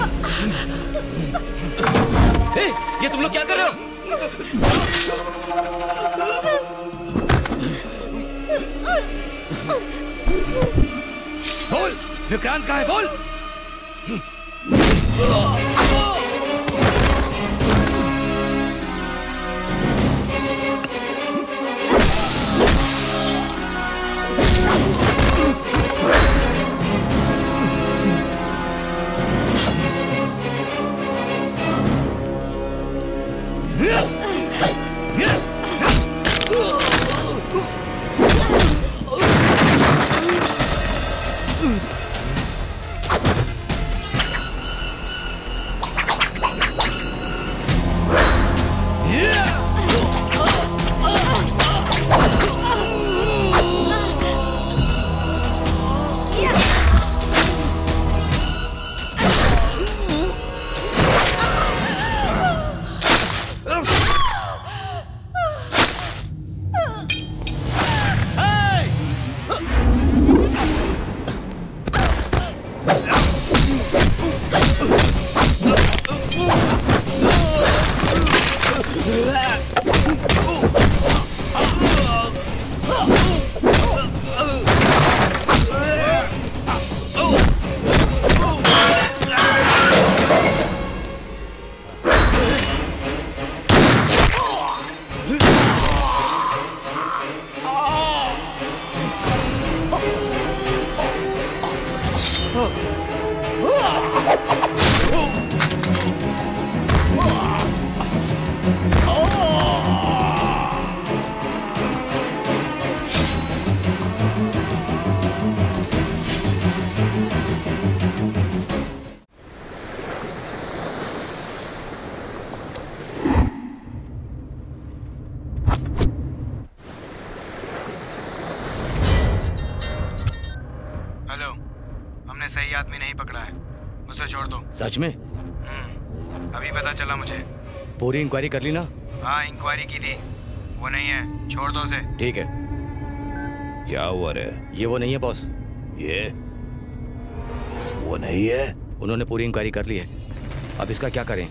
ये तुम लोग क्या कर रहे हो? बोल, विक्रांत कहाँ है? बोल। सच में? अभी पता चला मुझे। पूरी इंक्वायरी कर ली ना? हाँ, इंक्वायरी की थी। वो नहीं है, छोड़ दो उसे। ठीक है। क्या हुआ रे? ये वो नहीं है बॉस। ये वो नहीं है? उन्होंने पूरी इंक्वायरी कर ली है, अब इसका क्या करें?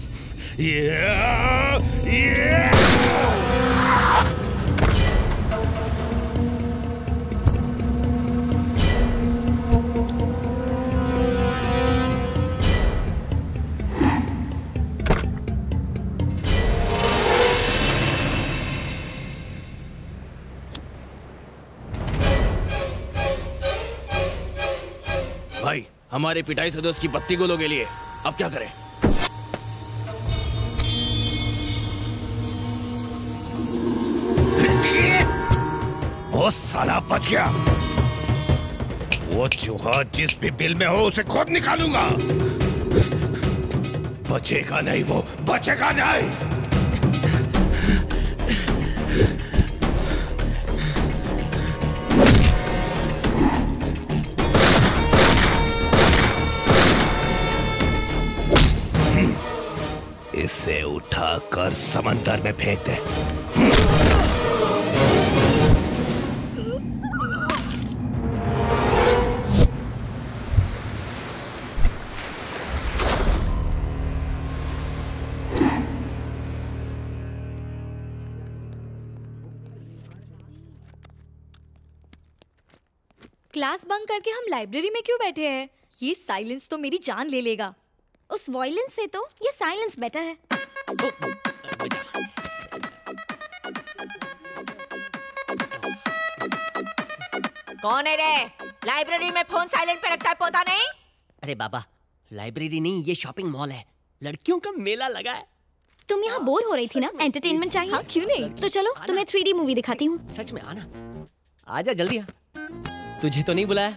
भाई, हमारे पिटाई से दोस्त की पत्ती गोलों के लिए अब क्या करें? वो साला बच गया। वो चूहा जिस भी बिल में हो उसे खुद निकालूंगा। बचेगा नहीं, वो बचेगा नहीं। इसे उठाकर समंदर में फेंक दे। क्लास बंक करके हम लाइब्रेरी में क्यों बैठे हैं? ये साइलेंस तो मेरी जान ले लेगा। उस वॉयलेंस से तो ये साइलेंस बेटर है। कौन है रे? लाइब्रेरी में फोन साइलेंट पे रखता है, पोता नहीं? अरे बाबा, लाइब्रेरी नहीं, ये शॉपिंग मॉल है, लड़कियों का मेला लगा है। तुम यहाँ बोर हो रही थी ना, एंटरटेनमेंट चाहिए। हाँ, क्यों नहीं? तो चलो तुम्हें 3D मूवी दिखाती हूँ। सच में आना, आजा जल्दी आ। तुझे तो नहीं बुलाया।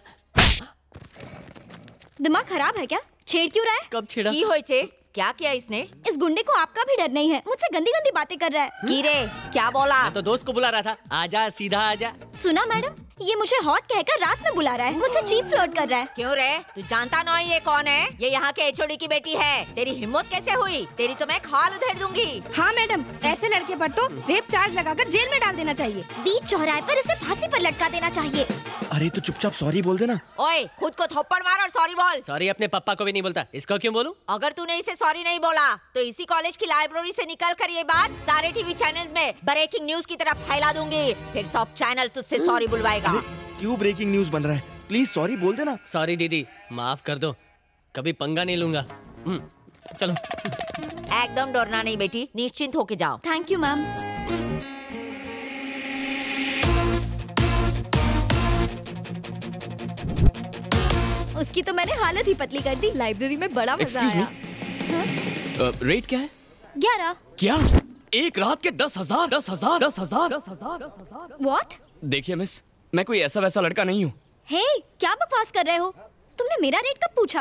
दिमाग खराब है क्या? छेड़ क्यों रहा है? कब छेड़ा? की होई छे? क्या किया इसने? इस गुंडे को आपका भी डर नहीं है, मुझसे गंदी गंदी बातें कर रहा है। कीरे, क्या बोला? मैं तो दोस्त को बुला रहा था। आजा, सीधा आजा। सुना मैडम, ये मुझे हॉट कहकर रात में बुला रहा है, मुझसे चीप फ्लर्ट कर रहा है। क्यों रे? तू जानता नहीं ये कौन है? ये यहाँ के एचओडी की बेटी है। तेरी हिम्मत कैसे हुई? तेरी तो मैं खाल उधेड़ दूंगी। हाँ मैडम, ऐसे लड़के पर तो रेप चार्ज लगाकर जेल में डाल देना चाहिए। बीच चौराहे पर इसे फांसी पर लटका देना चाहिए। अरे तो चुपचाप सॉरी बोल देना। ओए, खुद को थप्पड़ मार और सॉरी बोल। सॉरी अपने पापा को भी नहीं बोलता, इसको क्यों बोलूं? अगर तूने इसे सॉरी नहीं बोला तो इसी कॉलेज की लाइब्रेरी से निकल कर ये बात सारे टीवी चैनल्स में ब्रेकिंग न्यूज की तरफ फैला दूंगी। फिर सब चैनल तुझसे सॉरी बुलवाएगा। क्यों ब्रेकिंग न्यूज बन रहा है? प्लीज सॉरी बोल देना। सॉरी दीदी, माफ कर दो, कभी पंगा नहीं लूंगा। चलो। एकदम डरना नहीं बेटी, निश्चिंत होके जाओ। Thank you ma'am. उसकी तो मैंने हालत ही पतली कर दी। लाइब्रेरी में बड़ा मजा आया। रेट क्या है? 11। क्या? एक रात के 10,000? 10,000? 10,000? What? देखिए मिस, मैं कोई ऐसा वैसा लड़का नहीं हूँ। हे, क्या बकवास कर रहे हो? तुमने मेरा रेट कब पूछा?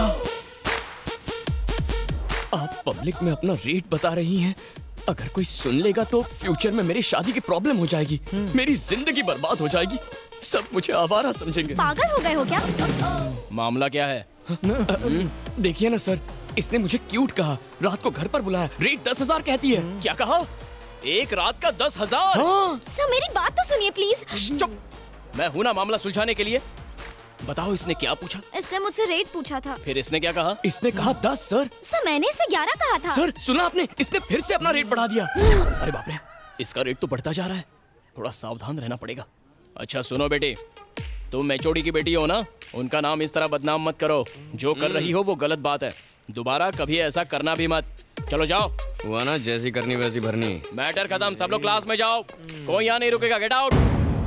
आप पब्लिक में अपना रेट बता रही हैं। अगर कोई सुन लेगा तो फ्यूचर में मेरी शादी की प्रॉब्लम हो जाएगी, मेरी जिंदगी बर्बाद हो जाएगी, सब मुझे आवारा समझेंगे। पागल हो गए हो क्या? मामला क्या है? देखिए ना सर, इसने मुझे क्यूट कहा, रात को घर पर बुलाया, रेट 10,000 कहती है। क्या कहा? एक रात का 10,000? सर मेरी बात तो सुनिए प्लीज। चुप, मैं हूं ना मामला सुलझाने के लिए। बताओ इसने क्या पूछा? इसने मुझसे रेट पूछा था। फिर इसने क्या कहा? इसने कहा 10 सर। सर मैंने इसे 11 कहा था। सर सुना आपने, इसने फिर से अपना रेट बढ़ा दिया। अरे बाप रे, इसका रेट तो बढ़ता जा रहा है, थोड़ा सावधान रहना पड़ेगा। अच्छा सुनो बेटी, तुम एचओडी की बेटी हो ना, उनका नाम इस तरह बदनाम मत करो। जो कर रही हो वो गलत बात है, दोबारा कभी ऐसा करना भी मत। चलो जाओ। हुआ ना, जैसी करनी वैसी भरनी। मैटर खत्म, सब लोग क्लास में जाओ, कोई यहाँ नहीं रुकेगा, गेट आउट।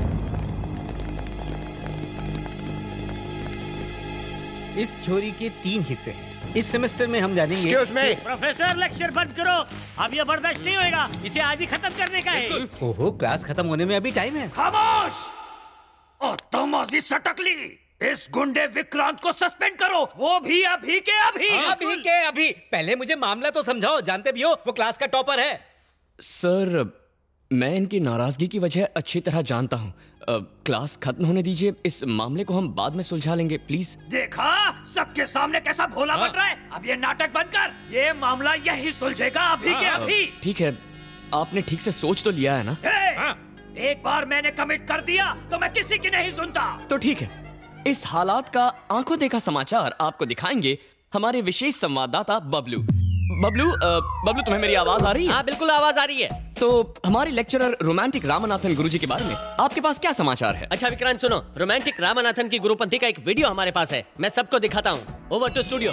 इस थ्योरी के 3 हिस्से हैं। इस सेमेस्टर में हम जानेंगे। प्रोफेसर लेक्चर बंद करो, अब ये बर्दाश्त नहीं होएगा, इसे आज ही खत्म करने का है। ओहो, क्लास खत्म होने में अभी टाइम है। खामोश! तमाजी सटकली, इस गुंडे विक्रांत को सस्पेंड करो, वो भी अभी के अभी। अभी के अभी। पहले मुझे मामला तो समझाओ, जानते भी हो वो क्लास का टॉपर है। सर मैं इनकी नाराजगी की वजह अच्छी तरह जानता हूँ। क्लास खत्म होने दीजिए, इस मामले को हम बाद में सुलझा लेंगे प्लीज। देखा सबके सामने कैसा भोला बन रहा है। अब ये नाटक बंद कर, ये मामला यही सुलझेगा अभी के अभी। ठीक है, आपने ठीक से सोच तो लिया है ना? एक बार मैंने कमिट कर दिया तो मैं किसी की नहीं सुनता। तो ठीक है, इस हालात का आंखों देखा समाचार आपको दिखाएंगे हमारे विशेष संवाददाता बबलू। बबलू तुम्हें मेरी आवाज आ रही है? हाँ बिल्कुल आवाज आ रही है। तो हमारे लेक्चरर रोमांटिक रामनाथन गुरुजी के बारे में आपके पास क्या समाचार है? अच्छा विक्रांत सुनो, रोमांटिक रामनाथन की गुरुपंथी का एक वीडियो हमारे पास है, मैं सबको दिखाता हूँ। Over to studio.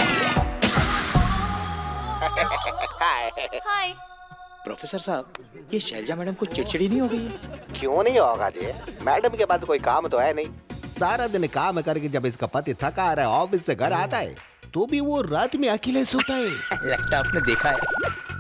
Hi professor साहब, ये शैलजा मैडम को चिड़चिड़ी नहीं हो गई है? क्यों नहीं होगा जी, मैडम के पास कोई काम तो है नहीं। सारा दिन काम करके जब इसका पति थका आ रहा है, ऑफिस से घर आता है, तो भी वो रात में अकेले सोता है। लगता आपने देखा है।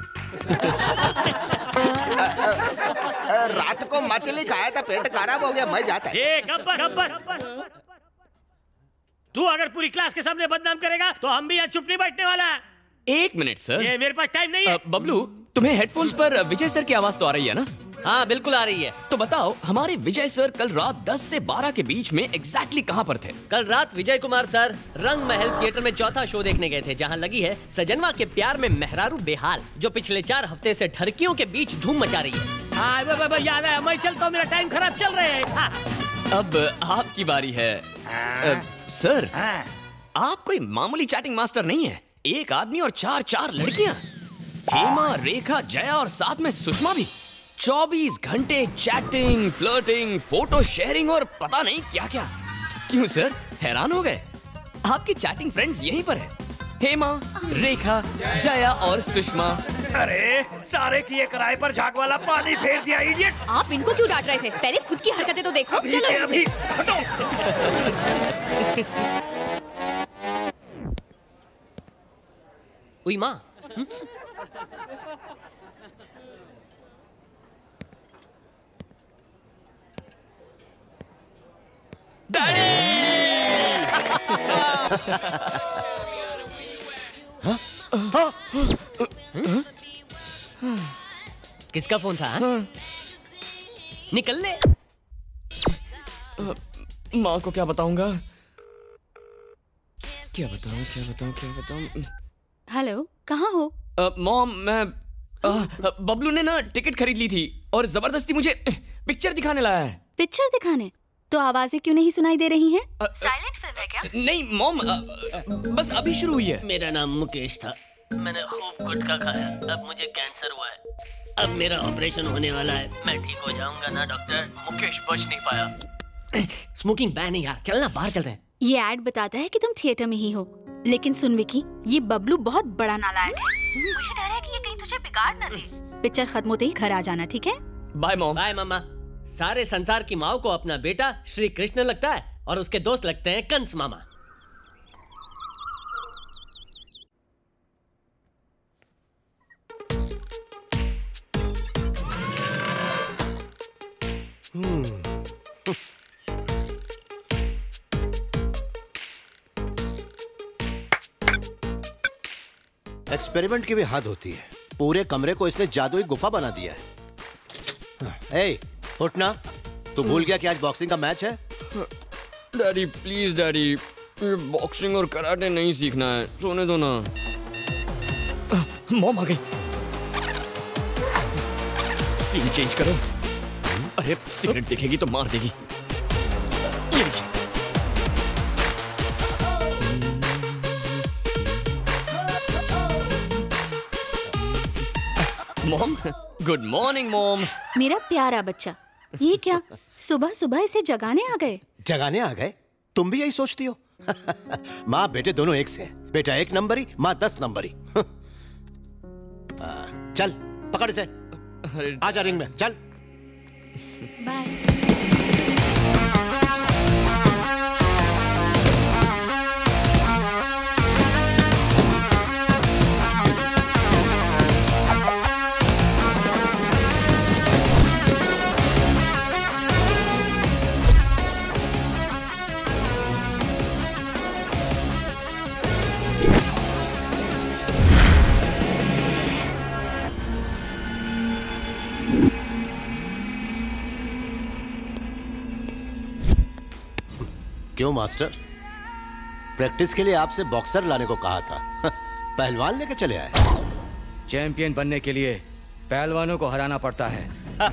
रात को मछली खाया था, पेट खराब हो गया, मैं जाता है। गब्बर, तू अगर पूरी क्लास के सामने बदनाम करेगा तो हम भी यहाँ चुप नहीं बैठने वाला। एक मिनट सर, ये मेरे पास टाइम नहीं है। बबलू तुम्हें हेडफोन्स पर विजय सर की आवाज तो आ रही है ना? हाँ बिल्कुल आ रही है। तो बताओ हमारे विजय सर कल रात 10 से 12 के बीच में एग्जैक्टली कहाँ पर थे? कल रात विजय कुमार सर रंग महल थिएटर में चौथा शो देखने गए थे, जहाँ लगी है सजनवा के प्यार में मेहरारू बेहाल, जो पिछले 4 हफ्ते से ठरकियों के बीच धूम मचा रही है। हाँ याद है, मैं चलता हूँ, मेरा टाइम खराब चल रहा है। अब आपकी बारी है। सर आप कोई मामूली चैटिंग मास्टर नहीं है, एक आदमी और 4 लड़कियां, हेमा, रेखा, जया और साथ में सुषमा भी। 24 घंटे चैटिंग, फ्लर्टिंग, फोटो शेयरिंग और पता नहीं क्या क्या। क्यों सर, हैरान हो गए? आपकी चैटिंग फ्रेंड्स यहीं पर है, हेमा, रेखा, जया और सुषमा। अरे सारे किए किराए पर झाग वाला पानी फेर दिया, इडियट। आप इनको क्यों डांट रहे थे? पहले खुद की हरकतें तो देखो। चलो अभी हटो। उई माँ, किसका फोन था? निकल ले। माँ को क्या बताऊंगा? क्या बताऊं? हेलो, कहाँ हो? मॉम, मैं बबलू ने ना टिकट खरीद ली थी और जबरदस्ती मुझे पिक्चर दिखाने लाया है। पिक्चर दिखाने? तो आवाजें क्यों नहीं सुनाई दे रही हैं? साइलेंट फिल्म है क्या? नहीं मॉम, बस अभी शुरू हुई है। मेरा नाम मुकेश था, मैंने खूब गुटखा खाया, अब मुझे कैंसर हुआ है, अब मेरा ऑपरेशन होने वाला है, मैं ठीक हो जाऊंगा ना डॉक्टर? मुकेश बच नहीं पाया। स्मोकिंग बैन है यार, चलना बाहर चलते हैं। ये एड बताता है कि तुम थिएटर में ही हो, लेकिन सुन विकी, ये बबलू बहुत बड़ा नालायक है। मुझे डर है कि ये कहीं तुझे बिगाड़ न दे। पिक्चर खत्म होते ही घर आ जाना, ठीक है? Bye mom. बाय मामा। सारे संसार की माओ को अपना बेटा श्री कृष्ण लगता है और उसके दोस्त लगते हैं कंस मामा। एक्सपेरिमेंट की भी हद होती है। पूरे कमरे को इसने जादुई गुफा बना दिया है। ए, उठना। तू भूल गया कि आज बॉक्सिंग का मैच है? डैडी प्लीज डैडी, बॉक्सिंग और कराटे नहीं सीखना है, सोने दो ना। मॉम आ गई। सीन चेंज करो। अरे सिगरेट दिखेगी तो मार देगी। ये लीजिए। Mom, good morning mom. मेरा प्यारा बच्चा, ये क्या सुबह सुबह इसे जगाने आ गए? जगाने आ गए? तुम भी यही सोचती हो? माँ बेटे दोनों एक से हैं। बेटा 1 नंबरी, माँ 10 नंबरी। चल पकड़ इसे, आजा रिंग में, चल। बाय। क्यों मास्टर, प्रैक्टिस के लिए आपसे बॉक्सर लाने को कहा था, पहलवान लेके चले आए? चैंपियन बनने के लिए पहलवानों को हराना पड़ता है।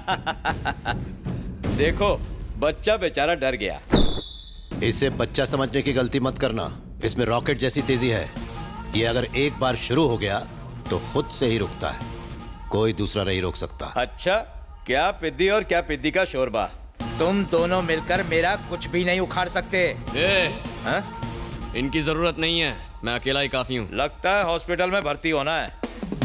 देखो बच्चा बेचारा डर गया। इसे बच्चा समझने की गलती मत करना, इसमें रॉकेट जैसी तेजी है। ये अगर एक बार शुरू हो गया तो खुद से ही रुकता है, कोई दूसरा नहीं रोक सकता। अच्छा, क्या पिद्दी और क्या पिद्दी का शोरबा। तुम दोनों मिलकर मेरा कुछ भी नहीं उखाड़ सकते। इनकी जरूरत नहीं है, मैं अकेला ही काफी हूँ। लगता है हॉस्पिटल में भर्ती होना है।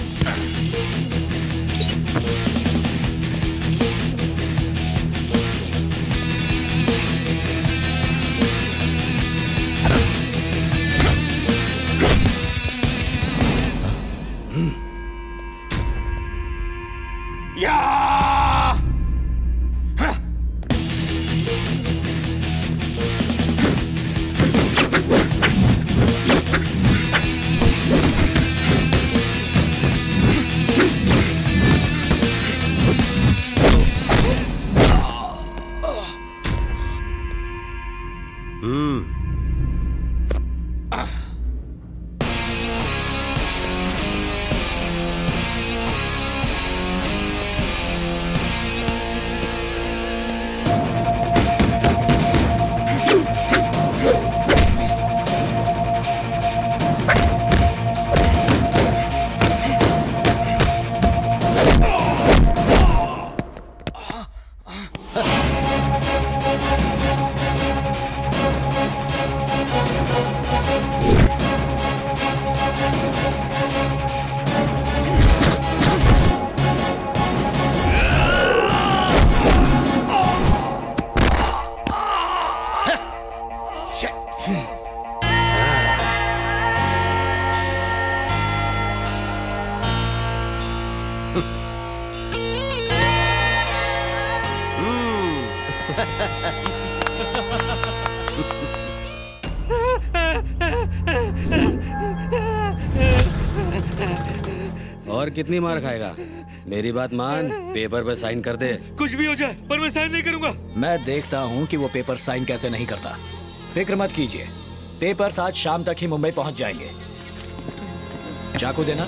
और कितनी मार खाएगा? मेरी बात मान, पेपर पे साइन कर दे। कुछ भी हो जाए पर मैं साइन नहीं करूंगा। मैं देखता हूँ कि वो पेपर साइन कैसे नहीं करता। फिक्र मत कीजिए, पेपर्स आज शाम तक ही मुंबई पहुंच जाएंगे। चाकू देना।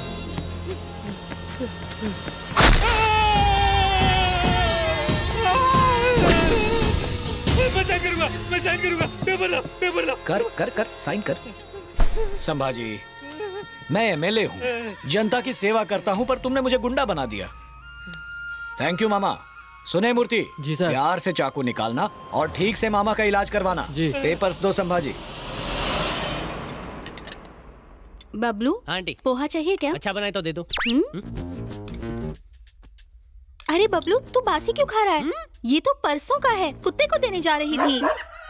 मैं साइन करूंगा, मैं साइन करूंगा। पेपर ला, पेपर ला। कर कर कर साइन कर। संभाजी, मैं एमएलए हूँ, जनता की सेवा करता हूँ, पर तुमने मुझे गुंडा बना दिया। थैंक यू मामा। सुने मूर्ति जी सर, प्यार से चाकू निकालना और ठीक से मामा का इलाज करवाना जी। पेपर्स दो संभाजी। बबलू आंटी, पोहा चाहिए क्या? अच्छा बनाए तो दे दो। अरे बबलू, तू बासी क्यों खा रहा है? ये तो परसों का है, कुत्ते को देने जा रही थी।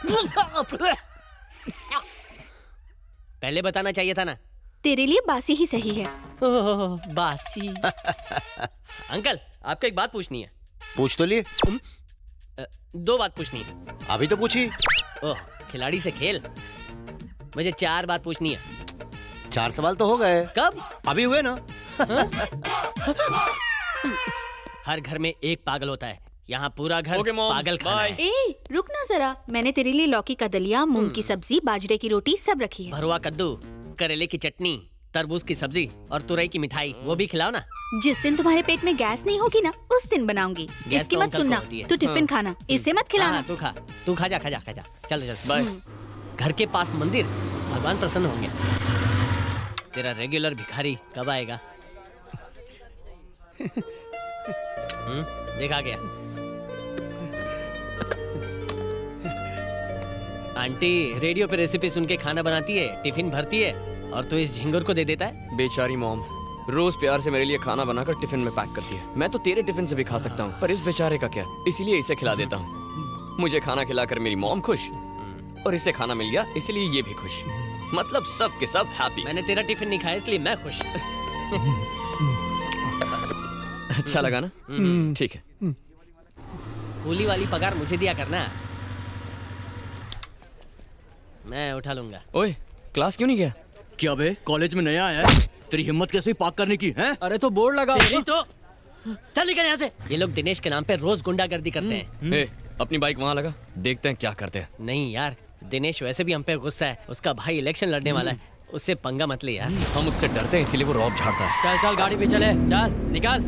पहले बताना चाहिए था ना। तेरे लिए बासी ही सही है। ओह, बासी। अंकल, आपको एक बात पूछनी है। पूछ तो लिए। दो बात पूछनी है। अभी तो पूछी। ओह, खिलाड़ी से खेल। मुझे 4 बात पूछनी है। 4 सवाल तो हो गए। कब? अभी हुए ना। हर घर में एक पागल होता है, यहाँ पूरा घर पागल खाना है। ए, रुक ना जरा, मैंने तेरे लिए लौकी का दलिया, मूंग की सब्जी, बाजरे की रोटी सब रखी है। भरुआ कद्दू, करेले की चटनी, तरबूज की सब्जी और तुरई की मिठाई, वो भी खिलाओ ना। जिस दिन तुम्हारे पेट में गैस नहीं होगी ना, उस दिन बनाऊंगी। इसकी मत सुनना, तू टिफिन खाना, इससे मत खिलाना। तू खा जा, खा जा, खा जा। चल चल बाय। घर के पास मंदिर, भगवान प्रसन्न होंगे। तेरा रेगुलर भिखारी कब आएगा? देखा गया। आंटी रेडियो पे रेसिपी सुन के खाना बनाती है, टिफिन भरती है, और तू इस झिंगुर को दे देता है। बेचारी मॉम रोज प्यार से मेरे लिए खाना बनाकर टिफिन में पैक करती है। मैं तो तेरे टिफिन से भी खा सकता हूँ, पर इस बेचारे का क्या, इसीलिए इसे खिला देता हूँ। मुझे खाना खिलाकर मेरी मॉम खुश, और इसे खाना मिल गया इसलिए ये भी खुश। मतलब सब के सब हैप्पी। मैंने तेरा टिफिन नहीं खाया इसलिए मैं खुश। अच्छा लगा ना? ठीक है। कूली वाली पगार मुझे दिया करना, मैं उठा लूंगा। ओए, क्लास क्यों नहीं गया? क्या बे, कॉलेज में नया आया है? तेरी हिम्मत कैसे पार्क करने की है? अरे तो बोर्ड लगा। तो चल निकल यहाँ से। ये लोग दिनेश के नाम पे रोज गुंडागर्दी करते हैं। ए, अपनी बाइक वहाँ लगा, देखते हैं क्या करते हैं। नहीं यार, दिनेश वैसे भी हम पे गुस्सा है, उसका भाई इलेक्शन लड़ने वाला है, उससे पंगा मत ले यार। हम उससे डरते हैं इसीलिए वो रौब झाड़ता है। चल चल गाड़ी पे चले, चल निकाल।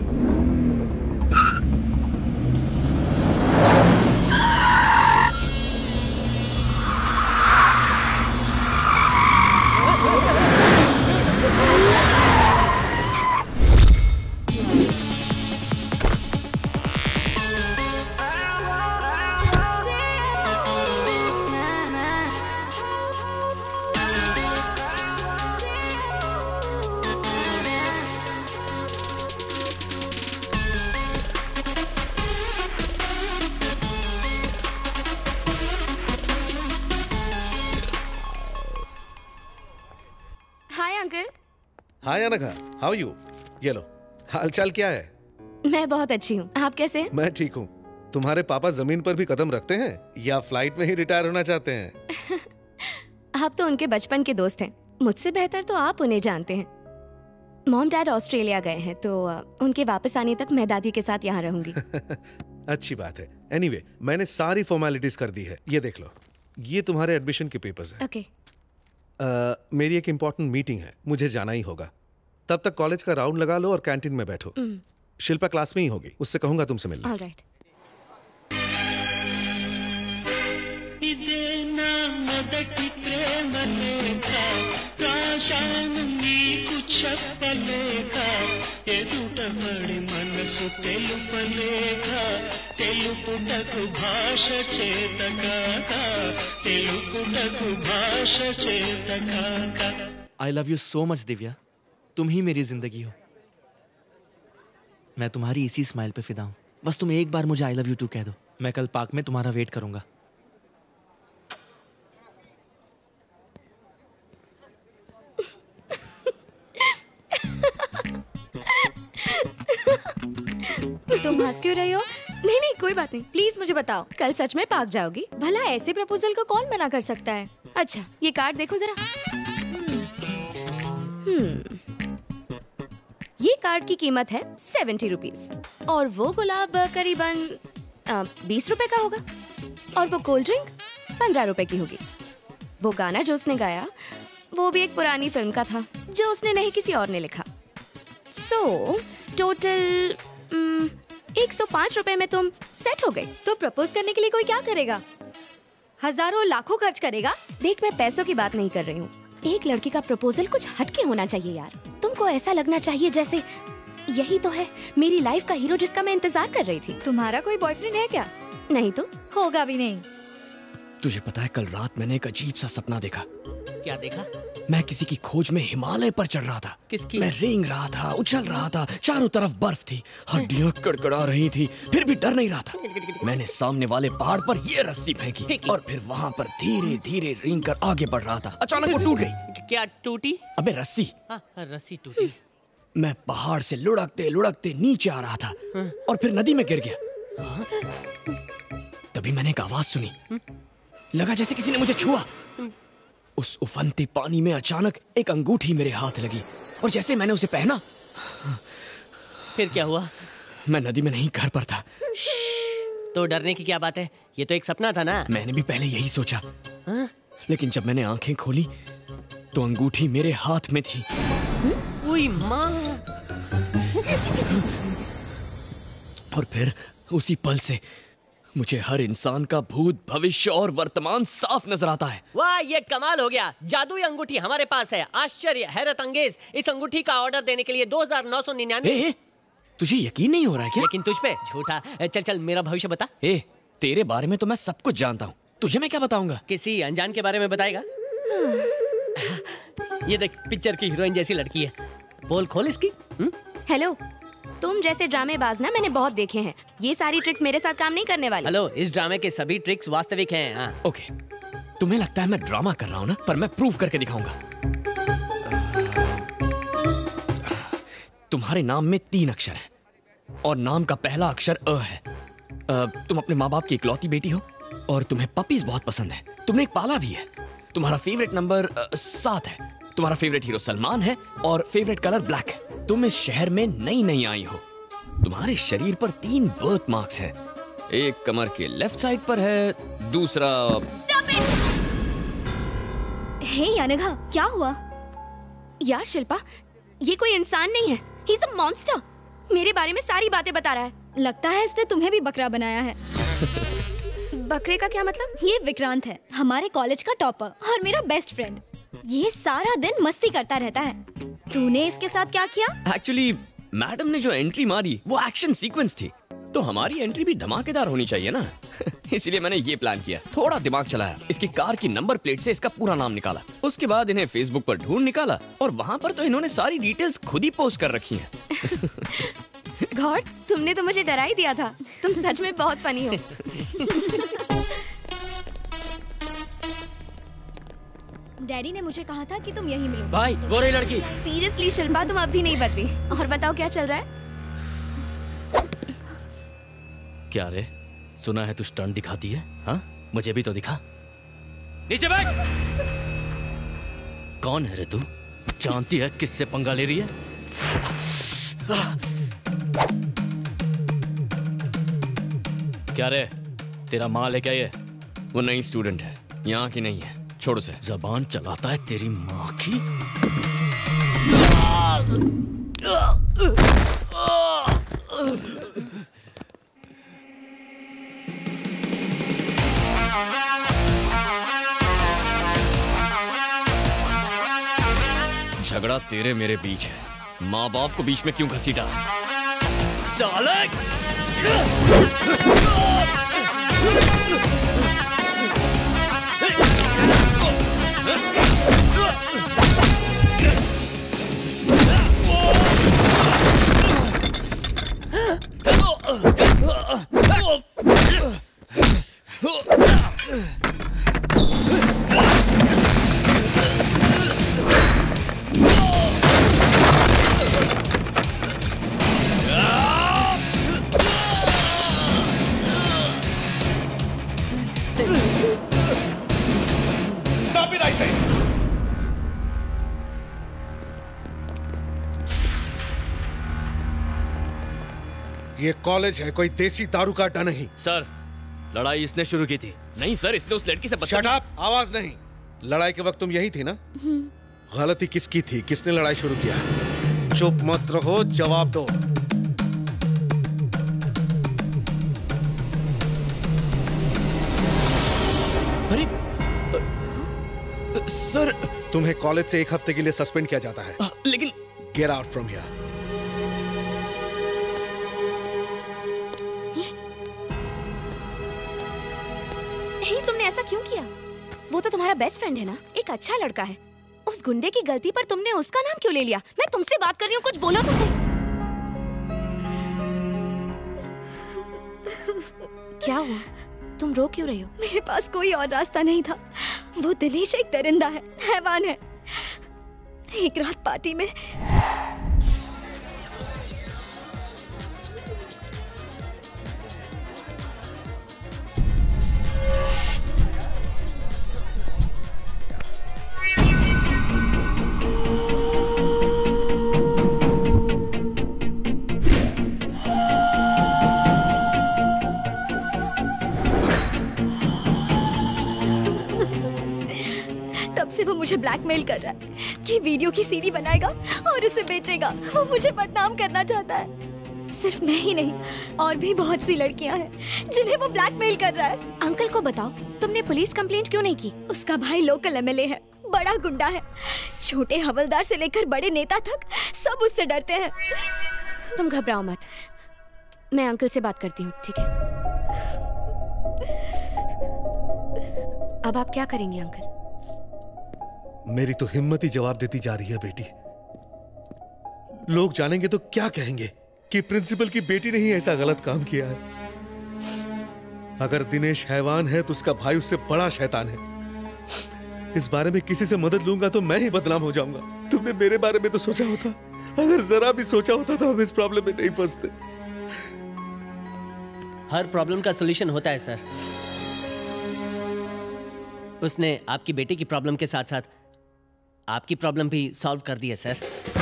Hi Anagha, how you? ये लो, हालचाल क्या है? मैं बहुत अच्छी हूँ, आप कैसे हैं? मैं ठीक हूँ। तुम्हारे पापा जमीन पर भी कदम रखते हैं या फ्लाइट में ही रिटायर होना चाहते हैं? आप तो उनके बचपन के दोस्त हैं, मुझसे बेहतर तो आप उन्हें जानते हैं। मॉम डैड ऑस्ट्रेलिया गए हैं, तो उनके वापस आने तक मैं दादी के साथ यहाँ रहूंगी। अच्छी बात है। एनीवे, मैंने सारी फॉर्मेलिटीज कर दी है, ये देख लो। ये तुम्हारे एडमिशन के पेपर्स हैं। ओके। मेरी एक इम्पोर्टेंट मीटिंग है, मुझे जाना ही होगा। तब तक कॉलेज का राउंड लगा लो और कैंटीन में बैठो। शिल्पा क्लास में ही होगी, उससे कहूंगा तुमसे मिलने। Alright. I love you so much Divya, तुम ही मेरी जिंदगी हो। मैं तुम्हारी इसी स्माइल पे फिदा हूँ। बस तुम एक बार मुझे I love you too कह दो, मैं कल पार्क में तुम्हारा वेट करूंगा। तुम हंस क्यों रही हो? नहीं नहीं कोई बात नहीं, प्लीज मुझे बताओ, कल सच में पार्क जाओगी? भला ऐसे प्रपोजल को कौन मना कर सकता है? अच्छा ये कार्ड देखो जरा। ये कार्ड की कीमत है 70 रुपीज और वो गुलाब करीबन 20 रुपए का होगा और वो कोल्ड ड्रिंक 15 रुपए की होगी। वो गाना जो उसने गाया वो भी एक पुरानी फिल्म का था जो उसने नहीं किसी और ने लिखा। सो टोटल 105 रुपए में तुम सेट हो गए। तो प्रपोज करने के लिए कोई क्या करेगा? हजारों लाखों खर्च करेगा। देख, मैं पैसों की बात नहीं कर रही हूँ। एक लड़के का प्रपोजल कुछ हटके होना चाहिए यार। तुमको ऐसा लगना चाहिए जैसे यही तो है मेरी लाइफ का हीरो जिसका मैं इंतजार कर रही थी। तुम्हारा कोई बॉयफ्रेंड है क्या? नहीं तो होगा भी नहीं। तुझे पता है, कल रात मैंने एक अजीब सा सपना देखा। क्या देखा? मैं किसी की खोज में हिमालय पर चढ़ रहा था। किसकी? मैं रेंग रहा था, उछल रहा था, चारों तरफ बर्फ थी, हड्डियां कड़कड़ा रही थी, फिर भी डर नहीं रहा था। मैंने सामने वाले पहाड़ पर ये रस्सी फेंकी और फिर वहाँ पर धीरे धीरे रेंग कर आगे बढ़ रहा था। अचानक वो टूट गई। क्या टूटी? अबे रस्सी। रस्सी टूटी। मैं पहाड़ से लुढ़कते लुढ़कते नीचे आ रहा था और फिर नदी में गिर गया। तभी मैंने एक आवाज सुनी, लगा जैसे किसी ने मुझे छुआ। उस उफनते पानी में अचानक एक अंगूठी मेरे हाथ लगी और जैसे मैंने उसे पहना, फिर क्या हुआ? मैं नदी में नहीं, घर पर था। तो डरने की क्या बात है, ये तो एक सपना था ना। मैंने भी पहले यही सोचा, लेकिन जब मैंने आंखें खोली तो अंगूठी मेरे हाथ में थी। ओए माँ! और फिर उसी पल से मुझे हर इंसान का भूत, भविष्य और वर्तमान साफ नजर आता है। वाह, ये कमाल हो गया। जादुई अंगूठी हमारे पास है। आश्चर्य, हैरत अंगेज। इस अंगूठी का ऑर्डर देने के लिए 2999। तुझे यकीन नहीं हो रहा है क्या? लेकिन तुझ पे झूठा। चल चल, मेरा भविष्य बता। तेरे बारे में तो मैं सब कुछ जानता हूँ, तुझे मैं क्या बताऊंगा? किसी अनजान के बारे में बताएगा? ये देख, पिक्चर की हीरोइन जैसी लड़की है। बोल खोल इसकी। हेलो, तुम जैसे ड्रामेबाज ना मैंने बहुत देखे हैं। ये सारी ट्रिक्स मेरे साथ काम नहीं करने वाली। हेलो, इस ड्रामे के सभी ट्रिक्स वास्तविक हैं। हाँ। ओके, तुम्हें लगता है मैं ड्रामा कर रहा हूँ ना, पर मैं प्रूव करके दिखाऊंगा। तुम्हारे नाम में 3 अक्षर हैं और नाम का पहला अक्षर अ है। तुम अपने माँ बाप की इकलौती बेटी हो और तुम्हें पपीज बहुत पसंद है। तुमने एक पाला भी है। तुम्हारा फेवरेट नंबर 7 है। तुम्हारा फेवरेट हीरो सलमान है और फेवरेट कलर ब्लैक है। तुम इस शहर में नई आई हो। तुम्हारे शरीर पर 3 बर्थ मार्क्स हैं। एक कमर के लेफ्ट साइड पर है, दूसरा। हे अनघा, क्या हुआ? यार शिल्पा, ये कोई इंसान नहीं है। He's a monster। मेरे बारे में सारी बातें बता रहा है। लगता है इसने तुम्हें भी बकरा बनाया है। बकरे का क्या मतलब? ये विक्रांत है, हमारे कॉलेज का टॉपर और मेरा बेस्ट फ्रेंड। ये सारा दिन मस्ती करता रहता है। तूने इसके साथ क्या किया? एक्चुअली मैडम ने जो एंट्री मारी वो एक्शन सीक्वेंस थी, तो हमारी एंट्री भी धमाकेदार होनी चाहिए ना। इसीलिए मैंने ये प्लान किया, थोड़ा दिमाग चलाया, इसकी कार की नंबर प्लेट से इसका पूरा नाम निकाला। उसके बाद इन्हें फेसबुक पर ढूंढ निकाला और वहाँ पर तो इन्होंने सारी डिटेल्स खुद ही पोस्ट कर रखी हैं। गॉड, तुमने तो मुझे डरा ही दिया था। तुम सच में बहुत फनी हो। डैडी ने मुझे कहा था कि तुम यहीं मिलो। भाई, वो रही लड़की। सीरियसली शिल्पा, तुम अब भी नहीं बदली। और बताओ क्या चल रहा है? क्या रे, सुना है तू स्टंट दिखाती है? हाँ, मुझे भी तो दिखा। नीचे बैठ। कौन है रे तू? जानती है किससे पंगा ले रही है? क्या रे, तेरा माल है क्या ये? वो नई स्टूडेंट है, यहाँ की नहीं है। छोड़ से। जबान चलाता है तेरी माँ की। झगड़ा तेरे मेरे बीच है, माँ बाप को बीच में क्यों घसीटा? साले! ये कॉलेज है, कोई देसी दारू का अड्डा नहीं। सर, लड़ाई इसने शुरू की थी। नहीं सर, इसने उस लड़की से शट अप! आवाज नहीं। लड़ाई के वक्त तुम यही थी ना? गलती किसकी थी? किसने लड़ाई शुरू किया? चुप मत रहो, जवाब दो। सर तुम्हें कॉलेज से 1 हफ्ते के लिए सस्पेंड किया जाता है। लेकिन गेट आउट फ्रॉम हियर। तुमने ऐसा क्यों किया? वो तो तुम्हारा बेस्ट फ्रेंड है ना, एक अच्छा लड़का है। उस गुंडे की गलती पर तुमने उसका नाम क्यों ले लिया? मैं तुमसे बात कर रही हूँ, कुछ बोलो तो सही। क्या हुआ? तुम रो क्यों रही हो? मेरे पास कोई और रास्ता नहीं था। वो दिनेश एक दरिंदा है, हैवान है। एक रात पार्टी में से वो मुझे ब्लैकमेल कर रहा है कि वीडियो की सीडी बनाएगा और उसे बेचेगा। वो मुझे बदनाम करना चाहता है। सिर्फ मैं ही नहीं, और भी बहुत सी लड़कियां हैं जिन्हें वो ब्लैकमेल कर रहा है। अंकल को बताओ, तुमने पुलिस कंप्लेंट क्यों नहीं की? उसका भाई लोकल एमएलए है, बड़ा गुंडा है। छोटे हवलदार से लेकर बड़े नेता तक सब उससे डरते हैं। तुम घबराओ मत, मैं अंकल से बात करती हूँ, ठीक है? अब आप क्या करेंगे अंकल? मेरी तो हिम्मत ही जवाब देती जा रही है बेटी। लोग जानेंगे तो क्या कहेंगे कि प्रिंसिपल की बेटी ने ही ऐसा गलत काम किया है। अगर दिनेश हैवान है तो उसका भाई उससे बड़ा शैतान है। इस बारे में किसी से मदद लूंगा तो मैं ही बदनाम हो जाऊंगा। तुमने मेरे बारे में तो सोचा होता, अगर जरा भी सोचा होता तो हम इस प्रॉब्लम में नहीं फंसते। हर प्रॉब्लम का सॉल्यूशन होता है सर। उसने आपकी बेटी की प्रॉब्लम के साथ साथ आपकी प्रॉब्लम भी सॉल्व कर दी है सर।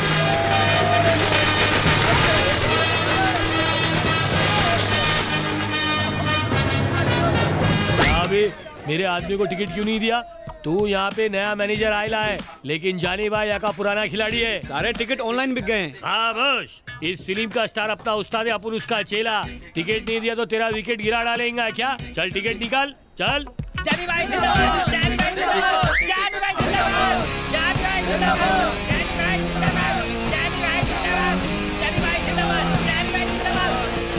अभी मेरे आदमी को टिकट क्यों नहीं दिया? तू यहाँ पे नया मैनेजर आयला है, लेकिन जानी भाई यहाँ का पुराना खिलाड़ी है। सारे टिकट ऑनलाइन बिक गए। हाँ बस, इस फिल्म का स्टार अपना उस्ताद है, अपन उसका चेला। टिकट नहीं दिया तो तेरा विकेट गिरा डालेगा क्या? चल टिकट निकाल, चल। जानी भाई जिंदाबाद, जानी भाई जिंदाबाद, जानी भाई जिंदाबाद, जानी भाई जिंदाबाद, जानी भाई जिंदाबाद, जानी भाई जिंदाबाद, जानी भाई जिंदाबाद, जानी भाई जिंदाबाद।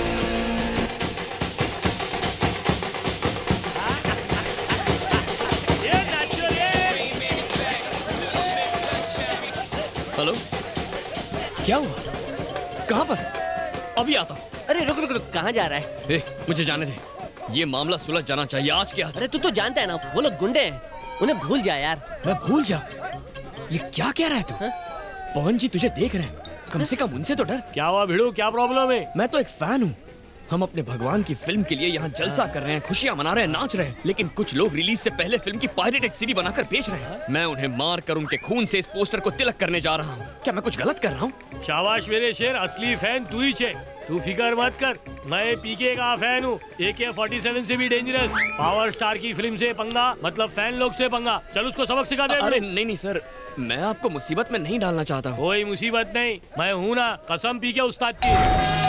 हेलो, क्या हुआ? कहाँ पर? अभी आता हूँ। अरे रुक रुक रुक, कहाँ जा रहा है? मुझे जाने दे, ये मामला सुलझ जाना चाहिए आज के आज। अरे तू तो जानता है ना, वो लोग गुंडे हैं, उन्हें भूल जा यार। मैं भूल जा? ये क्या कह रहा है तू? पवन जी तुझे देख रहे हैं, कम से कम उनसे तो डर। क्या हुआ भिड़ू, क्या प्रॉब्लम है? मैं तो एक फैन हूँ। हम अपने भगवान की फिल्म के लिए यहाँ जलसा कर रहे हैं, खुशियाँ मना रहे हैं, नाच रहे हैं, लेकिन कुछ लोग रिलीज से पहले फिल्म की पायरेटेड सीडी बनाकर बेच रहे हैं। मैं उन्हें मार कर उनके खून से इस पोस्टर को तिलक करने जा रहा हूँ। क्या मैं कुछ गलत कर रहा हूँ? शाबाश मेरे शेर, असली फैन तू ही छे। तू फिकर मत कर, मैं पीके का फैन हूँ। AK-47 से भी डेंजरस। पावर स्टार की फिल्म से पंगा मतलब फैन लोग से पंगा। चल उसको सबक सिखा दे। अरे नहीं नहीं सर, मैं आपको मुसीबत में नहीं डालना चाहता हूँ। कोई मुसीबत नहीं, मैं हूँ ना, कसम पीके उस्ताद की।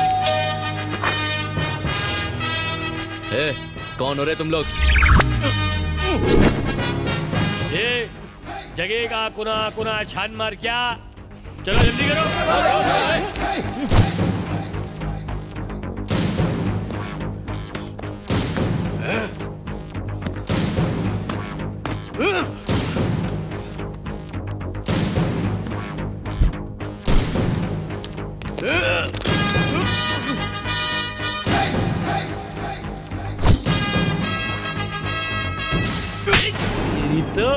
कौन हो रहे तुम लोग? ये जगह का कुना कुना छान मार क्या? चलो जल्दी करो। तो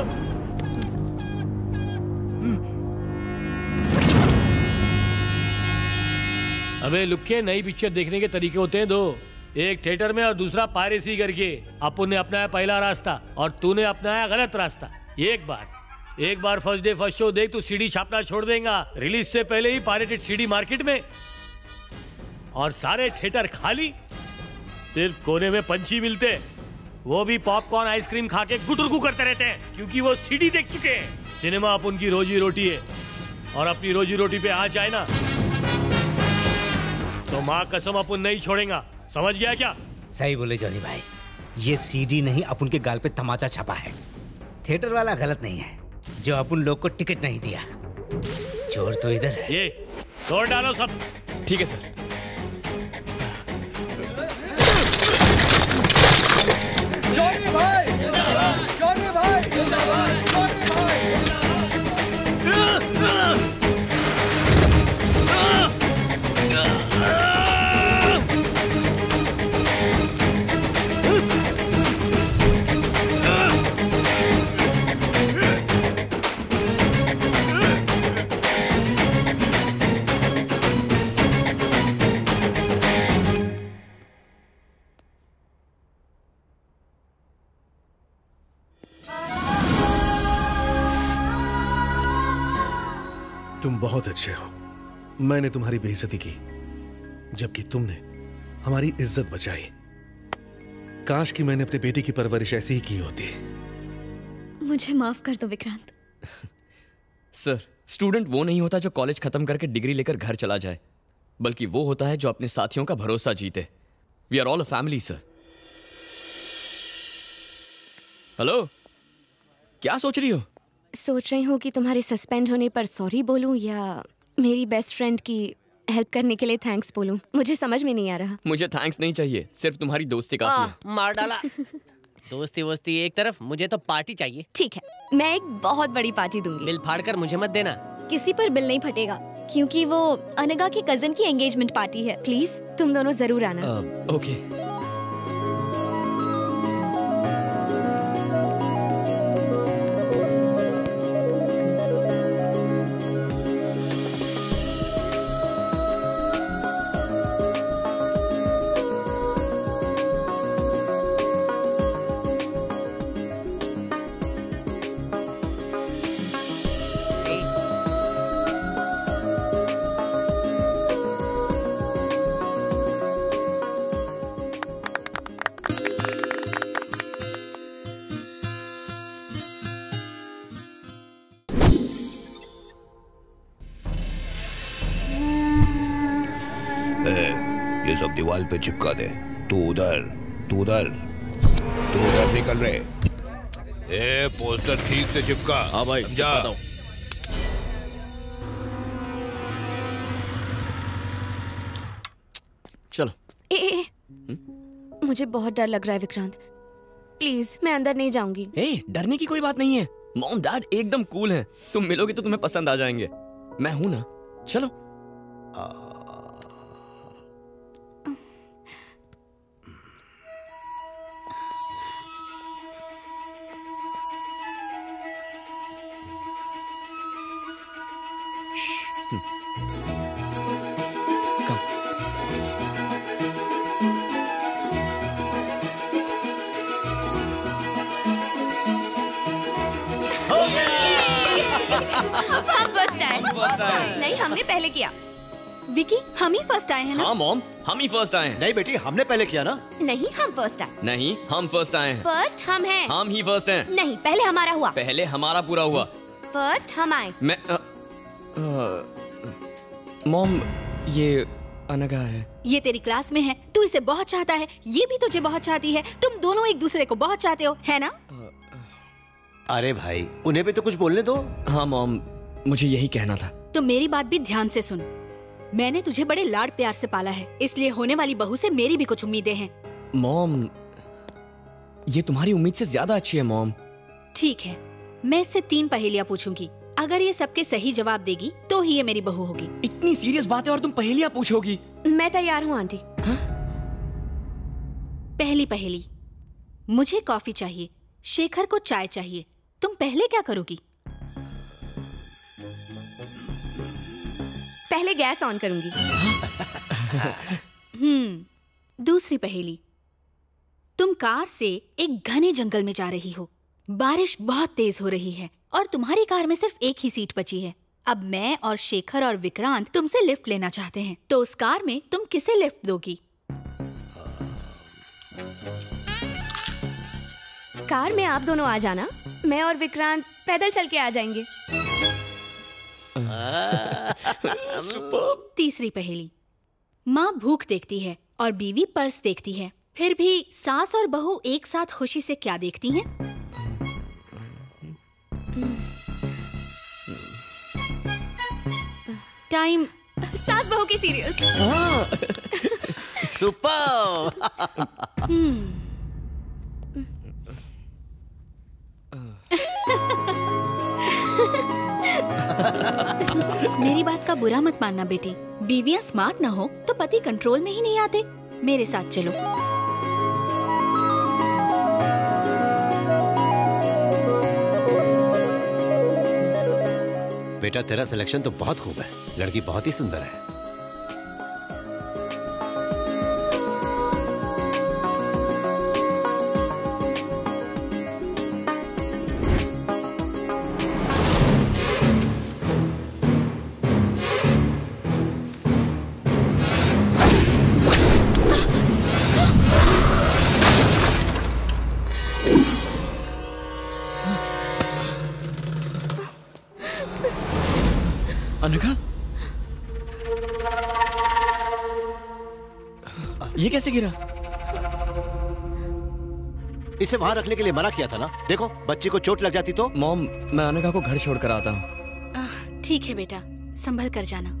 अबे लुक्के, नई पिक्चर देखने के तरीके होते हैं दो। एक थिएटर में और दूसरा पायरेसी करके। अपन ने अपनाया पहला रास्ता और तूने अपनाया गलत रास्ता। एक बार फर्स्ट डे फर्स्ट शो देख, तू सीडी छापना छोड़ देगा। रिलीज से पहले ही पायरेटेड सीडी मार्केट में और सारे थिएटर खाली। सिर्फ कोने में पंछी मिलते, वो भी पॉपकॉर्न आइसक्रीम खा के गुटुरगु करते रहते हैं, क्योंकि वो सीडी देख चुके हैं। सिनेमा अपन की रोजी रोटी है, और अपनी रोजी रोटी पे आ जाए ना तो माँ कसम अपन नहीं छोड़ेगा। समझ गया क्या? सही बोले जॉनी भाई, ये सीडी नहीं अपन के गाल पे तमाचा छपा है। थिएटर वाला गलत नहीं है, जो अपन लोग को टिकट नहीं दिया। चोर तो इधर है। ये तोड़ डालो सब। ठीक है सर। जॉनी भाई, जॉनी भाई, जॉनी भाई। तुम बहुत अच्छे हो। मैंने तुम्हारी बेइज्जती की, जबकि तुमने हमारी इज्जत बचाई। काश कि मैंने अपने बेटे की परवरिश ऐसी ही की होती। मुझे माफ कर दो विक्रांत। सर, स्टूडेंट वो नहीं होता जो कॉलेज खत्म करके डिग्री लेकर घर चला जाए, बल्कि वो होता है जो अपने साथियों का भरोसा जीते। We are all a family sir. Hello, क्या सोच रही हो? सोच रही हूँ कि तुम्हारे सस्पेंड होने पर सॉरी बोलूं या मेरी बेस्ट फ्रेंड की हेल्प करने के लिए थैंक्स बोलूं। मुझे समझ में नहीं आ रहा। मुझे थैंक्स नहीं चाहिए, सिर्फ तुम्हारी दोस्ती काफी है। मार डाला। दोस्ती वोस्ती एक तरफ, मुझे तो पार्टी चाहिए। ठीक है, मैं एक बहुत बड़ी पार्टी दूंगी। बिल फाड़ कर मुझे मत देना। किसी पर बिल नहीं फटेगा, क्योंकि वो अनगा के कजन की एंगेजमेंट पार्टी है। प्लीज तुम दोनों जरूर आना। ओके। ये सब दीवार पे चिपका दे। तू उधर, तू उधर, तू उधर निकल रहे। ए, पोस्टर ठीक से चिपका। हाँ भाई, समझा? चलो। ए, मुझे बहुत डर लग रहा है विक्रांत। प्लीज मैं अंदर नहीं जाऊंगी। डरने की कोई बात नहीं है। मॉम डैड एकदम कूल हैं। तुम मिलोगे तो तुम्हें पसंद आ जाएंगे। मैं हूं ना, चलो। हम फर्स्ट आए। नहीं, हमने पहले किया। विकी, हम ही फर्स्ट आए हैं ना? हाँ मॉम, हम ही फर्स्ट आए हैं। नहीं बेटी, हमने पहले किया ना। नहीं, हम फर्स्ट आए। नहीं, हम फर्स्ट आए हैं। फर्स्ट हम हैं। हम ही फर्स्ट हैं। नहीं, पहले हमारा हुआ। पहले हमारा पूरा हुआ। फर्स्ट हम आए। मैं मॉम, ये अनगा है। ये तेरी क्लास में है, तू इसे बहुत चाहता है, ये भी तुझे बहुत चाहती है, तुम दोनों एक दूसरे को बहुत चाहते हो, है ना? अरे भाई, उन्हें भी तो कुछ बोलने दो। हाँ मॉम, मुझे यही कहना था। तो मेरी बात भी ध्यान से सुन। मैंने तुझे बड़े लाड प्यार से पाला है, इसलिए होने वाली बहू से मेरी भी कुछ उम्मीदें हैं। मॉम, ये तुम्हारी उम्मीद से ज्यादा अच्छी है मॉम। ठीक है, मैं इससे 3 पहेलियाँ पूछूंगी। अगर ये सबके सही जवाब देगी तो ही ये मेरी बहू होगी। इतनी सीरियस बात है और तुम पहेलियाँ पूछोगी? मैं तैयार हूँ आंटी। पहली पहेली, मुझे कॉफी चाहिए, शेखर को चाय चाहिए, तुम पहले क्या करोगी? पहले गैस ऑन करूंगी। दूसरी पहेली, तुम कार से एक घने जंगल में जा रही हो, बारिश बहुत तेज हो रही है और तुम्हारी कार में सिर्फ एक ही सीट बची है। अब मैं और शेखर और विक्रांत तुमसे लिफ्ट लेना चाहते हैं, तो उस कार में तुम किसे लिफ्ट दोगी? कार में आप दोनों आ जाना, मैं और विक्रांत पैदल चल के आ जाएंगे। तीसरी पहेली, माँ भूख देखती है और बीवी पर्स देखती है, फिर भी सास और बहू एक साथ खुशी से क्या देखती हैं? टाइम सास बहू के सीरियल्स। सुपर। मेरी बात का बुरा मत मानना बेटी, बीवियां स्मार्ट ना हो तो पति कंट्रोल में ही नहीं आते। मेरे साथ चलो। बेटा तेरा सिलेक्शन तो बहुत खूब है, लड़की बहुत ही सुंदर है। अनघा, ये कैसे गिरा? इसे वहां रखने के लिए मना किया था ना। देखो बच्ची को चोट लग जाती तो। मॉम, मैं अनघा को घर छोड़कर आता हूँ। ठीक है बेटा, संभल कर जाना।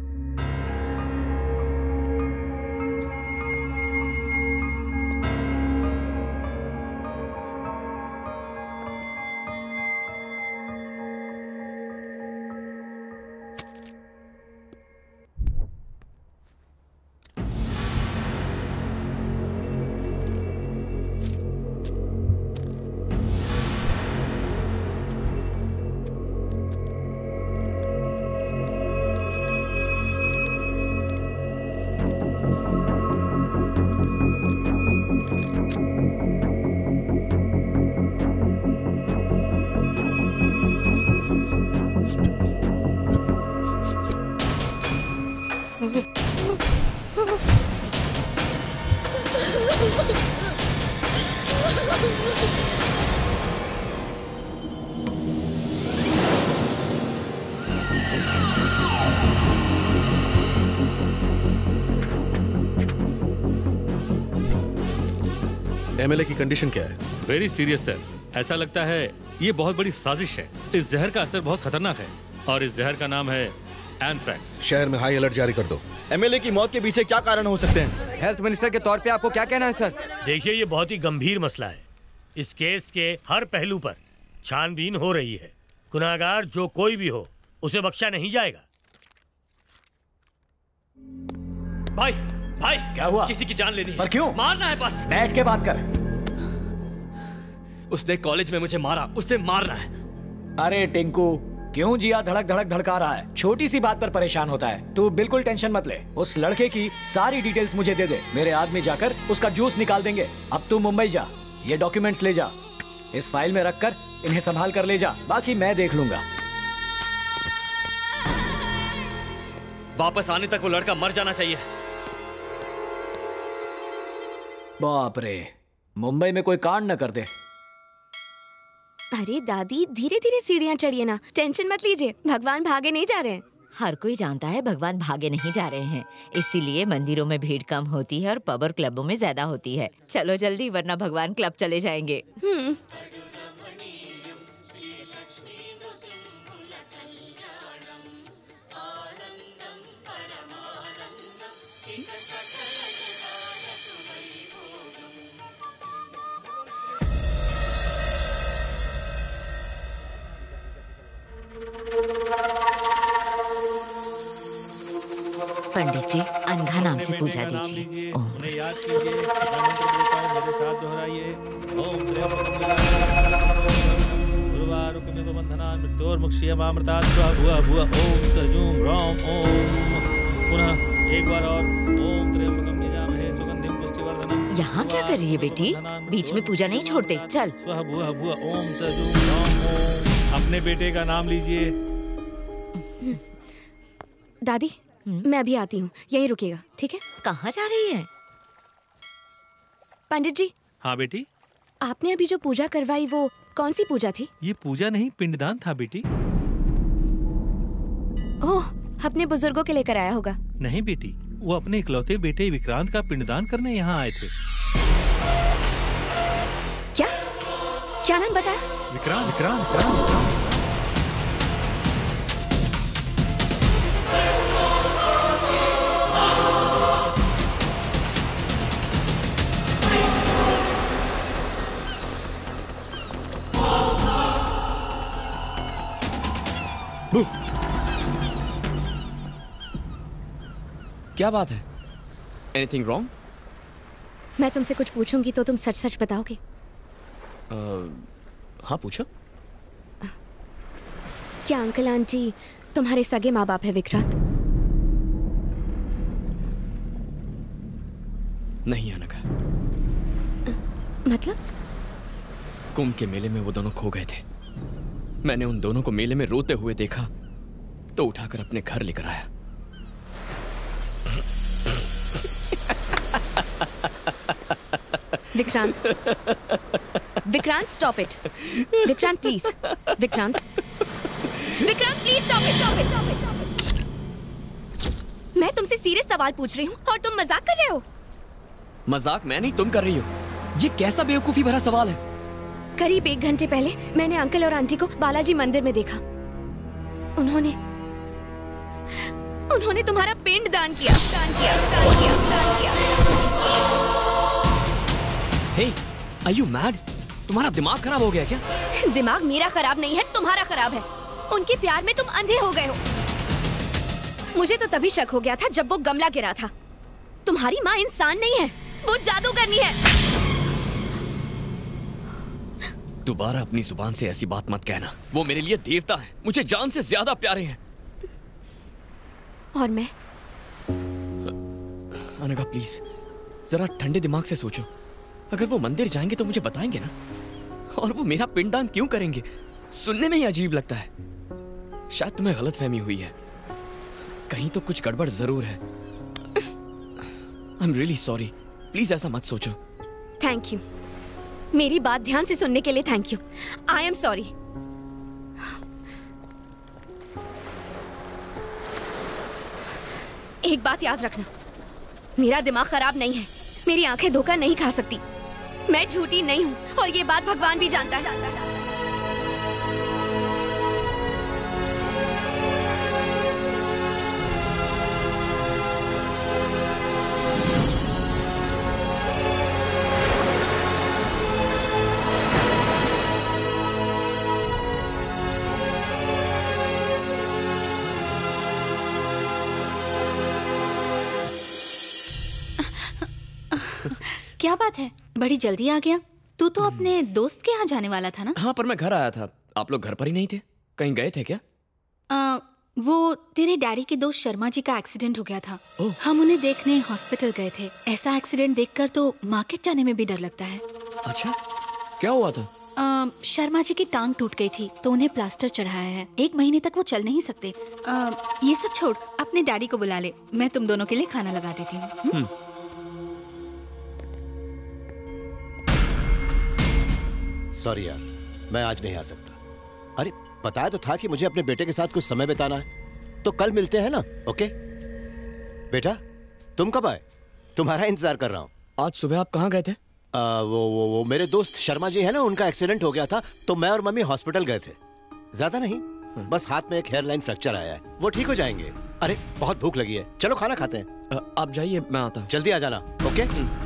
एमएलए की कंडीशन क्या है? Very serious sir. ऐसा लगता है ये बहुत बड़ी साजिश है। इस जहर का असर बहुत खतरनाक है और इस जहर का नाम है एंथ्रैक्स। शहर में हाई अलर्ट जारी कर दो। एमएलए की मौत के पीछे क्या कारण हो सकते हैं? हेल्थ मिनिस्टर के तौर पे आपको क्या कहना है सर? देखिए, ये बहुत ही गंभीर मसला है। इस केस के हर पहलू पर छानबीन हो रही है। गुनाहगार जो कोई भी हो, उसे बख्शा नहीं जाएगा। भाई भाई, क्या हुआ? किसी की जान लेनी है। पर क्यों? मारना है बस। बैठ के बात कर। उसने कॉलेज में मुझे मारा, उससे मारना है। अरे टिंकू, क्यों जिया धड़क धड़क धड़का रहा है? छोटी सी बात पर परेशान होता है। तू बिल्कुल टेंशन मत ले। उस लड़के की सारी डिटेल्स मुझे दे दे। मेरे आदमी जाकर उसका जूस निकाल देंगे। अब तू मुंबई जा, ये डॉक्यूमेंट्स ले जा, इस फाइल में रखकर इन्हें संभाल कर ले जा। बाकी मैं देख लूंगा। वापस आने तक वो लड़का मर जाना चाहिए। बाप रे, मुंबई में कोई कांड न कर दे। अरे दादी, धीरे धीरे सीढ़ियाँ चढ़िए ना, टेंशन मत लीजिए। भगवान भागे नहीं जा रहे हैं। हर कोई जानता है भगवान भागे नहीं जा रहे हैं, इसीलिए मंदिरों में भीड़ कम होती है और पब और क्लबों में ज्यादा होती है। चलो जल्दी, वरना भगवान क्लब चले जाएंगे। पंडित जी, अनघा नाम से पूजा दीजिए। ओम याद कीजिए, मैं मंत्र बोलता हूं, मेरे साथ दोहराइए। ओम त्र्यंबकं मृत्योर्मुक्षीयमामृतात् भुवा भुवा ओम सजूम राम ओम। पुनः एक बार और ओम त्र्यंबकं यजामहे सुगंधिं पुष्टिवर्धनम्। यहाँ क्या कर रही है बेटी? बीच में पूजा नहीं छोड़ते। चल। स्वः भुवा भुवा ओम सजूम राम ओम। अपने बेटे का नाम लीजिए। दादी, मैं अभी आती हूँ, यहीं रुकेगा, ठीक है? कहाँ जा रही है? पंडित जी। हाँ बेटी। आपने अभी जो पूजा करवाई, वो कौन सी पूजा थी? ये पूजा नहीं, पिंडदान था बेटी। ओह, अपने बुजुर्गों के लेकर आया होगा। नहीं बेटी, वो अपने इकलौते बेटे विक्रांत का पिंडदान करने यहाँ आए थे। क्या नाम बताया? विक्रांत। विक्रांत, विक्रांत, विक्रांत। क्या बात है? Anything wrong? मैं तुमसे कुछ पूछूंगी तो तुम सच सच बताओगे? हाँ पूछो। क्या अंकल आंटी तुम्हारे सगे माँ बाप है विक्रांत? नहीं अनघा। मतलब? कुंभ के मेले में वो दोनों खो गए थे। मैंने उन दोनों को मेले में रोते हुए देखा तो उठाकर अपने घर लेकर आया। Vikrant, Vikrant stop it. Vikrant please, Vikrant, Vikrant please stop it, stop it, stop it. मैं तुमसे सीरियस सवाल पूछ रही हूँ और तुम मजाक कर रहे हो। मजाक मैं नहीं, तुम कर रही हो। ये कैसा बेवकूफी भरा सवाल है? करीब 1 घंटे पहले मैंने अंकल और आंटी को बालाजी मंदिर में देखा। उन्होंने तुम्हारा पिंड दान किया, दान किया, दान किया, दान किया। Hey, are you mad? तुम्हारा दिमाग खराब हो गया क्या? दिमाग मेरा खराब नहीं है, तुम्हारा खराब है। उनके प्यार में तुम अंधे हो गए हो। मुझे तो तभी शक हो गया था जब वो गमला गिरा था। तुम्हारी माँ इंसान नहीं है, वो जादूगरनी है। दोबारा अपनी जुबान से ऐसी बात मत कहना। वो मेरे लिए देवता है, मुझे जान से ज्यादा प्यारे हैं। और मैं? अनघा प्लीज जरा ठंडे दिमाग से सोचो। अगर वो मंदिर जाएंगे तो मुझे बताएंगे ना, और वो मेरा पिंडदान क्यों करेंगे? सुनने में ही अजीब लगता है। शायद तुम्हें गलतफहमी हुई है, कहीं तो कुछ गड़बड़ जरूर है। I am really sorry, please ऐसा मत सोचो। थैंक यू, मेरी बात ध्यान से सुनने के लिए thank you. I am sorry. एक बात याद रखना, मेरा दिमाग खराब नहीं है, मेरी आंखें धोखा नहीं खा सकती। मैं झूठी नहीं हूँ और ये बात भगवान भी जानता है। क्या बात है, बड़ी जल्दी आ गया। तू तो अपने दोस्त के यहाँ जाने वाला था ना? हाँ, पर मैं घर आया था। आप लोग घर पर ही नहीं थे? कहीं गए थे क्या? वो तेरे डैडी के दोस्त शर्मा जी का एक्सीडेंट हो गया था। हम उन्हें देखने हॉस्पिटल गए थे। ऐसा एक्सीडेंट देखकर तो मार्केट जाने में भी डर लगता है। अच्छा, क्या हुआ था? शर्मा जी की टांग टूट गई थी तो उन्हें प्लास्टर चढ़ाया है। 1 महीने तक वो चल नहीं सकते। ये सब छोड़, अपने डैडी को बुला ले, मैं तुम दोनों के लिए खाना लगा देती हूँ। सॉरी यार, मैं आज नहीं आ सकता। अरे बताया तो था कि मुझे अपने बेटे के साथ कुछ समय बिताना है, तो कल मिलते हैं ना? ओके बेटा, तुम कब आए? तुम्हारा इंतजार कर रहा हूँ। आज सुबह आप कहाँ गए थे? वो मेरे दोस्त शर्मा जी है ना, उनका एक्सीडेंट हो गया था तो मैं और मम्मी हॉस्पिटल गए थे। ज्यादा नहीं, बस हाथ में एक हेयरलाइन फ्रैक्चर आया है, वो ठीक हो जाएंगे। अरे बहुत भूख लगी है, चलो खाना खाते हैं। आप जाइए, मैं आता हूँ। जल्दी आ जाना। ओके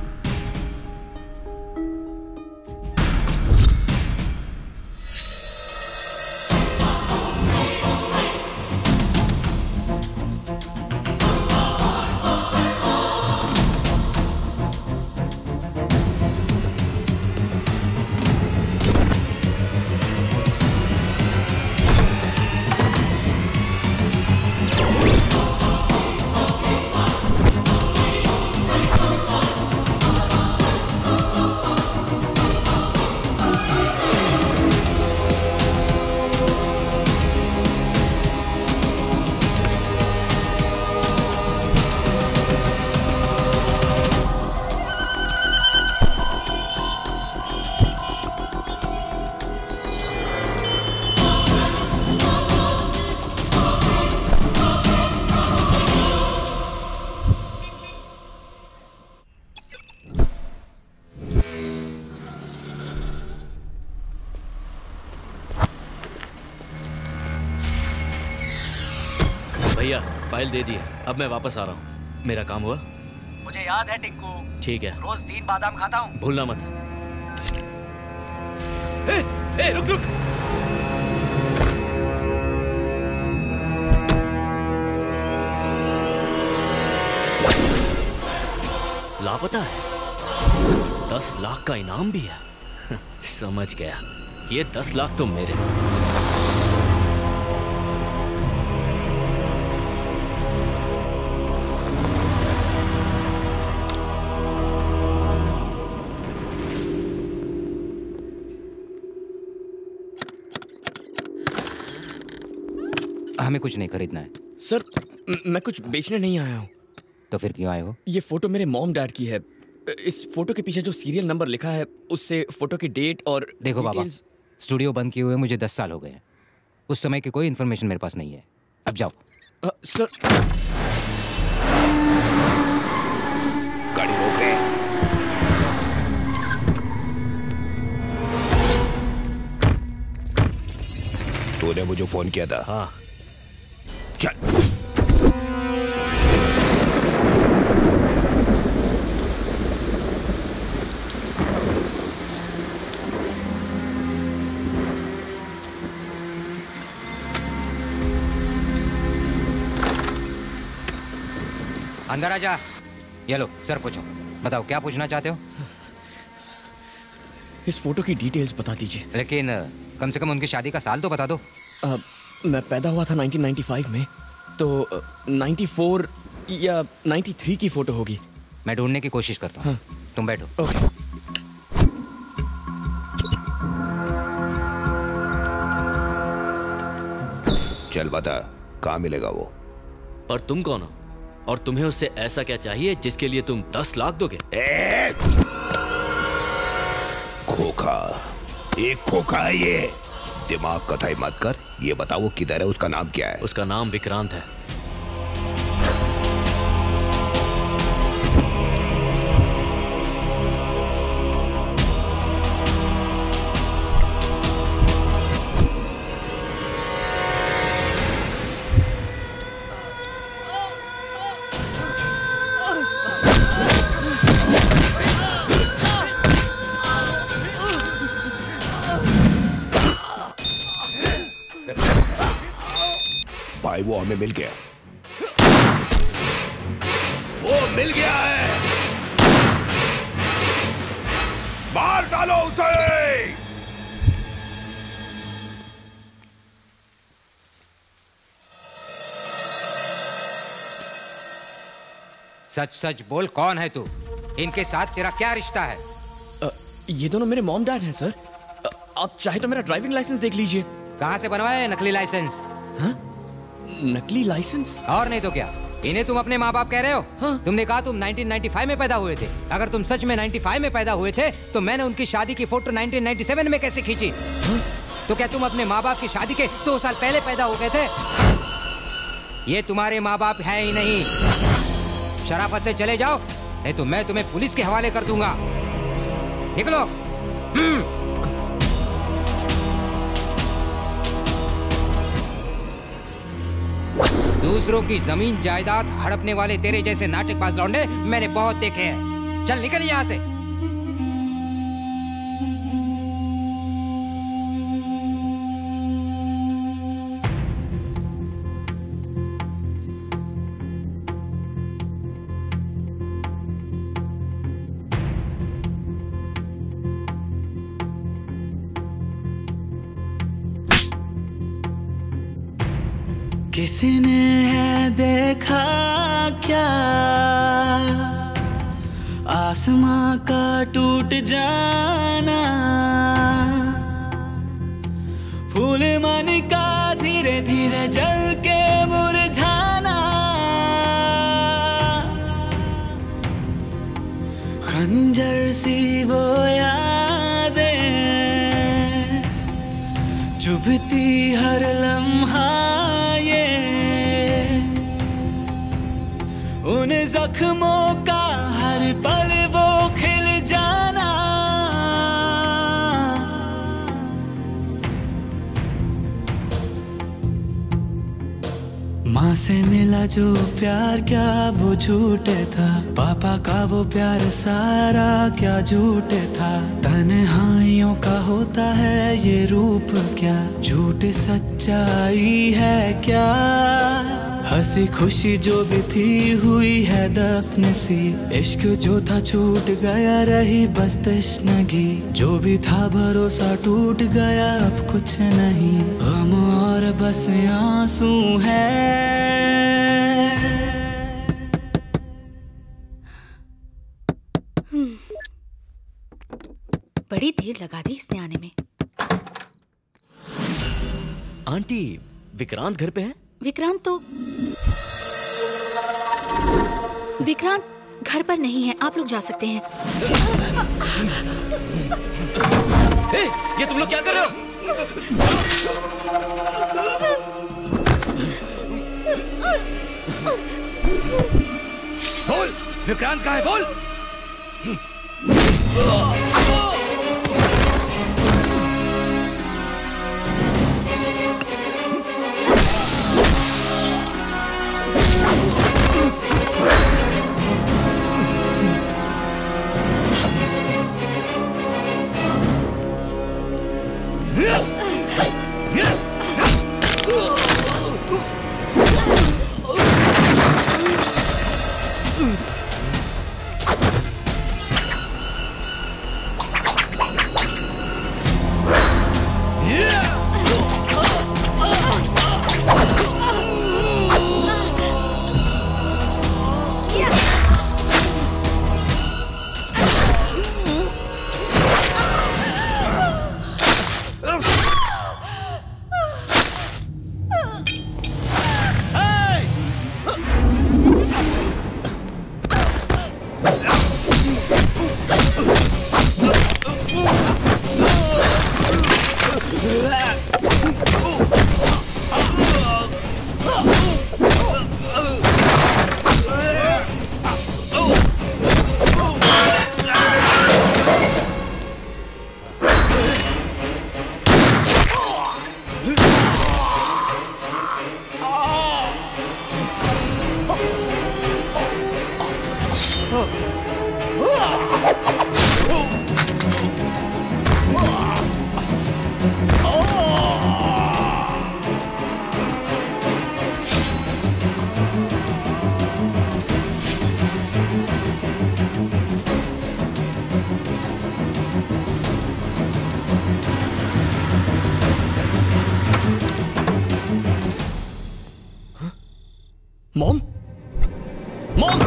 भैया फाइल दे दी, अब मैं वापस आ रहा हूँ। मेरा काम हुआ? मुझे याद है टिंकू, ठीक है। रोज 3 बादाम खाता हूँ। भूलना मत। रुक रुक। लापता है। 10 लाख का इनाम भी है। समझ गया, ये 10 लाख तो मेरे। हमें कुछ नहीं खरीदना है सर। मैं कुछ बेचने नहीं आया हूँ। तो फिर क्यों आए हो? ये फोटो मेरे मॉम डैड की है। इस फोटो के पीछे जो सीरियल नंबर लिखा है उससे फोटो की डेट और देखो बाबा, स्टूडियो बंद किए हुए मुझे 10 साल हो गए हैं। उस समय की कोई इन्फॉर्मेशन मेरे पास नहीं है। अब जाओ। सर गाड़ी रोक ले। तूने मुझे फोन किया था? हाँ। चल। अंदर आ जा। ये लो सर, पूछो। बताओ क्या पूछना चाहते हो? इस फोटो की डिटेल्स बता दीजिए। लेकिन कम से कम उनकी शादी का साल तो बता दो। मैं पैदा हुआ था 1995 में, तो 94 या 93 की फोटो होगी। मैं ढूंढने की कोशिश करता हूँ। हाँ। तुम बैठो। ओके। चल बता, कहाँ मिलेगा वो? और तुम कौन हो? और तुम्हें उससे ऐसा क्या चाहिए जिसके लिए तुम 10 लाख दोगे? खोखा, एक खोखा है ये। दिमाग कथाई मत कर। ये बताओ किधर है, उसका नाम क्या है? उसका नाम विक्रांत है। भाई वो हमें मिल गया। वो मिल गया है। मार डालो उसे। सच सच बोल, कौन है तू? इनके साथ तेरा क्या रिश्ता है? ये दोनों मेरे मॉम डैड हैं सर। आप चाहे तो मेरा ड्राइविंग लाइसेंस देख लीजिए। कहाँ से बनवाया है नकली लाइसेंस? हाँ? नकली लाइसेंस? और नहीं तो क्या, इन्हें तुम अपने माँ बाप कह रहे हो? हाँ? तुमने कहा तुम 1995 में पैदा हुए थे। अगर तुम सच में 95 में पैदा हुए थे तो मैंने उनकी शादी की फोटो 1997 में कैसे खींची? हाँ? तो क्या तुम अपने माँ बाप की शादी के 2 साल पहले पैदा हो गए थे? ये तुम्हारे माँ बाप है ही नहीं। शराफत से चले जाओ, नहीं तो मैं तुम्हें पुलिस के हवाले कर दूंगा। निकलो। दूसरों की जमीन जायदाद हड़पने वाले तेरे जैसे नाटकबाज लौंडे मैंने बहुत देखे हैं। चल निकल यहाँ से। किसने है देखा क्या आसमां का टूट जाना, फूल मन का धीरे धीरे जल के मुरझाना, खंजर सी वो यादें चुभती हर लम्हा, उन जख्मों का हर पल वो खिल जाना। माँ से मिला जो प्यार क्या वो झूठ था, पापा का वो प्यार सारा क्या झूठ था, तन्हाइयों का होता है ये रूप क्या झूठ सच्चाई है क्या, हंसी खुशी जो भी थी हुई है दफन सी, इश्क जो था छूट गया रही बस तशनगी, जो भी था भरोसा टूट गया अब कुछ नहीं, गम और बस आंसू है। बड़ी देर लगा दी इसने आने में। आंटी विक्रांत घर पे है? विक्रांत घर पर नहीं है, आप लोग जा सकते हैं। ये तुम लोग क्या कर रहे हो? बोल, विक्रांत कहाँ है? बोल। Mom, mom,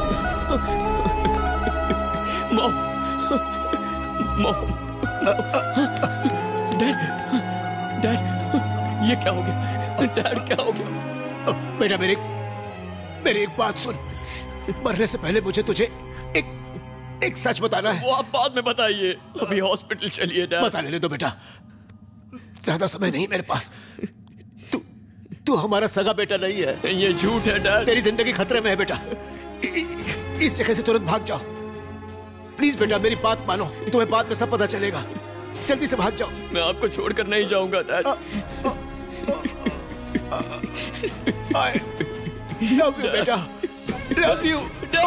mom, mom, dad, dad, ये क्या हो गया? डैड क्या हो गया? बेटा मेरी एक बात सुन, मरने से पहले मुझे तुझे एक सच बताना है। वो आप बाद में बताइए, अभी हॉस्पिटल चलिए डैड। बता लेने दो बेटा, ज्यादा समय नहीं मेरे पास। तू हमारा सगा बेटा नहीं है। ये झूठ है डैड। तेरी जिंदगी खतरे में है बेटा, इस जगह से तुरंत भाग जाओ प्लीज बेटा, मेरी बात मानो, तुम्हें बाद में सब पता चलेगा। जल्दी से भाग जाओ। मैं आपको छोड़कर नहीं जाऊंगा डैड। लव यू बेटा, लव यू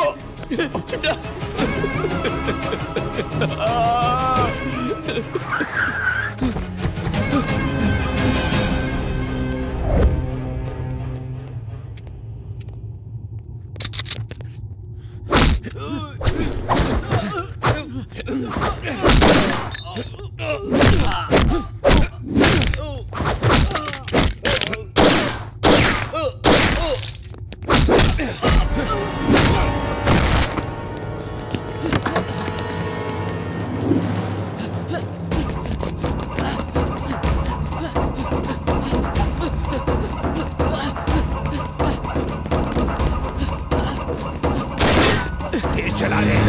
चला ले।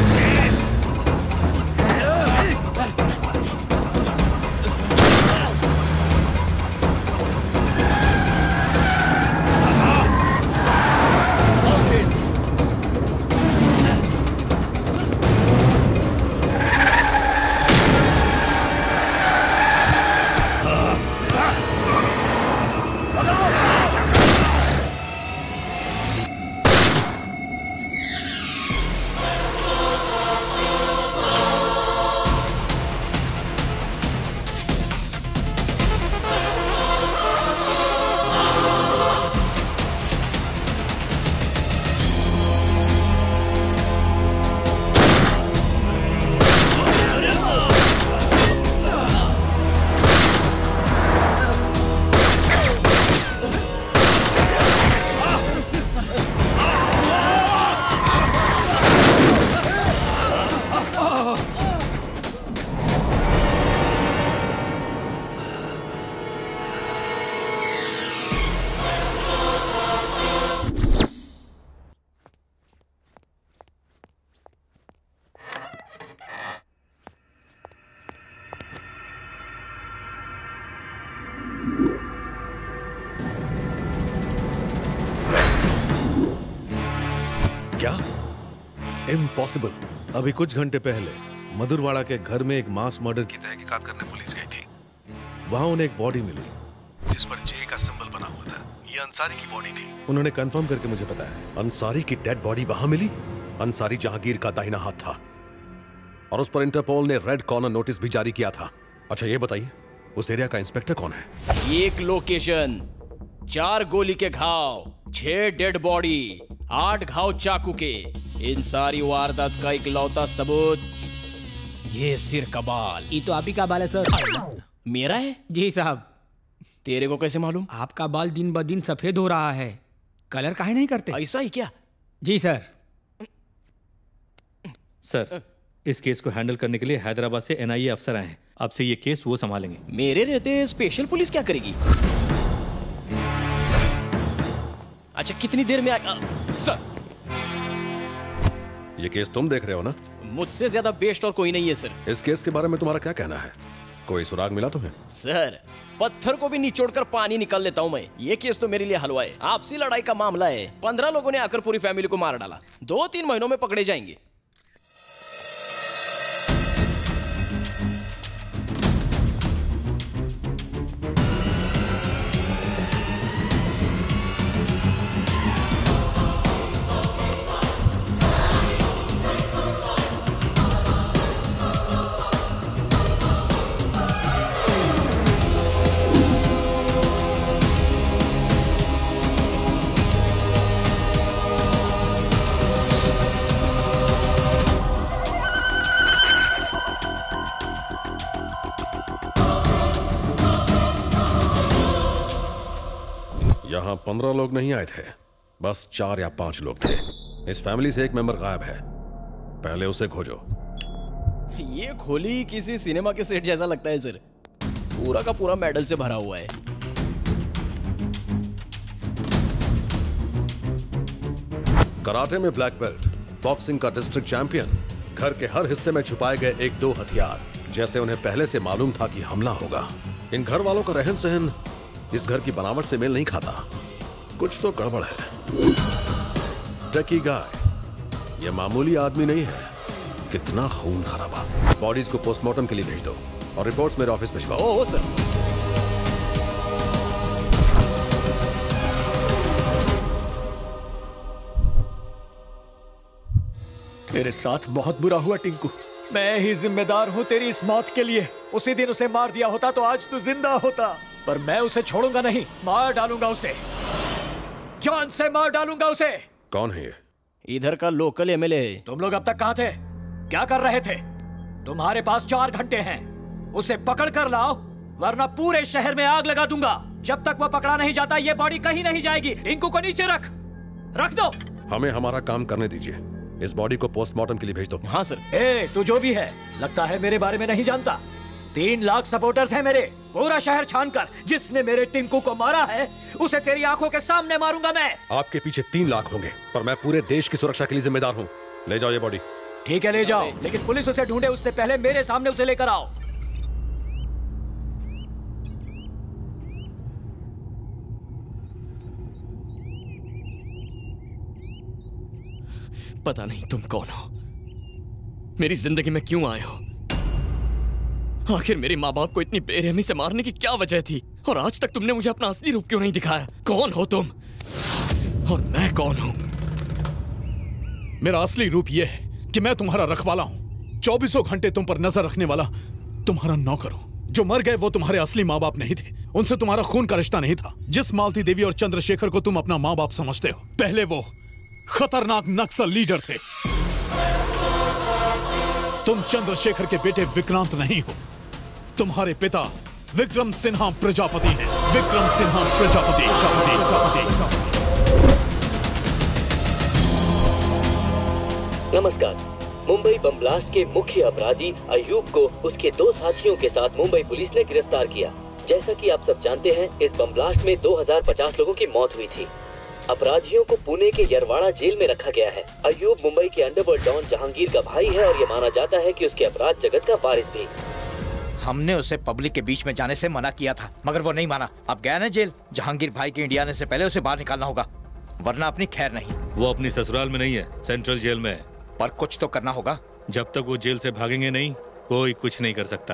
क्या? इम्पॉसिबल। अभी कुछ घंटे पहले मधुरवाड़ा के घर में एक मास मर्डर की तहकीकात करने पुलिस गई थी। वहां उन्हें एक बॉडी मिली जिस पर जे का सिंबल बना हुआ था। ये अंसारी की बॉडी थी। उन्होंने कंफर्म करके मुझे बताया। अंसारी की डेड बॉडी वहां मिली? अंसारी जहांगीर का दाहिना हाथ था और उस पर इंटरपोल ने रेड कॉर्नर नोटिस भी जारी किया था। अच्छा ये बताइए, उस एरिया का इंस्पेक्टर कौन है? एक लोकेशन, 4 गोली के घाव, 6 डेड बॉडी, 8 घाव चाकू के। इन सारी वारदात का इकलौता सबूत ये सिर का बाल। ये तो आप ही का बाल है सर। मेरा है? जी साहब। तेरे को कैसे मालूम? आपका बाल दिन ब दिन सफेद हो रहा है, कलर काहे नहीं करते? ऐसा ही क्या? जी सर। सर, इस केस को हैंडल करने के लिए हैदराबाद से एनआईए अफसर आए हैं। अब से ये केस वो संभालेंगे। मेरे रहते स्पेशल पुलिस क्या करेगी? अच्छा कितनी देर में सर, ये केस तुम देख रहे हो ना? मुझसे ज्यादा बेस्ट और कोई नहीं है सर। इस केस के बारे में तुम्हारा क्या कहना है? कोई सुराग मिला तुम्हें? सर, पत्थर को भी निचोड़कर पानी निकाल लेता हूं मैं। ये केस तो मेरे लिए हलवा है। आपसी लड़ाई का मामला है। 15 लोगों ने आकर पूरी फैमिली को मार डाला। 2-3 महीनों में पकड़े जाएंगे। यहाँ 15 लोग नहीं आए थे, बस 4 या 5 लोग थे। इस फैमिली से एक मेंबर गायब है, पहले उसे खोजो। ये खोली किसी सिनेमा के सेट जैसा लगता है सर। पूरा का पूरा मेडल से भरा हुआ है। कराटे में ब्लैक बेल्ट, बॉक्सिंग का डिस्ट्रिक्ट चैंपियन, घर के हर हिस्से में छुपाए गए 1-2 हथियार, जैसे उन्हें पहले से मालूम था कि हमला होगा। इन घर वालों का रहन सहन इस घर की बनावट से मेल नहीं खाता। कुछ तो गड़बड़ है। टकी गाय ये मामूली आदमी नहीं है। कितना खून खराबा। बॉडीज को पोस्टमार्टम के लिए भेज दो और रिपोर्ट्स मेरे ऑफिस भिजवाओ। Oh sir. तेरे साथ बहुत बुरा हुआ टिंकू। मैं ही जिम्मेदार हूँ तेरी इस मौत के लिए। उसी दिन उसे मार दिया होता तो आज तू जिंदा होता, पर मैं उसे छोड़ूंगा नहीं। मार डालूंगा उसे, जान से मार डालूंगा उसे। कौन है ये? इधर का लोकल एमएलए। तुम लोग अब तक कहाँ थे? क्या कर रहे थे? तुम्हारे पास 4 घंटे हैं, उसे पकड़ कर लाओ वरना पूरे शहर में आग लगा दूंगा। जब तक वह पकड़ा नहीं जाता ये बॉडी कहीं नहीं जाएगी। टिंकू को नीचे रख दो। हमें हमारा काम करने दीजिए। इस बॉडी को पोस्टमार्टम के लिए भेज दो। हाँ सर। तू जो भी है, लगता है मेरे बारे में नहीं जानता। 3 लाख सपोर्टर्स हैं मेरे। पूरा शहर छानकर जिसने मेरे टिंकू को मारा है उसे तेरी आंखों के सामने मारूंगा मैं। आपके पीछे 3 लाख होंगे, पर मैं पूरे देश की सुरक्षा के लिए जिम्मेदार हूँ। ले जाओ ये बॉडी। ठीक है ले जाओ, लेकिन पुलिस उसे ढूंढे उससे पहले मेरे सामने उसे लेकर आओ। पता नहीं तुम कौन हो, मेरी जिंदगी में क्यों आए हो, आखिर मेरे माँ बाप को इतनी बेरहमी से मारने की क्या वजह थी, और आज तक तुमने मुझे अपना असली रूप क्यों नहीं दिखाया? कौन हो तुम और मैं कौन हूं? मेरा असली रूप यह है कि मैं तुम्हारा रखवाला हूं, 24 घंटे तुम पर नजर रखने वाला तुम्हारा नौकर हूं। जो मर गए वो तुम्हारे असली माँ बाप नहीं थे, उनसे तुम्हारा खून का रिश्ता नहीं था। जिस मालती देवी और चंद्रशेखर को तुम अपना माँ बाप समझते हो, पहले वो खतरनाक नक्सल लीडर थे। तुम चंद्रशेखर के बेटे विक्रांत नहीं हो, तुम्हारे पिता विक्रम सिन्हा प्रजापति हैं। विक्रम सिन्हा प्रजापति। नमस्कार। मुंबई बम ब्लास्ट के मुख्य अपराधी अयूब को उसके 2 साथियों के साथ मुंबई पुलिस ने गिरफ्तार किया। जैसा कि आप सब जानते हैं, इस बम ब्लास्ट में 2050 लोगों की मौत हुई थी। अपराधियों को पुणे के यरवाड़ा जेल में रखा गया है। अयूब मुंबई के अंडरवर्ल्ड डॉन जहांगीर का भाई है और ये माना जाता है कि उसके अपराध जगत का वारिस भी। हमने उसे पब्लिक के बीच में जाने से मना किया था, मगर वो नहीं माना। अब गया ना जेल। जहांगीर भाई के इंडिया आने से पहले उसे बाहर निकालना होगा, वरना अपनी खैर नहीं। वो अपनी ससुराल में नहीं है, सेंट्रल जेल में है। पर कुछ तो करना होगा। जब तक वो जेल से भागेंगे नहीं, कोई कुछ नहीं कर सकता।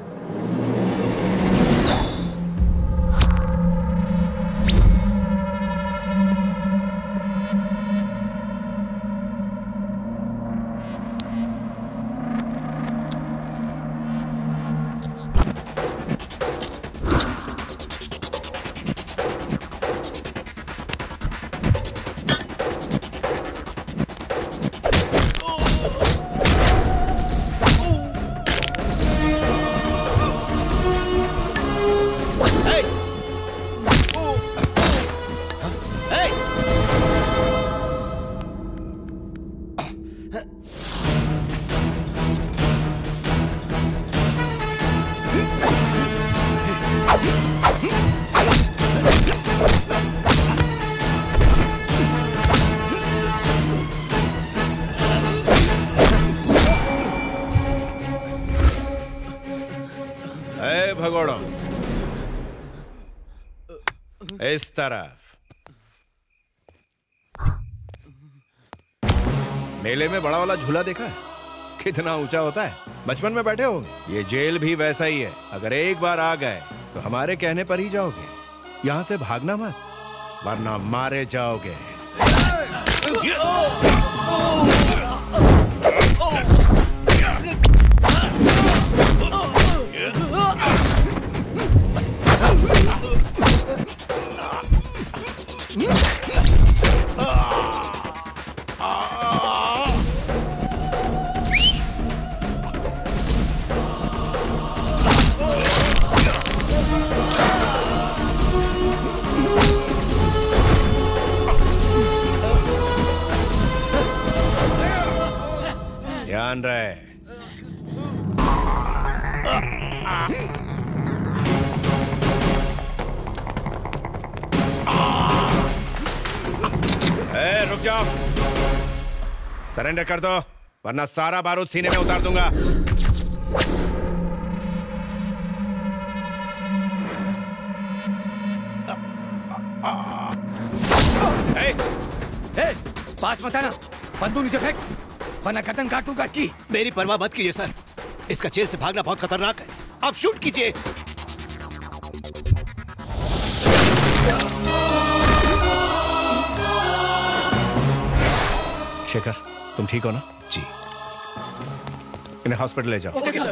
इस तरफ। मेले में बड़ा वाला झूला देखा है? कितना ऊंचा होता है, बचपन में बैठे होंगे। ये जेल भी वैसा ही है। अगर एक बार आ गए तो हमारे कहने पर ही जाओगे। यहाँ से भागना मत, वरना मारे जाओगे। ध्यान रहे। रुक जाओ, सरेंडर कर दो, वरना सारा बारूद सीने में उतार दूंगा। पास मत आना, बंदूक नीचे फेंक, वरना गर्दन काट दूंगा इसकी। मेरी परवाह मत कीजिए सर, इसका जेल से भागना बहुत खतरनाक है। आप शूट कीजिए। शेखर, तुम ठीक हो ना? जी। इन्हें हॉस्पिटल ले जाओ। Okay sir.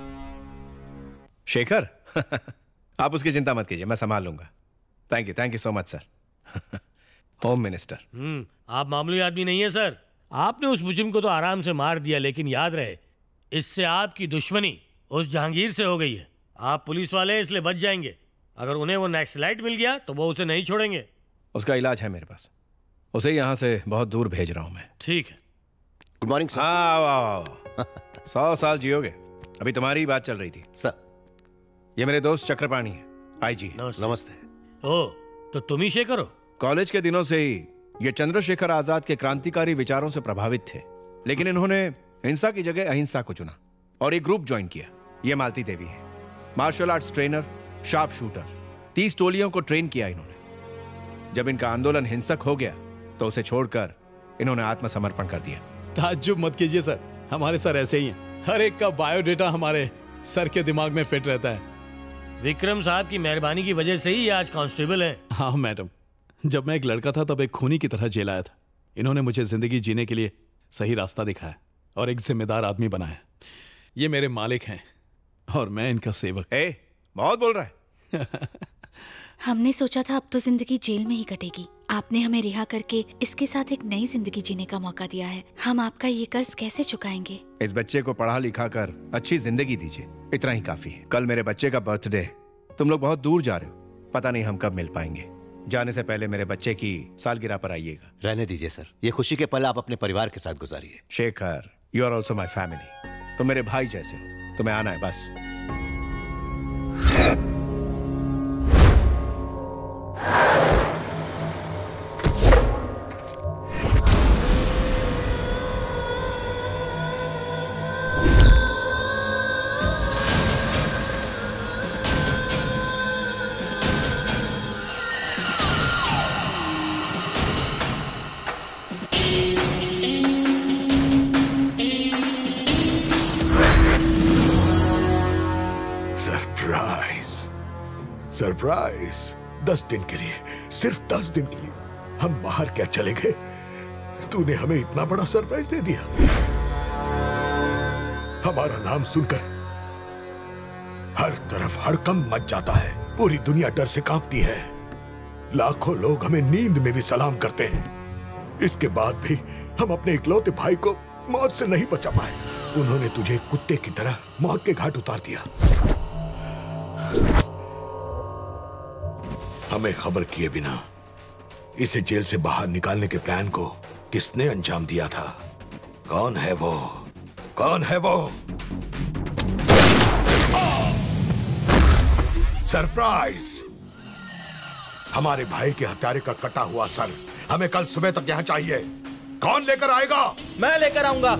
शेखर आप उसकी चिंता मत कीजिए, मैं संभाल लूंगा। Thank you so much sir. Home minister. आप मामूली आदमी नहीं है सर। आपने उस मुजरिम को तो आराम से मार दिया, लेकिन याद रहे इससे आपकी दुश्मनी उस जहांगीर से हो गई है। आप पुलिस वाले इसलिए बच जाएंगे। अगर उन्हें वो नक्सलाइट मिल गया तो वो उसे नहीं छोड़ेंगे। उसका इलाज है मेरे पास, उसे यहाँ से बहुत दूर भेज रहा हूँ मैं। ठीक है। Good morning sir. आओ 100 साल जियोगे। अभी तुम्हारी ही बात चल रही थी सर। ये मेरे दोस्त चक्रपाणी है, आईजी। नमस्ते। ओ, तो तुम ही शेखर हो? कॉलेज के दिनों से ही ये चंद्रशेखर आजाद के क्रांतिकारी विचारों से प्रभावित थे, लेकिन इन्होंने हिंसा की जगह अहिंसा को चुना और एक ग्रुप ज्वाइन किया। ये मालती देवी है, martial arts trainer, sharp shooter. 30 टोलियों को ट्रेन किया इन्होंने। जब इनका आंदोलन हिंसक हो गया तो उसे छोड़कर इन्होंने आत्मसमर्पण कर दिया। ताज्जुब मत कीजिए सर, हमारे सर ऐसे ही हैं। हर एक का बायोडेटा हमारे सर के दिमाग में फिट रहता है। विक्रम साहब की मेहरबानी की वजह से ही आज कांस्टेबल हैं। हाँ मैडम, जब मैं एक लड़का था तब एक खूनी की तरह जेल आया था। इन्होंने मुझे जिंदगी जीने के लिए सही रास्ता दिखाया और एक जिम्मेदार आदमी बनाया। ये मेरे मालिक हैं और मैं इनका सेवक। बहुत बोल रहा है। हमने सोचा था अब तो जिंदगी जेल में ही कटेगी। आपने हमें रिहा करके इसके साथ एक नई जिंदगी जीने का मौका दिया है। हम आपका ये कर्ज कैसे चुकाएंगे? इस बच्चे को पढ़ा लिखा कर अच्छी जिंदगी दीजिए, इतना ही काफी है। कल मेरे बच्चे का बर्थडे है, तुम लोग बहुत दूर जा रहे हो, पता नहीं हम कब मिल पाएंगे। जाने से पहले मेरे बच्चे की सालगिरह पर आइएगा। रहने दीजिए सर, ये खुशी के पल आप अपने परिवार के साथ गुजारिए। Shekhar, you are also my family. तुम मेरे भाई जैसे हो, तुम्हें आना है बस। सरप्राइज। 10 दिन के लिए, सिर्फ 10 दिन के लिए हम बाहर क्या चले गए, तूने हमें इतना बड़ा सरप्राइज दे दिया। हमारा नाम सुनकर हर तरफ हड़कंप मच जाता है, पूरी दुनिया डर से कांपती है। लाखों लोग हमें नींद में भी सलाम करते हैं। इसके बाद भी हम अपने इकलौते भाई को मौत से नहीं बचा पाए। उन्होंने तुझे कुत्ते की तरह मौत के घाट उतार दिया। हमें खबर किए बिना इसे जेल से बाहर निकालने के प्लान को किसने अंजाम दिया था? कौन है वो? कौन है वो? सरप्राइज! हमारे भाई के हत्यारे का कटा हुआ सर हमें कल सुबह तक यहाँ चाहिए। कौन लेकर आएगा? मैं लेकर आऊंगा।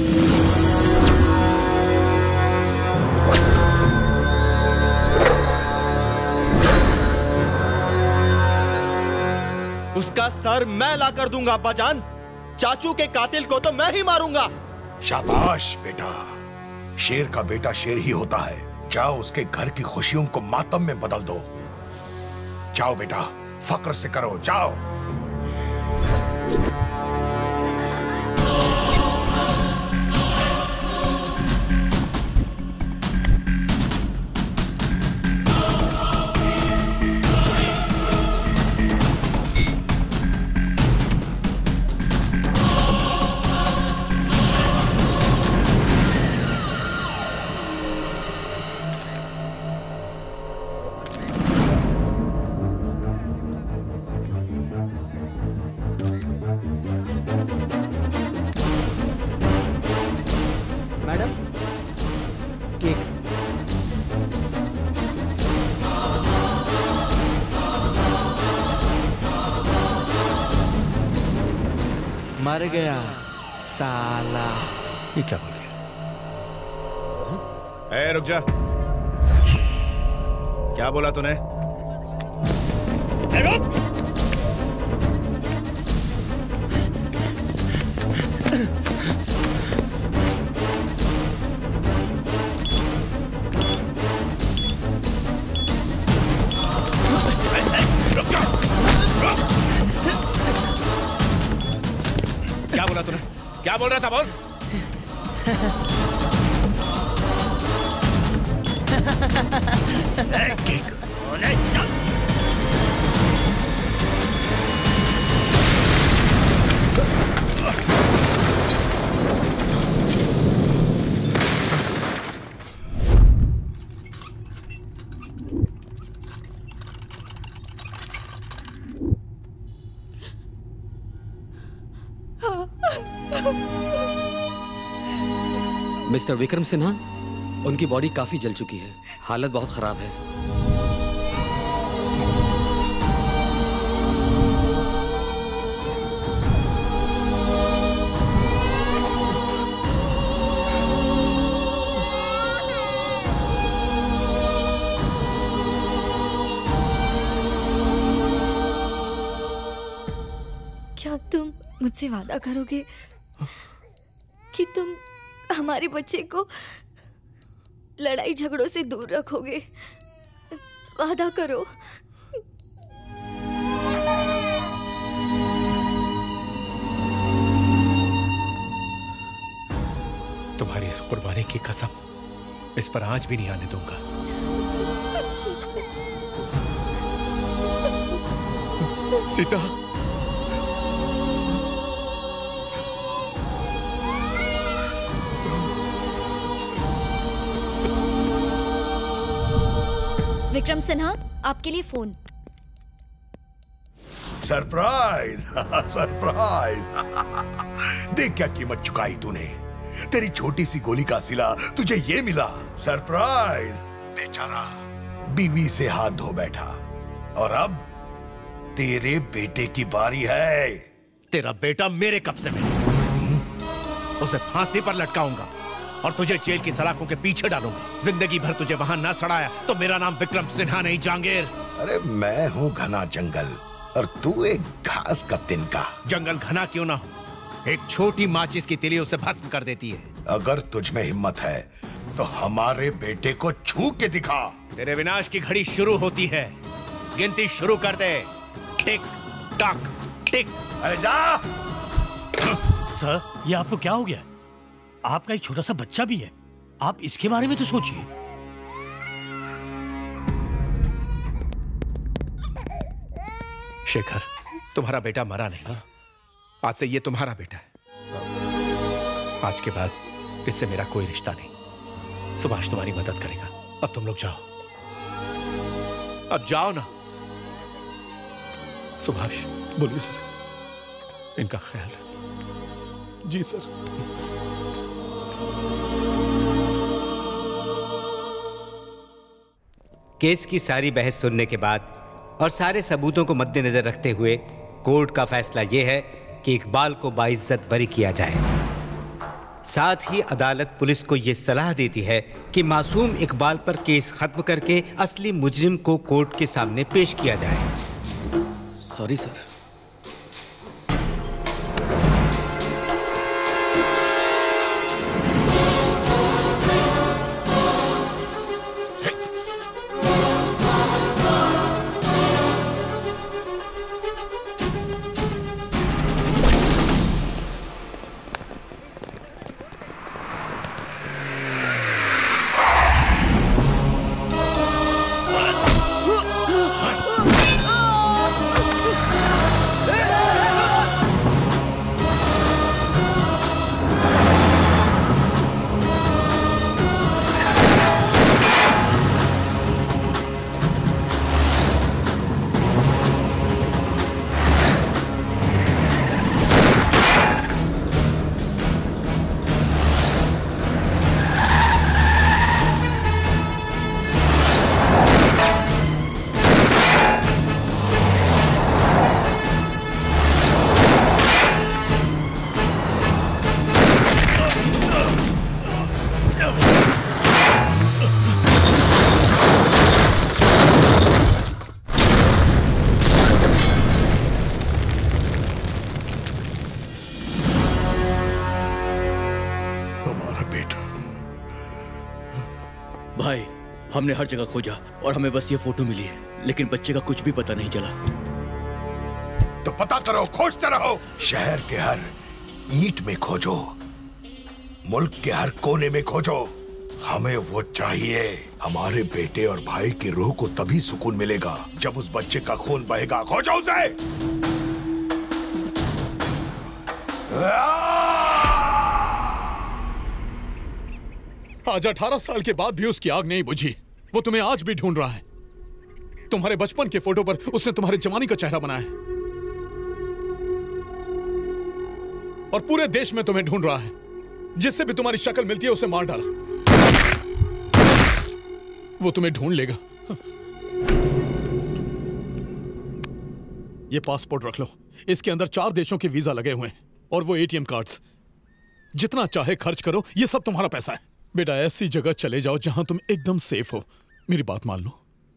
उसका सर मैं ला कर दूंगा अब्बा जान। चाचू के कातिल को तो मैं ही मारूंगा। शाबाश बेटा, शेर का बेटा शेर ही होता है। जाओ उसके घर की खुशियों को मातम में बदल दो। जाओ बेटा, फक्र से करो, जाओ। मर गया साला। ये क्या बोल गया? ए, रुक जा। क्या बोला तूने? रुक। क्या बोला तूने? क्या बोल रहा था? बोल। मिस्टर विक्रम सिन्हा, उनकी बॉडी काफी जल चुकी है, हालत बहुत खराब है। क्या तुम मुझसे वादा करोगे कि तुम हमारे बच्चे को लड़ाई झगड़ों से दूर रखोगे? वादा करो। तुम्हारी इस कुर्बानी की कसम इस पर आंच भी नहीं आने दूंगा। सीता, विक्रम सिन्हा, आपके लिए फोन। सरप्राइज! सरप्राइज! देख क्या कीमत चुकाई तूने। तेरी छोटी सी गोली का सिला तुझे ये मिला। सरप्राइज! बेचारा बीवी से हाथ धो बैठा और अब तेरे बेटे की बारी है। तेरा बेटा मेरे कब्जे में, उसे फांसी पर लटकाऊंगा और तुझे जेल की सलाखों के पीछे डालूंगा। जिंदगी भर तुझे वहां ना सड़ाया तो मेरा नाम विक्रम सिन्हा नहीं, जहांगीर। अरे मैं हूँ घना जंगल और तू एक घास का तिनका। जंगल घना क्यों ना हो, एक छोटी माचिस की तिली उसे भस्म कर देती है। अगर तुझ में हिम्मत है तो हमारे बेटे को छू के दिखा। तेरे विनाश की घड़ी शुरू होती है। गिनती शुरू कर दे। टिक टक टिक। जा। सर, ये आपको क्या हो गया? आपका एक छोटा सा बच्चा भी है, आप इसके बारे में तो सोचिए। शेखर, तुम्हारा बेटा मरा नहीं। आज से ये तुम्हारा बेटा है। आज के बाद इससे मेरा कोई रिश्ता नहीं। सुभाष तुम्हारी मदद करेगा। अब तुम लोग जाओ, अब जाओ ना। सुभाष। बोलिए सर। इनका ख्याल रखिए। जी सर। केस की सारी बहस सुनने के बाद और सारे सबूतों को मद्देनजर रखते हुए कोर्ट का फैसला यह है कि इकबाल को बाइज्जत बरी किया जाए। साथ ही अदालत पुलिस को यह सलाह देती है कि मासूम इकबाल पर केस खत्म करके असली मुजरिम को कोर्ट के सामने पेश किया जाए। Sorry sir. हमने हर जगह खोजा और हमें बस ये फोटो मिली है, लेकिन बच्चे का कुछ भी पता नहीं चला। तो पता करो, खोजते रहो। शहर के हर ईंट में खोजो, मुल्क के हर कोने में खोजो। हमें वो चाहिए। हमारे बेटे और भाई की रूह को तभी सुकून मिलेगा जब उस बच्चे का खून बहेगा। खोजो उसे। आज 18 साल के बाद भी उसकी आग नहीं बुझी। वो तुम्हें आज भी ढूंढ रहा है। तुम्हारे बचपन के फोटो पर उसने तुम्हारे जवानी का चेहरा बनाया है और पूरे देश में तुम्हें ढूंढ रहा है। जिससे भी तुम्हारी शक्ल मिलती है उसे मार डाला। वो तुम्हें ढूंढ लेगा। ये पासपोर्ट रख लो। इसके अंदर 4 देशों के वीजा लगे हुए हैं और वो ATM कार्ड्स। जितना चाहे खर्च करो, ये सब तुम्हारा पैसा है। बेटा, ऐसी जगह चले जाओ जहां तुम एकदम सेफ हो। मेरी बात मान लो।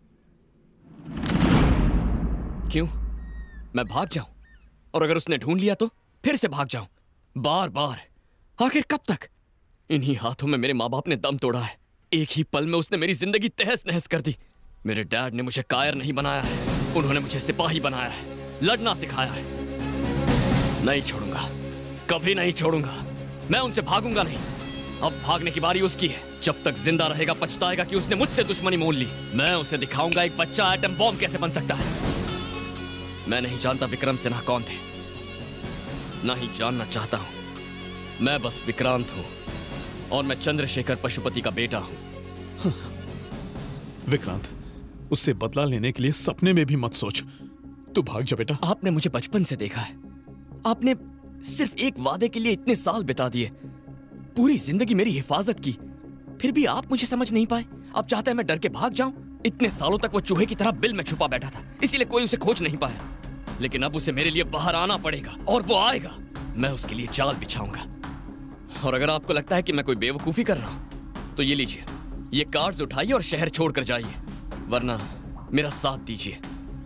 क्यों? मैं भाग जाऊं? और अगर उसने ढूंढ लिया तो फिर से भाग जाऊं? बार बार? आखिर कब तक? इन्हीं हाथों में मेरे माँ बाप ने दम तोड़ा है। एक ही पल में उसने मेरी जिंदगी तहस नहस कर दी। मेरे डैड ने मुझे कायर नहीं बनाया है, उन्होंने मुझे सिपाही बनाया है, लड़ना सिखाया है। नहीं छोड़ूंगा, कभी नहीं छोड़ूंगा। मैं उनसे भागूंगा नहीं। अब भागने की बारी उसकी है। जब तक जिंदा रहेगा पछताएगा कि उसने मुझसे दुश्मनी मोल ली। मैं उसे दिखाऊंगा एक बच्चा एटम बॉम्ब कैसे बन सकता है। मैं नहीं जानता विक्रम सिन्हा कौन थे, नहीं जानना चाहता हूं। मैं बस विक्रांत हूं और मैं चंद्रशेखर पशुपति का बेटा हूं। विक्रांत, उससे बदला लेने के लिए सपने में भी मत सोच। तू भाग जा बेटा। आपने मुझे बचपन से देखा है। आपने सिर्फ एक वादे के लिए इतने साल बिता दिए, पूरी जिंदगी मेरी हिफाजत की, फिर भी आप मुझे समझ नहीं पाए। आप चाहते हैं मैं डर के भाग जाऊं? इतने सालों तक वो चूहे की तरह बिल में छुपा बैठा था, इसीलिए कोई उसे खोज नहीं पाया। लेकिन अब उसे मेरे लिए बाहर आना पड़ेगा और वो आएगा। मैं उसके लिए जाल बिछाऊंगा। और अगर आपको लगता है कि मैं कोई बेवकूफी कर रहा हूं तो ये लीजिए, ये कार्ड्स उठाइए और शहर छोड़कर जाइए, वरना मेरा साथ दीजिए।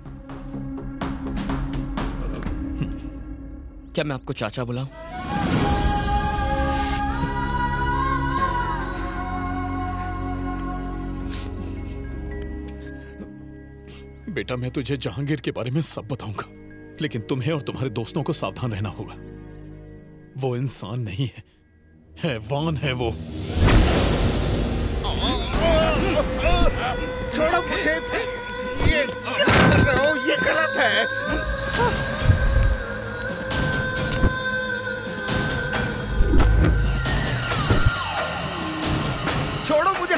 क्या मैं आपको चाचा बुलाऊं? बेटा मैं तुझे जहांगीर के बारे में सब बताऊंगा, लेकिन तुम्हें और तुम्हारे दोस्तों को सावधान रहना होगा। वो इंसान नहीं है, हैवान है वो। छोड़ो मुझे, ये क्या कर रहे हो? ये गलत है। छोड़ो मुझे।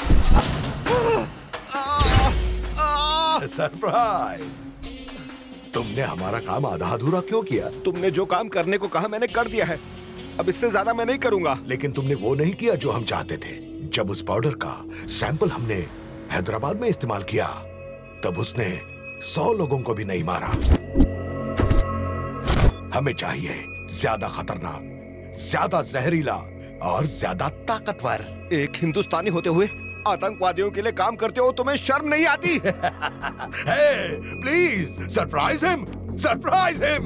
सरप्राइज! तुमने हमारा काम आधा अधूरा क्यों किया? तुमने जो काम करने को कहा मैंने कर दिया है, अब इससे ज्यादा मैं नहीं करूंगा। लेकिन तुमने वो नहीं किया जो हम चाहते थे। जब उस पाउडर का सैंपल हमने हैदराबाद में इस्तेमाल किया, तब उसने 100 लोगों को भी नहीं मारा। हमें चाहिए ज्यादा खतरनाक, ज्यादा जहरीला और ज्यादा ताकतवर। एक हिंदुस्तानी होते हुए आतंकवादियों के लिए काम करते हो, तुम्हें शर्म नहीं आती? Hey, please surprise him, surprise him.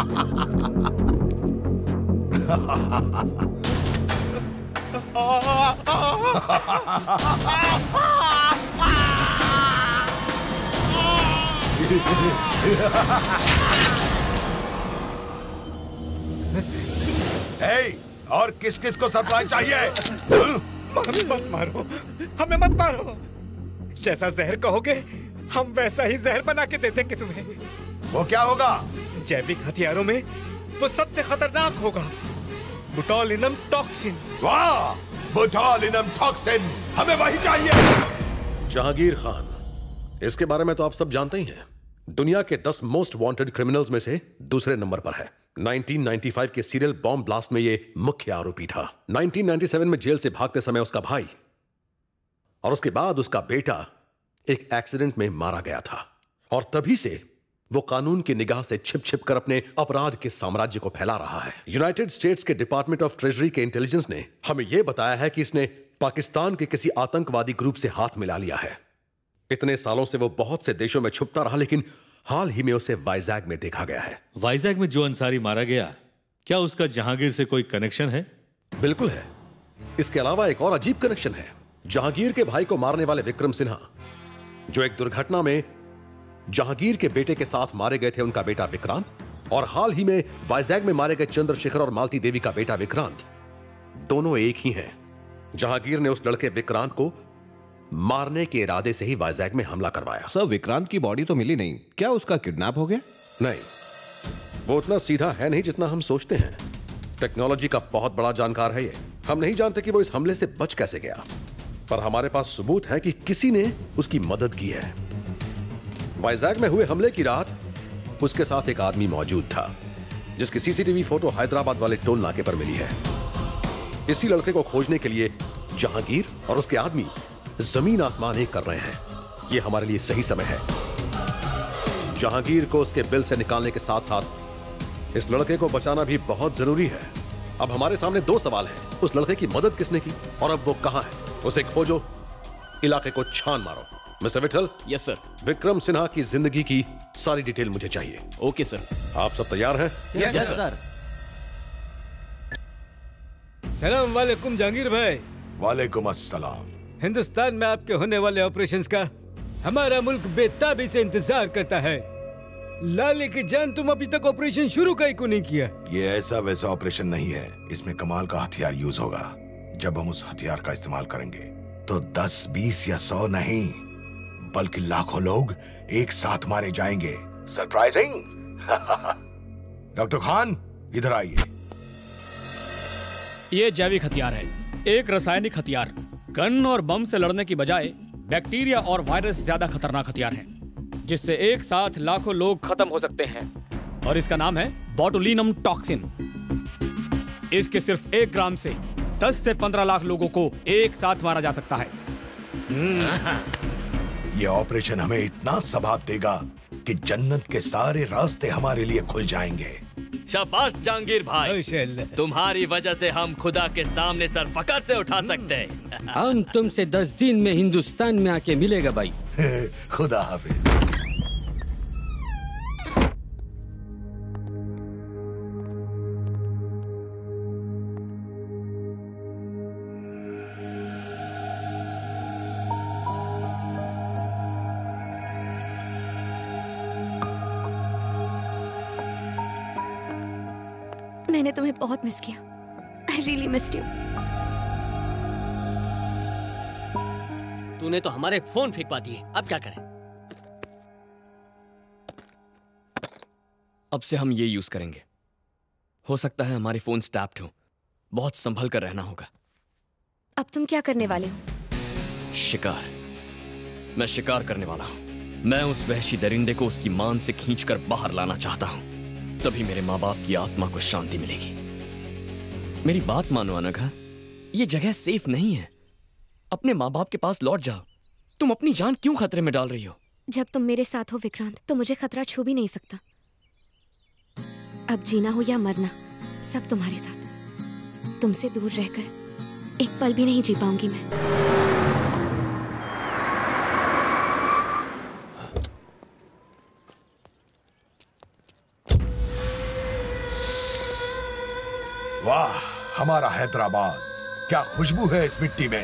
Hey, और किस किस को सरप्राइज चाहिए? मत मारो, हमें मत मारो। जैसा जहर कहोगे हम वैसा ही जहर बना के दे देंगे तुम्हें। वो क्या होगा? जैविक हथियारों में वो सबसे खतरनाक होगा, बोटुलिनम टॉक्सिन। वाह, बोटुलिनम टॉक्सिन, हमें वही चाहिए। जहांगीर खान, इसके बारे में तो आप सब जानते ही हैं। दुनिया के 10 मोस्ट वांटेड क्रिमिनल्स में से दूसरे नंबर पर है। 1995 के सीरियल बॉम्ब ब्लास्ट में ये मुख्य आरोपी था। 1997 में जेल से भागते समय उसका भाई और उसके बाद उसका बेटा एक एक्सीडेंट में मारा गया था, और तभी से वो कानून की निगाह से छिप छिप कर अपने अपराध के साम्राज्य को फैला रहा है। यूनाइटेड स्टेट्स के डिपार्टमेंट ऑफ ट्रेजरी के इंटेलिजेंस ने हमें यह बताया है कि इसने पाकिस्तान के किसी आतंकवादी ग्रुप से हाथ मिला लिया है। इतने सालों से वो बहुत से देशों में छुपता रहा, लेकिन हाल ही में उसे वाइजैग में देखा गया है। वाइजैग में जो अंसारी मारा गया, क्या उसका जहांगीर से कोई कनेक्शन है? बिल्कुल है। इसके अलावा एक और अजीब कनेक्शन है। जहांगीर के भाई को मारने वाले विक्रम सिन्हा, जो एक दुर्घटना में जहांगीर के बेटे के साथ मारे गए थे, उनका बेटा विक्रांत, और हाल ही में वाइजैग में मारे गए चंद्रशेखर और मालती देवी का बेटा विक्रांत, दोनों एक ही हैं। जहांगीर ने उस लड़के विक्रांत को मारने के इरादे से ही वाइजैग में हमला करवाया। सर, विक्रांत की बॉडी तो मिली नहीं, क्या उसका किडनैप हो गया? नहीं, वो उतना सीधा है नहीं जितना हम सोचते हैं। टेक्नोलॉजी का बहुत बड़ा जानकार है ये। हम नहीं जानते कि वो इस हमले से बच कैसे गया, पर हमारे पास सबूत है कि किसी ने उसकी मदद की है। वाइजैग में हुए हमले की रात उसके साथ एक आदमी मौजूद था, जिसकी सीसीटीवी फोटो हैदराबाद वाले टोल नाके पर मिली है। इसी लड़के को खोजने के लिए जहांगीर और उसके आदमी जमीन आसमान एक कर रहे हैं। यह हमारे लिए सही समय है। जहांगीर को उसके बिल से निकालने के साथ साथ इस लड़के को बचाना भी बहुत जरूरी है। अब हमारे सामने 2 सवाल हैं। उस लड़के की मदद किसने की, और अब वो कहां है? उसे खोजो, इलाके को छान मारो। Mister Vithal. Yes sir. Vikram Sinha की जिंदगी की सारी डिटेल मुझे चाहिए। Okay sir. आप सब तैयार हैं? Yes sir. सलाम वालेकुम जहांगीर भाई। वालेकुम अस्सलाम। हिंदुस्तान में आपके होने वाले ऑपरेशंस का हमारा मुल्क बेताबी से इंतजार करता है। लाले की जान, तुम अभी तक ऑपरेशन शुरू का ही को नहीं किया। ये ऐसा वैसा ऑपरेशन नहीं है। इसमें कमाल का हथियार यूज होगा। जब हम उस हथियार का इस्तेमाल करेंगे तो 10, 20 या 100 नहीं, बल्कि लाखों लोग एक साथ मारे जाएंगे। सरप्राइजिंग। डॉक्टर खान, इधर आइए। ये जैविक हथियार है, एक रासायनिक हथियार। गन और बम से लड़ने की बजाय बैक्टीरिया और वायरस ज्यादा खतरनाक हथियार है, जिससे एक साथ लाखों लोग खत्म हो सकते हैं। और इसका नाम है बोटुलिनम टॉक्सिन। इसके सिर्फ 1 ग्राम से 10 से 15 लाख लोगों को एक साथ मारा जा सकता है। ये ऑपरेशन हमें इतना सवाब देगा कि जन्नत के सारे रास्ते हमारे लिए खुल जाएंगे। शाबाश जहांगीर भाई, तुम्हारी वजह से हम खुदा के सामने सर फकर से उठा सकते हैं। हम तुमसे 10 दिन में हिंदुस्तान में आके मिलेगा भाई। खुदा हाफिज। मैंने तुम्हें बहुत मिस किया। I really missed you. तूने तो हमारे फोन फेंकवा दिए, अब क्या करें? अब से हम ये यूज करेंगे। हो सकता है हमारे फोन टैप्ड हो, बहुत संभल कर रहना होगा। अब तुम क्या करने वाले हो? शिकार। मैं शिकार करने वाला हूं। मैं उस वहशी दरिंदे को उसकी मान से खींचकर बाहर लाना चाहता हूं। तभी मेरे माँ बाप की आत्मा को शांति मिलेगी। मेरी बात मानो अनघा, ये जगह सेफ नहीं है। अपने माँ बाप के पास लौट जाओ। तुम अपनी जान क्यों खतरे में डाल रही हो? जब तुम मेरे साथ हो विक्रांत, तो मुझे खतरा छू भी नहीं सकता। अब जीना हो या मरना, सब तुम्हारे साथ। तुमसे दूर रहकर एक पल भी नहीं जी पाऊंगी मैं। वाह, हमारा हैदराबाद, क्या खुशबू है इस मिट्टी में।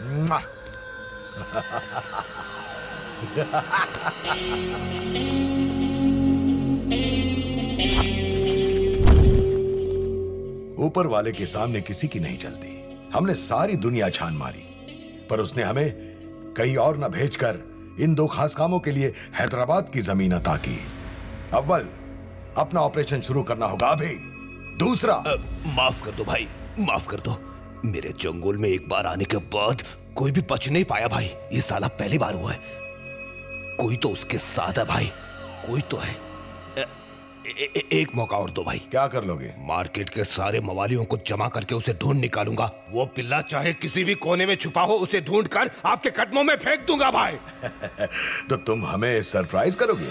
ऊपर वाले के सामने किसी की नहीं चलती। हमने सारी दुनिया छान मारी, पर उसने हमें कहीं और न भेजकर इन दो खास कामों के लिए हैदराबाद की जमीन अता की। अव्वल, अपना ऑपरेशन शुरू करना होगा अभी। दूसरा, माफ कर दो भाई, माफ कर दो। मेरे जंगल में एक बार आने के बाद कोई भी बच नहीं पाया भाई। ये साला पहली बार हुआ है। कोई तो उसके साथ है भाई, कोई तो है। एक मौका और दो भाई। क्या कर लोगे? मार्केट के सारे मवालियों को जमा करके उसे ढूंढ निकालूंगा। वो पिल्ला चाहे किसी भी कोने में छुपा हो, उसे ढूंढ कर आपके कदमों में फेंक दूंगा भाई। तो तुम हमें सरप्राइज करोगे?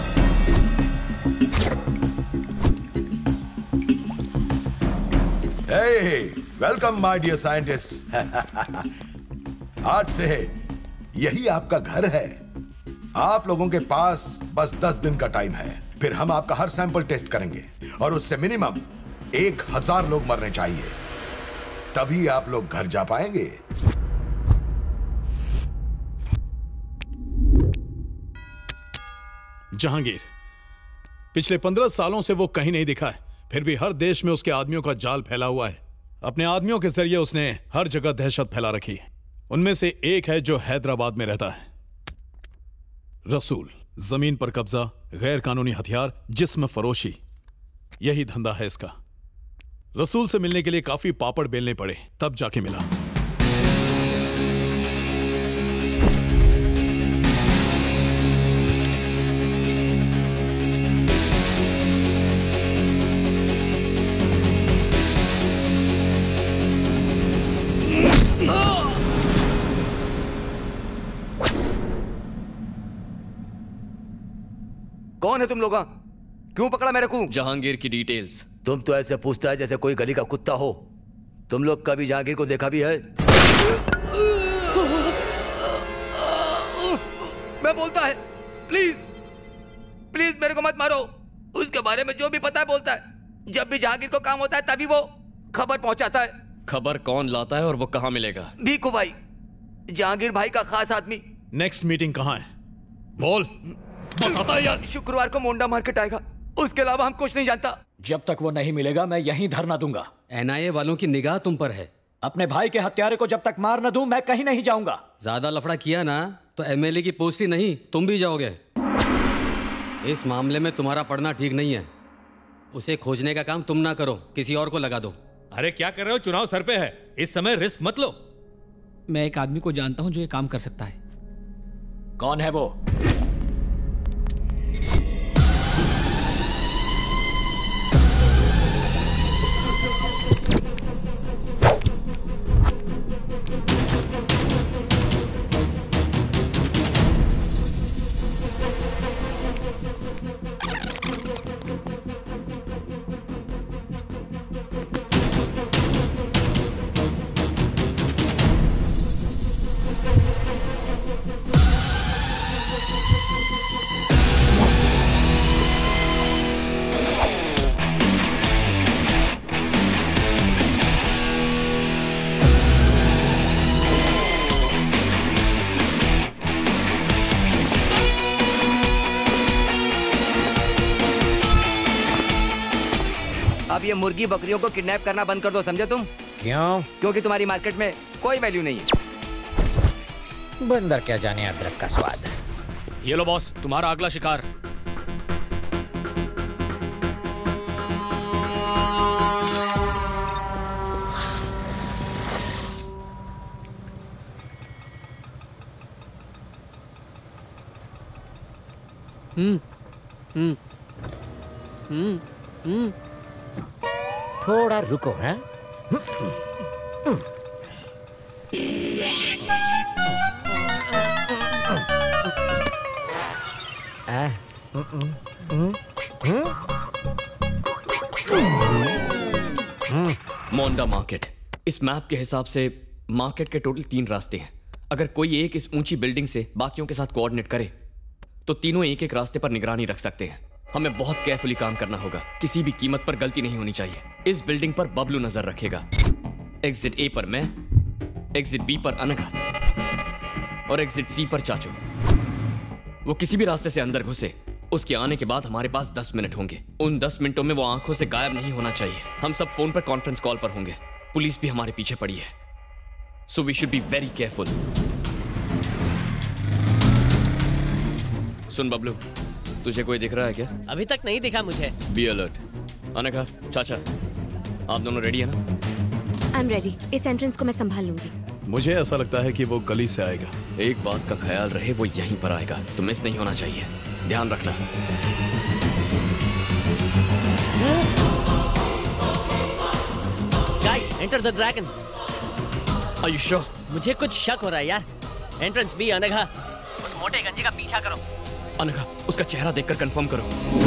Welcome my dear scientist. आज से यही आपका घर है। आप लोगों के पास बस 10 दिन का टाइम है। फिर हम आपका हर सैंपल टेस्ट करेंगे और उससे मिनिमम 1000 लोग मरने चाहिए, तभी आप लोग घर जा पाएंगे। जहांगीर, पिछले 15 सालों से वो कहीं नहीं दिखा है, फिर भी हर देश में उसके आदमियों का जाल फैला हुआ है। अपने आदमियों के जरिए उसने हर जगह दहशत फैला रखी है। उनमें से एक है जो हैदराबाद में रहता है, रसूल। जमीन पर कब्जा, गैर कानूनी हथियार, जिस्म फरोशी, यही धंधा है इसका। रसूल से मिलने के लिए काफी पापड़ बेलने पड़े, तब जाके मिला। कौन है तुम लोग? क्यों पकड़ा मेरे को? जहांगीर की डिटेल्स। तुम तो ऐसे पूछता है जैसे कोई गली का कुत्ता हो। तुम लोग कभी जहांगीर को देखा भी है? मैं बोलता है, प्लीज प्लीज मेरे को मत मारो। उसके बारे में जो भी पता है बोलता है। जब भी जहांगीर को काम होता है तभी वो खबर पहुंचाता है। खबर कौन लाता है और वो कहां मिलेगा? भीखू भाई, जहांगीर भाई का खास आदमी। नेक्स्ट मीटिंग कहां है? बोल, बताता है यार। शुक्रवार को मोंडा मार्केट आएगा, उसके अलावा हम कुछ नहीं जानता। जब तक वो नहीं मिलेगा मैं यहीं धरना दूंगा। एनआईए वालों की निगाह तुम पर है। अपने भाई के हत्यारे को जब तक मार न दूं मैं कहीं नहीं जाऊंगा। ज्यादा लफड़ा किया ना तो एमएलए की पोस्ट ही नहीं, तुम भी जाओगे। इस मामले में तुम्हारा पढ़ना ठीक नहीं है। उसे खोजने का काम तुम ना करो, किसी और को लगा दो। अरे क्या कर रहे हो? चुनाव सर पे है, इस समय रिस्क मत लो। मैं एक आदमी को जानता हूं जो ये काम कर सकता है। कौन है वो? अब ये मुर्गी बकरियों को किडनैप करना बंद कर दो, समझे तुम? क्यों? क्योंकि तुम्हारी मार्केट में कोई वैल्यू नहीं है। बंदर क्या जाने अदरक का स्वाद। ये लो बॉस, तुम्हारा अगला शिकार। थोड़ा रुको हैं। मोंडा मार्केट। इस मैप के हिसाब से मार्केट के टोटल 3 रास्ते हैं। अगर कोई एक इस ऊंची बिल्डिंग से बाकियों के साथ कोऑर्डिनेट करे तो तीनों एक एक रास्ते पर निगरानी रख सकते हैं। हमें बहुत केयरफुली काम करना होगा, किसी भी कीमत पर गलती नहीं होनी चाहिए। इस बिल्डिंग पर बबलू नजर रखेगा, एग्जिट ए पर मैं, एग्जिट बी पर अनघा और एग्जिट सी पर चाचू। वो किसी भी रास्ते से अंदर घुसे, उसके आने के बाद हमारे पास 10 मिनट होंगे। उन 10 मिनटों में वो आंखों से गायब नहीं होना चाहिए। हम सब फोन पर कॉन्फ्रेंस कॉल पर होंगे। पुलिस भी हमारे पीछे पड़ी है, so we should be very careful. सुन बबलू, तुझे कोई दिख रहा है क्या? अभी तक नहीं दिखा मुझे। Be alert. अनघा, चाचा, आप दोनों रेडी है ना? I am ready. इस एंट्रेंस को मैं संभाल लूंगी। मुझे ऐसा लगता है कि वो गली से आएगा। एक बात का ख्याल रहे, वो यहीं पर आएगा, तो मिस नहीं होना चाहिए। ध्यान रखना। Guys, enter the dragon. Are you sure? मुझे कुछ शक हो रहा है यार। Entrance B Anagha. उस मोटे गंजे का पीछा करो। अनघा, उसका चेहरा देखकर कंफर्म करो।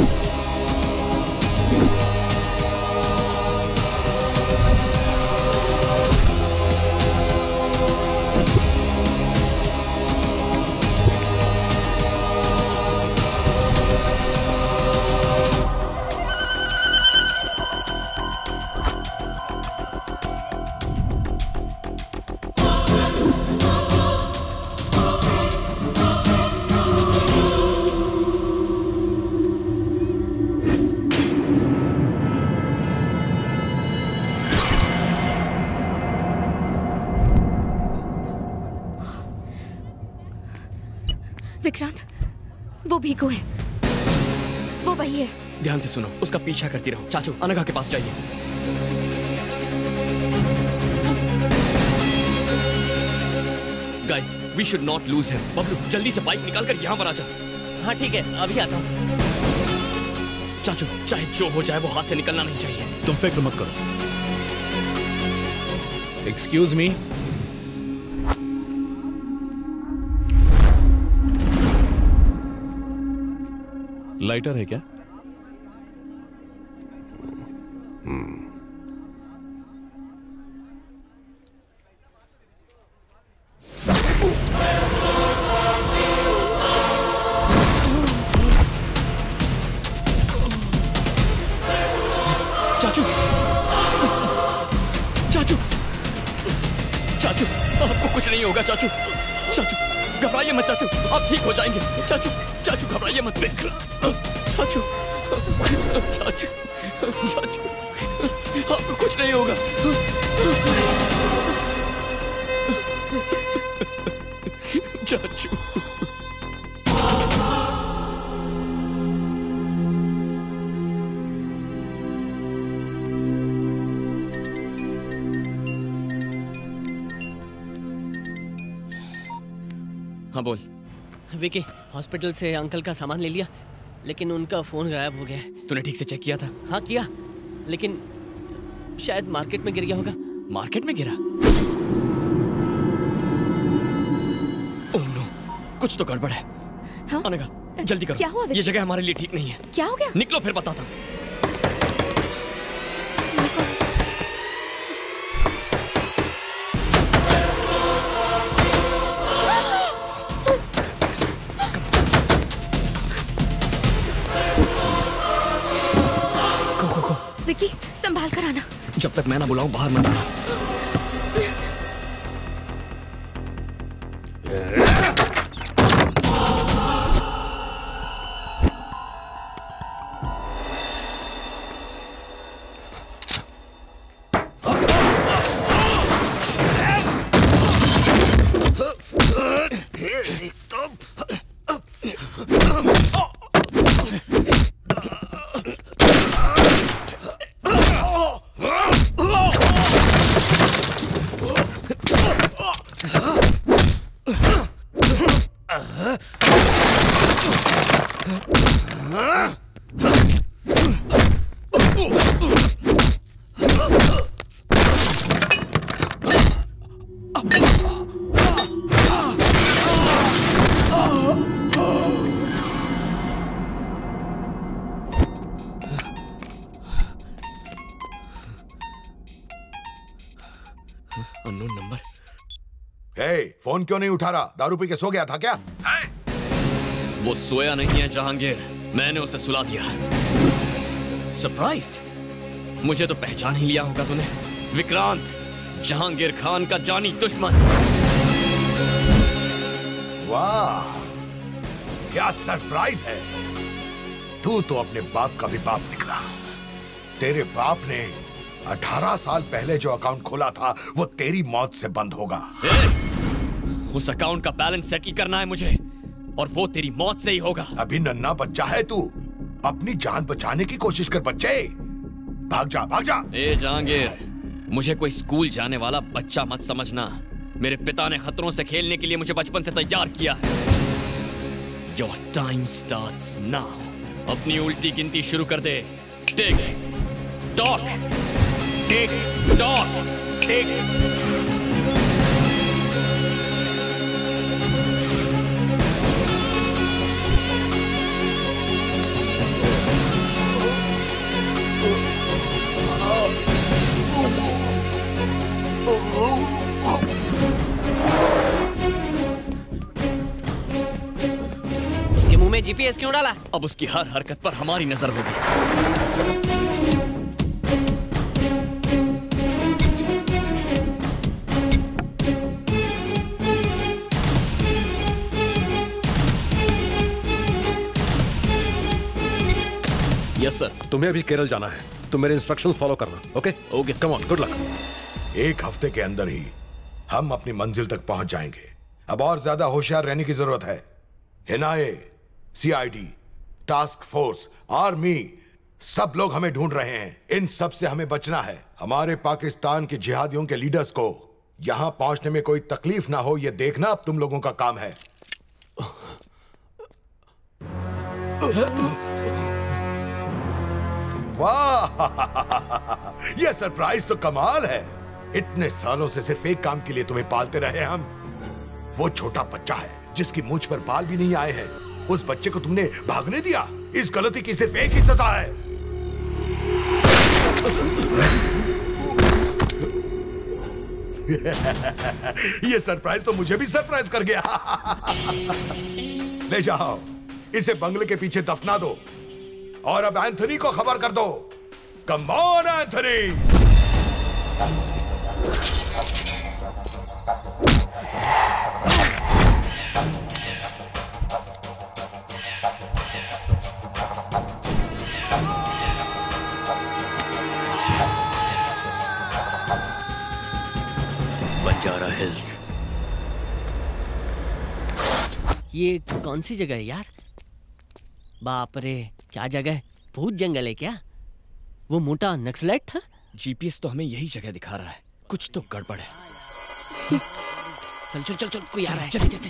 विक्रांत, वो भीखू है, वो वही है। ध्यान से सुनो, उसका पीछा करती रहो। चाचू, अनघा के पास जाइए। Guys, we should not lose him. Bablu, जल्दी से बाइक निकालकर यहाँ पर आ जा। हाँ ठीक है, अभी आता हूँ। चाचू, चाहे जो हो जाए वो हाथ से निकलना नहीं चाहिए। तुम फिक्र मत करो। Excuse me. लाइटर है क्या? चाचू, चाचू, चाचू, आपको कुछ नहीं होगा। चाचू, चाचू, घबराइए मत। चाचू, आप ठीक हो जाएंगे। चाचू, चाचू, घबराइए मत। चाचू, चाचू, चाचू, आपको कुछ नहीं होगा। चाचू, हाँ बोल। विकी, हॉस्पिटल से अंकल का सामान ले लिया, लेकिन उनका फोन गायब हो गया है। तूने ठीक से चेक किया था? हाँ किया, लेकिन शायद मार्केट में गिर गया होगा। मार्केट में गिरा? ओह नो, कुछ तो गड़बड़ है। हाँ? अनघा, जल्दी करो। क्या हुआ? ये जगह हमारे लिए ठीक नहीं है। क्या हो गया? निकलो, फिर बताता हूँ। विकी, संभाल कर आना। जब तक मैं ना बुलाऊं बाहर मत आना। Unknown number. फोन क्यों नहीं उठा रहा? दारू पी के सो गया था क्या? वो सोया नहीं है जहांगीर, मैंने उसे सुला दिया। सरप्राइज्ड? मुझे तो पहचान ही लिया होगा तूने। विक्रांत, जहांगीर खान का जानी दुश्मन। वाह, क्या सरप्राइज है। तू तो अपने बाप का भी बाप निकला। तेरे बाप ने 18 साल पहले जो अकाउंट खोला था वो तेरी मौत से बंद होगा। उस अकाउंट का बैलेंस सेटल करना है मुझे, और वो तेरी मौत से ही होगा। अभी नन्हा बच्चा है तू, अपनी जान बचाने की कोशिश कर बच्चे। भाग जा, भाग जा। ए जहांगीर, मुझे कोई स्कूल जाने वाला बच्चा मत समझना। मेरे पिता ने खतरों से खेलने के लिए मुझे बचपन से तैयार किया है। Your time starts now. अपनी उल्टी गिनती शुरू कर दे। टिक टॉक, टिक टॉक, टिक। उसके मुंह में जीपीएस क्यों डाला? अब उसकी हर हरकत पर हमारी नजर होगी। Yes sir. तुम्हें अभी केरल जाना है, तुम मेरे इंस्ट्रक्शंस फॉलो करना। Okay okay, come on, good luck. एक हफ्ते के अंदर ही हम अपनी मंजिल तक पहुंच जाएंगे। अब और ज्यादा होशियार रहने की जरूरत है। NIA, CID, task force, army, सब लोग हमें ढूंढ रहे हैं। इन सब से हमें बचना है। हमारे पाकिस्तान के जिहादियों के लीडर्स को यहां पहुंचने में कोई तकलीफ ना हो, यह देखना अब तुम लोगों का काम है। वाह, यह सरप्राइज तो कमाल है। इतने सालों से सिर्फ एक काम के लिए तुम्हें पालते रहे हम। वो छोटा बच्चा है जिसकी मूंछ पर बाल भी नहीं आए हैं, उस बच्चे को तुमने भागने दिया। इस गलती की सिर्फ एक ही सजा है। ये सरप्राइज तो मुझे भी सरप्राइज कर गया। ले जाओ, इसे बंगले के पीछे दफना दो और अब एंथनी को खबर कर दो। Come on Anthony. Banjara Hills. ये कौन सी जगह है यार? बाप रे, क्या जगह है? भूत जंगल है क्या? वो मोटा नक्सलाइट था? जीपीएस तो हमें यही जगह दिखा रहा है, कुछ तो गड़बड़ है। चल चल चल चल, कोई आ रहा है। चल चल चल।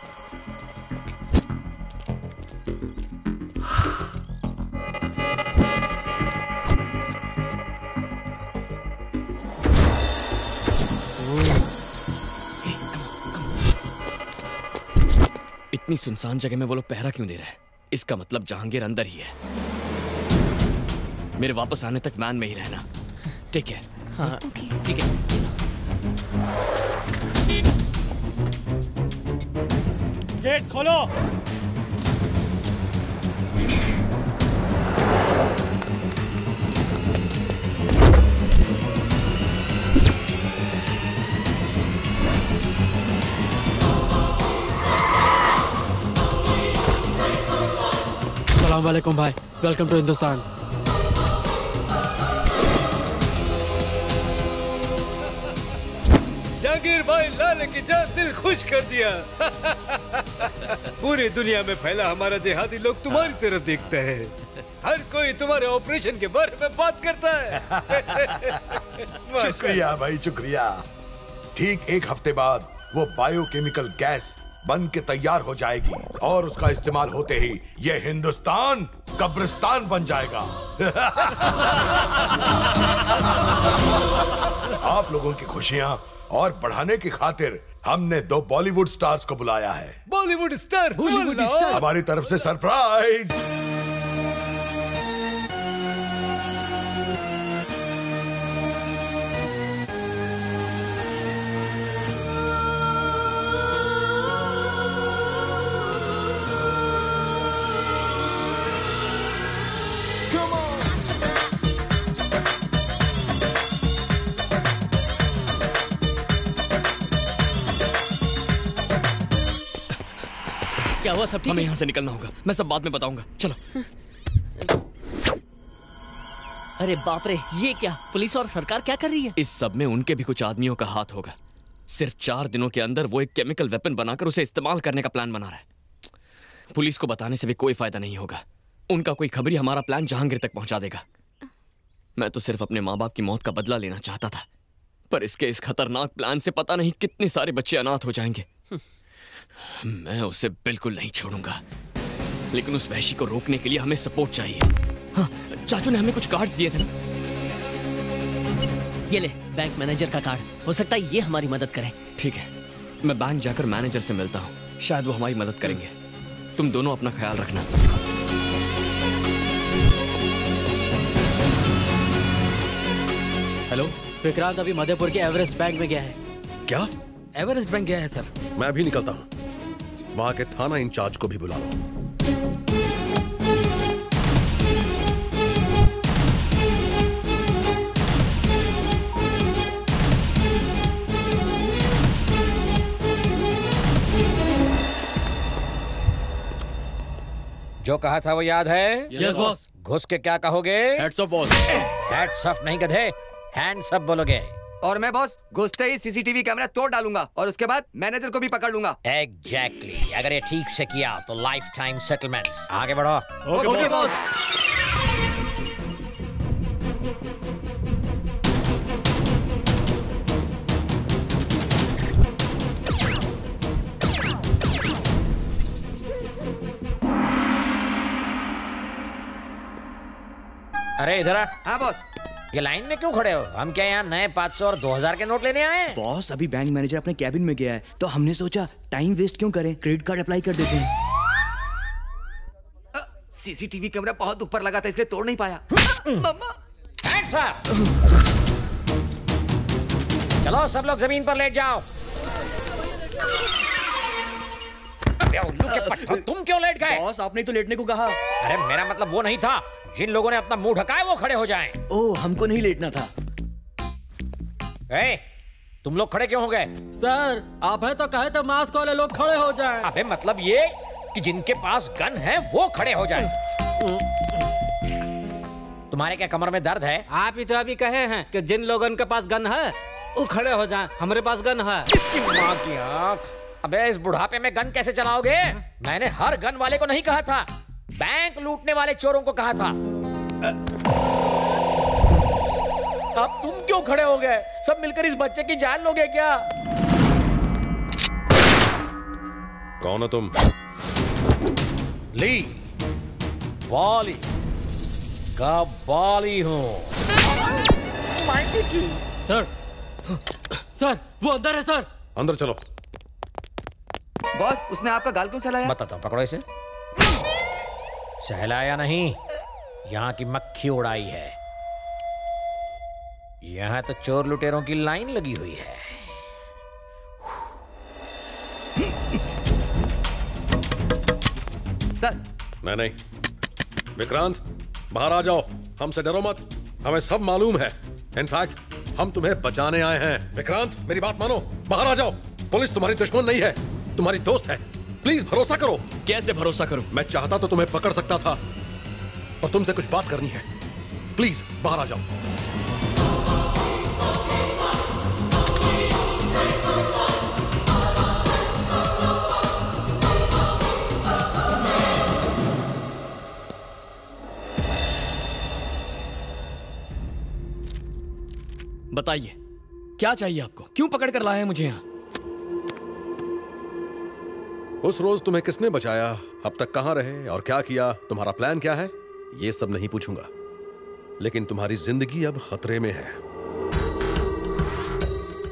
इतनी सुनसान जगह में वो लोग पहरा क्यों दे रहे हैं? इसका मतलब जहांगीर अंदर ही है। मेरे वापस आने तक वैन में ही रहना, ठीक है? हाँ ठीक है। गेट खोलो। अस्सलाम वालेकुम भाई, वेलकम टू हिंदुस्तान। जहांगीर भाई लाल की जान दिल खुश कर दिया। पूरी दुनिया में फैला हमारा जिहादी लोग तुम्हारी तरफ देखता है। हर कोई तुम्हारे ऑपरेशन के बारे में बात करता है। शुक्रिया भाई, शुक्रिया। ठीक एक हफ्ते बाद वो बायोकेमिकल गैस बन के तैयार हो जाएगी और उसका इस्तेमाल होते ही ये हिंदुस्तान कब्रिस्तान बन जाएगा। आप लोगों की खुशियां और बढ़ाने की खातिर हमने 2 बॉलीवुड स्टार्स को बुलाया है। Bollywood star, Bollywood star. हमारी तरफ से सरप्राइज। क्या हुआ? सब ठीक हमें है? यहाँ से निकलना होगा, मैं सब बाद में बताऊंगा। चलो। अरे बाप रे, ये क्या? पुलिस और सरकार क्या कर रही है? इस सब में उनके भी कुछ आदमियों का हाथ होगा। सिर्फ 4 दिनों के अंदर वो एक केमिकल वेपन बनाकर उसे इस्तेमाल करने का प्लान बना रहा है। पुलिस को बताने से भी कोई फायदा नहीं होगा। उनका कोई खबर ही हमारा प्लान जहांगीर तक पहुंचा देगा। मैं तो सिर्फ अपने माँ बाप की मौत का बदला लेना चाहता था, पर इसके इस खतरनाक प्लान से पता नहीं कितने सारे बच्चे अनाथ हो जाएंगे। मैं उसे बिल्कुल नहीं छोड़ूंगा, लेकिन उस वहशी को रोकने के लिए हमें सपोर्ट चाहिए। हाँ, चाचू ने हमें कुछ कार्ड्स दिए थे ना? ये ले, बैंक मैनेजर का कार्ड। हो सकता है ये हमारी मदद करे। ठीक है, मैं बैंक जाकर मैनेजर से मिलता हूँ, शायद वो हमारी मदद करेंगे। तुम दोनों अपना ख्याल रखना। हेलो, विक्रांत अभी मध्यपुर के एवरेस्ट बैंक में गया है। क्या? एवरेस्ट बैंक गया है सर। मैं भी निकलता हूँ, वहां के थाना इंचार्ज को भी बुला लो। जो कहा था वो याद है? Yes boss. घुस के क्या कहोगे? Heads off boss. Heads off नहीं गधे, हैंड्स अप बोलोगे। और मैं बॉस घुसते ही सीसीटीवी कैमरा तोड़ डालूंगा और उसके बाद मैनेजर को भी पकड़ लूंगा। एग्जैक्टली। अगर ये ठीक से किया तो लाइफ टाइम सेटलमेंट्स। आगे बढ़ो। Okay boss. अरे इधर आ। हाँ बॉस। ये लाइन में क्यों खड़े हो? हम क्या यहाँ नए 500 और 2000 के नोट लेने आए हैं? बॉस अभी बैंक मैनेजर अपने कैबिन में गया है, तो हमने सोचा टाइम वेस्ट क्यों करें, क्रेडिट कार्ड अप्लाई कर देते हैं। सीसीटीवी कैमरा बहुत ऊपर लगा था इसलिए तोड़ नहीं पाया। मम्मा। चलो सब लोग जमीन पर लेट जाओ। उल्लू के पट्टों, तुम क्यों लेट गए? बॉस आपने तो लेटने को कहा। अरे मेरा मतलब वो नहीं था। जिन लोगों ने अपना मुंह ढका है वो खड़े हो जाएं। ओह, हमको नहीं लेटना था। तुम लोग खड़े क्यों हो गए? सर आप है तो कहे तो मास्क वाले लोग खड़े हो जाएं। अबे मतलब ये कि जिनके पास गन है वो खड़े हो जाएं। तुम्हारे क्या कमर में दर्द है? आप ही तो अभी कहे हैं कि जिन लोगों के पास गन है वो खड़े हो जाएं। हमारे पास गन है। इसकी माँ की आँख। अबे इस बुढ़ापे में गन कैसे चलाओगे? मैंने हर गन वाले को नहीं कहा था, बैंक लूटने वाले चोरों को कहा था। अब तुम क्यों खड़े हो गए? सब मिलकर इस बच्चे की जान लोगे क्या? कौन हो तुम? ली बॉली का बॉली हूँ। सर सर वो अंदर है सर। अंदर चलो। बॉस उसने आपका गाल क्यों सहलाया? बताता हूँ, पकड़ो इसे। सहलाया नहीं, यहाँ की मक्खी उड़ाई है। यहाँ तो चोर लुटेरों की लाइन लगी हुई है। सर मैं नहीं। विक्रांत बाहर आ जाओ, हमसे डरो मत, हमें सब मालूम है। इनफैक्ट हम तुम्हें बचाने आए हैं। विक्रांत मेरी बात मानो, बाहर आ जाओ। पुलिस तुम्हारी दुश्मन नहीं है, तुम्हारी दोस्त है। प्लीज भरोसा करो। कैसे भरोसा करूं? मैं चाहता तो तुम्हें पकड़ सकता था, और तुमसे कुछ बात करनी है। प्लीज बाहर आ जाओ। बताइए क्या चाहिए आपको? क्यों पकड़ कर लाए हैं मुझे यहाँ? उस रोज तुम्हें किसने बचाया, अब तक कहां रहे और क्या किया, तुम्हारा प्लान क्या है, ये सब नहीं पूछूंगा। लेकिन तुम्हारी जिंदगी अब खतरे में है।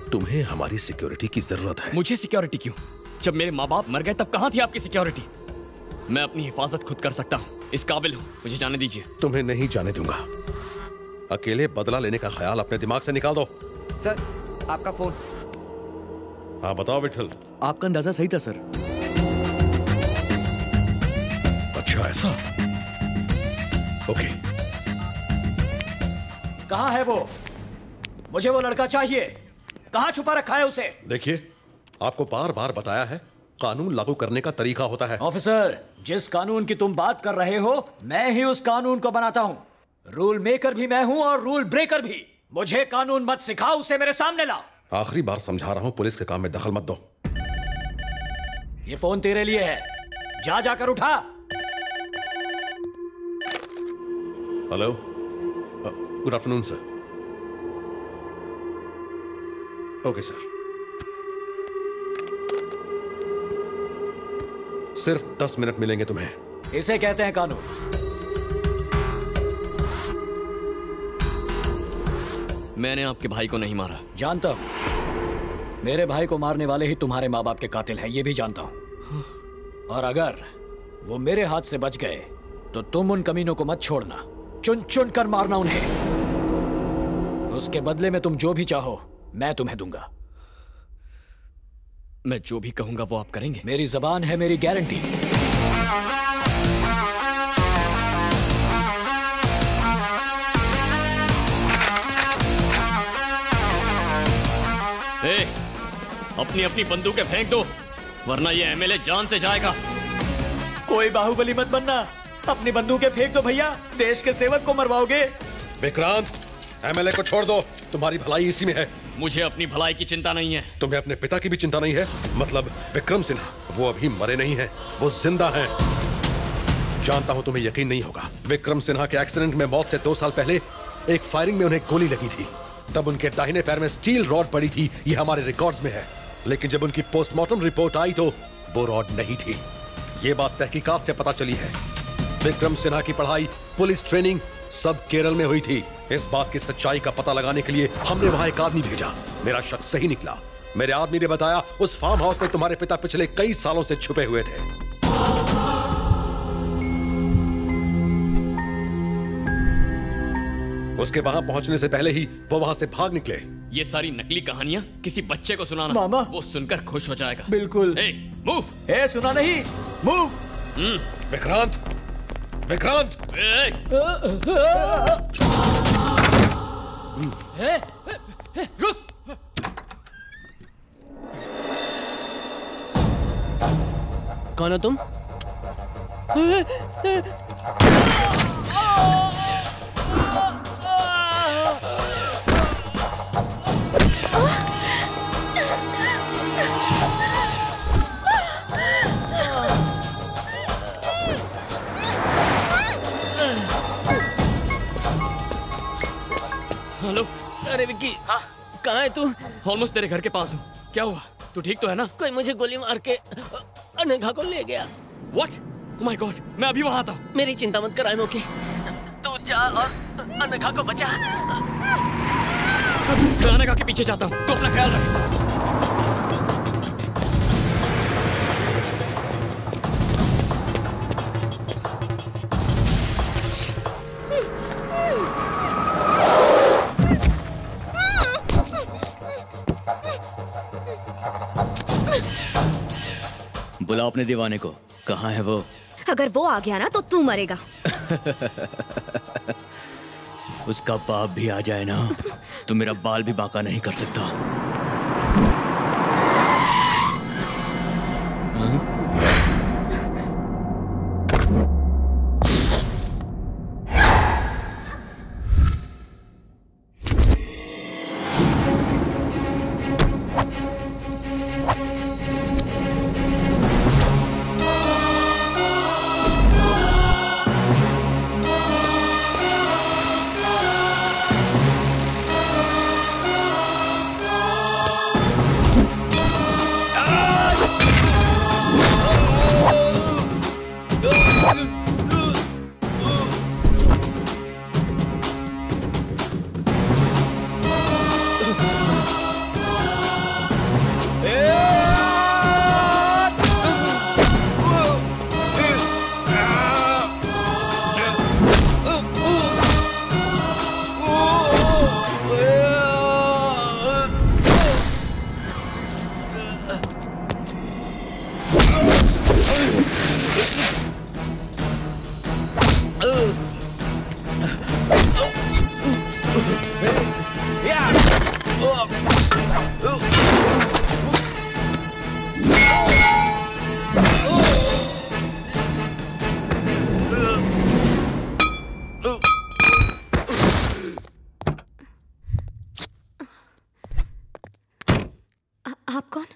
तुम्हें हमारी सिक्योरिटी की जरूरत है। मुझे सिक्योरिटी क्यों? जब मेरे माँ बाप मर गए तब कहाँ थी आपकी सिक्योरिटी? मैं अपनी हिफाजत खुद कर सकता हूँ, इस काबिल हूँ, मुझे जाने दीजिए। तुम्हें नहीं जाने दूंगा। अकेले बदला लेने का ख्याल अपने दिमाग से निकाल दो। सर, आपका फोन। हाँ बताओ विठल। आपका अंदाजा सही था सर। अच्छा ऐसा? ओके। कहाँ है वो? मुझे वो लड़का चाहिए। कहाँ छुपा रखा है उसे? देखिए, आपको बार बार बताया है, कानून लागू करने का तरीका होता है। ऑफिसर, जिस कानून की तुम बात कर रहे हो, मैं ही उस कानून को बनाता हूँ। रूल मेकर भी मैं हूँ और रूल ब्रेकर भी। मुझे कानून मत सिखाओ, उसे मेरे सामने लाओ। आखिरी बार समझा रहा हूँ, पुलिस के काम में दखल मत दो। ये फोन तेरे लिए है, जा जाकर उठा। Hello, good afternoon sir. Okay sir. सिर्फ 10 मिनट मिलेंगे तुम्हें। इसे कहते हैं कानून। मैंने आपके भाई को नहीं मारा। जानता हूं। मेरे भाई को मारने वाले ही तुम्हारे माँ बाप के कातिल हैं, ये भी जानता हूं। और अगर वो मेरे हाथ से बच गए तो तुम उन कमीनों को मत छोड़ना, चुन चुन कर मारना उन्हें। उसके बदले में तुम जो भी चाहो मैं तुम्हें दूंगा। मैं जो भी कहूंगा वो आप करेंगे? मेरी जबान है मेरी गारंटी। अपनी अपनी बंदूकें फेंक दो, वरना ये एमएलए जान से जाएगा। कोई बाहुबली मत बनना, अपनी बंदूकें फेंक दो भैया, देश के सेवक को मरवाओगे। विक्रांत, एमएलए को छोड़ दो, तुम्हारी भलाई इसी में है। मुझे अपनी भलाई की चिंता नहीं है। तुम्हें अपने पिता की भी चिंता नहीं है? मतलब विक्रम सिन्हा, वो अभी मरे नहीं हैं, वो जिंदा हैं। जानता हूं तुम्हें यकीन नहीं होगा, विक्रम सिन्हा के एक्सीडेंट में मौत से 2 साल पहले एक फायरिंग में उन्हें गोली लगी थी। तब उनके दाहिने पैर में स्टील रॉड पड़ी थी, ये हमारे रिकॉर्ड्स में है। लेकिन जब उनकी पोस्टमार्टम रिपोर्ट आई तो वो रॉड नहीं थी। ये बात तहकीकात से पता चली है। विक्रम सिन्हा की पढ़ाई, पुलिस ट्रेनिंग सब केरल में हुई थी। इस बात की सच्चाई का पता लगाने के लिए हमने वहां एक आदमी भेजा। मेरा शक सही निकला। मेरे आदमी ने बताया उस फार्म हाउस में तुम्हारे पिता पिछले कई सालों से छुपे हुए थे। उसके वहां पहुंचने से पहले ही वो वहां से भाग निकले। ये सारी नकली कहानियां किसी बच्चे को सुनाना, मामा, वो सुनकर खुश हो जाएगा। बिल्कुल। मूव। सुना नहीं, मूव। विक्रांत, विक्रांत। रुक। कौन हो तुम? हेलो। अरे विक्की, हाँ कहाँ है तू? ऑलमोस्ट तेरे घर के पास हूँ। क्या हुआ? तू ठीक तो है ना? कोई मुझे गोली मार के अनघा को ले गया। What? Oh my God, मैं अभी वहाँ था। मेरी चिंता मत कर आयमोके, तू जा और अनघा को बचा। सुन, मैं अनघा के पीछे जाता हूँ, तो अपना ख्याल रख। बुलाओ अपने दीवाने को। कहाँ है वो? अगर वो आ गया ना तो तू मरेगा। उसका बाप भी आ जाए ना तो मेरा बाल भी बांका नहीं कर सकता। आप कौन?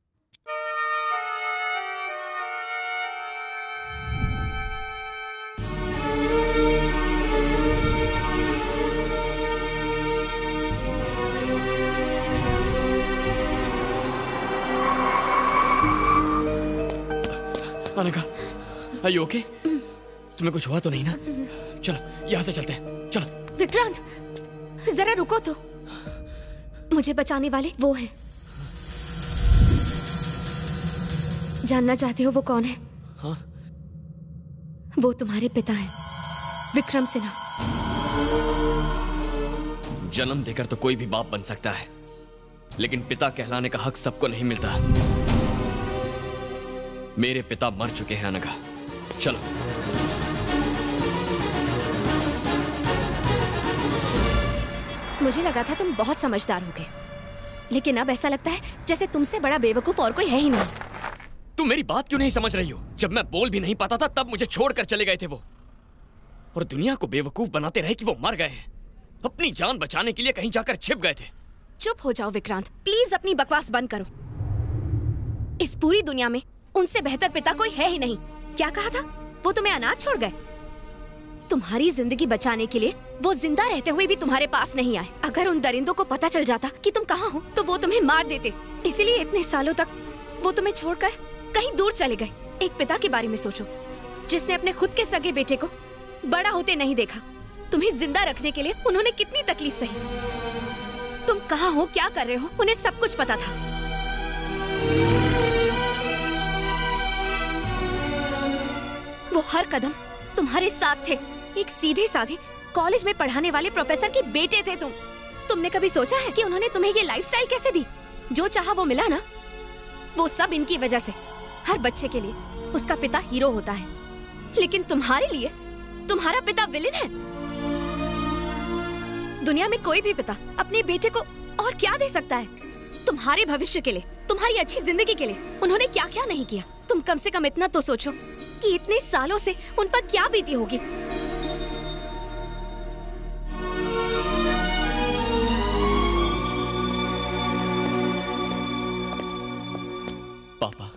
Anagha, are you okay? तुम्हें कुछ हुआ तो नहीं ना? चलो यहाँ से चलते हैं, चलो। विक्रांत, जरा रुको तो। मुझे बचाने वाले वो हैं। जानना चाहते हो वो कौन है? हाँ? वो तुम्हारे पिता हैं, विक्रम सिन्हा। जन्म देकर तो कोई भी बाप बन सकता है, लेकिन पिता कहलाने का हक सबको नहीं मिलता। मेरे पिता मर चुके हैं अनघा, चलो। मुझे लगा था तुम बहुत समझदार होगे, लेकिन अब ऐसा लगता है जैसे तुमसे बड़ा बेवकूफ और कोई है ही नहीं। तुम मेरी बात क्यों नहीं समझ रही हो? जब मैं बोल भी नहीं पाता था तब मुझे छोड़कर चले गए थे वो, और दुनिया को बेवकूफ बनाते रहे कि वो मर गए हैं। अपनी जान बचाने के लिए कहीं जाकर छिप गए थे। चुप हो जाओ विक्रांत, प्लीज अपनी बकवास बंद करो। इस पूरी दुनिया में उनसे बेहतर पिता कोई है ही नहीं। क्या कहा था? वो तुम्हें अनाथ छोड़ गए। तुम्हारी जिंदगी बचाने के लिए वो जिंदा रहते हुए भी तुम्हारे पास नहीं आए। अगर उन दरिंदों को पता चल जाता कि तुम कहाँ हो तो वो तुम्हें मार देते। इसीलिए इतने सालों तक वो तुम्हें छोड़कर कहीं दूर चले गए। एक पिता के बारे में सोचो जिसने अपने खुद के सगे बेटे को बड़ा होते नहीं देखा। तुम्हें जिंदा रखने के लिए उन्होंने कितनी तकलीफ सही। तुम कहाँ हो, क्या कर रहे हो, उन्हें सब कुछ पता था। वो हर कदम तुम्हारे साथ थे। एक सीधे साधे कॉलेज में पढ़ाने वाले प्रोफेसर के बेटे थे तुम। तुमने कभी सोचा है कि उन्होंने तुम्हें ये लाइफस्टाइल कैसे दी? जो चाहा वो मिला ना, वो सब इनकी वजह से। हर बच्चे के लिए उसका पिता हीरो होता है, लेकिन तुम्हारे लिए तुम्हारा पिता विलेन है। दुनिया में कोई भी पिता अपने बेटे को और क्या दे सकता है? तुम्हारे भविष्य के लिए, तुम्हारी अच्छी जिंदगी के लिए उन्होंने क्या क्या नहीं किया। तुम कम से कम इतना तो सोचो कि इतने सालों से उन पर क्या बीती होगी। पापा।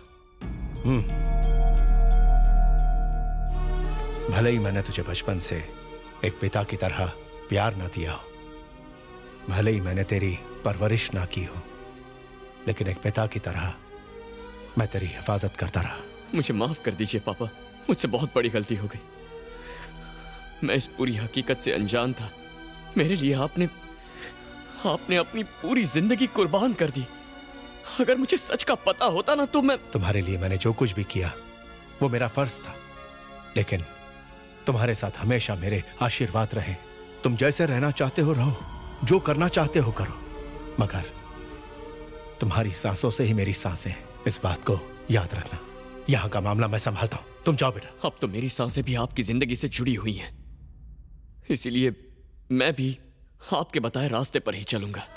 भले ही मैंने तुझे बचपन से एक पिता की तरह प्यार ना दिया हो, भले ही मैंने तेरी परवरिश ना की हो, लेकिन एक पिता की तरह मैं तेरी हिफाजत करता रहा। मुझे माफ कर दीजिए पापा, मुझसे बहुत बड़ी गलती हो गई। मैं इस पूरी हकीकत से अनजान था। मेरे लिए आपने अपनी पूरी जिंदगी कुर्बान कर दी। अगर मुझे सच का पता होता ना तो मैं... तुम्हारे लिए मैंने जो कुछ भी किया वो मेरा फर्ज था, लेकिन तुम्हारे साथ हमेशा मेरे आशीर्वाद रहे। तुम जैसे रहना चाहते हो रहो, जो करना चाहते हो करो, मगर तुम्हारी सांसों से ही मेरी सांसें हैं। इस बात को याद रखना। यहाँ का मामला मैं संभालता हूँ, तुम जाओ बेटा। अब तो मेरी सांसें भी आपकी जिंदगी से जुड़ी हुई हैं, इसीलिए मैं भी आपके बताए रास्ते पर ही चलूंगा।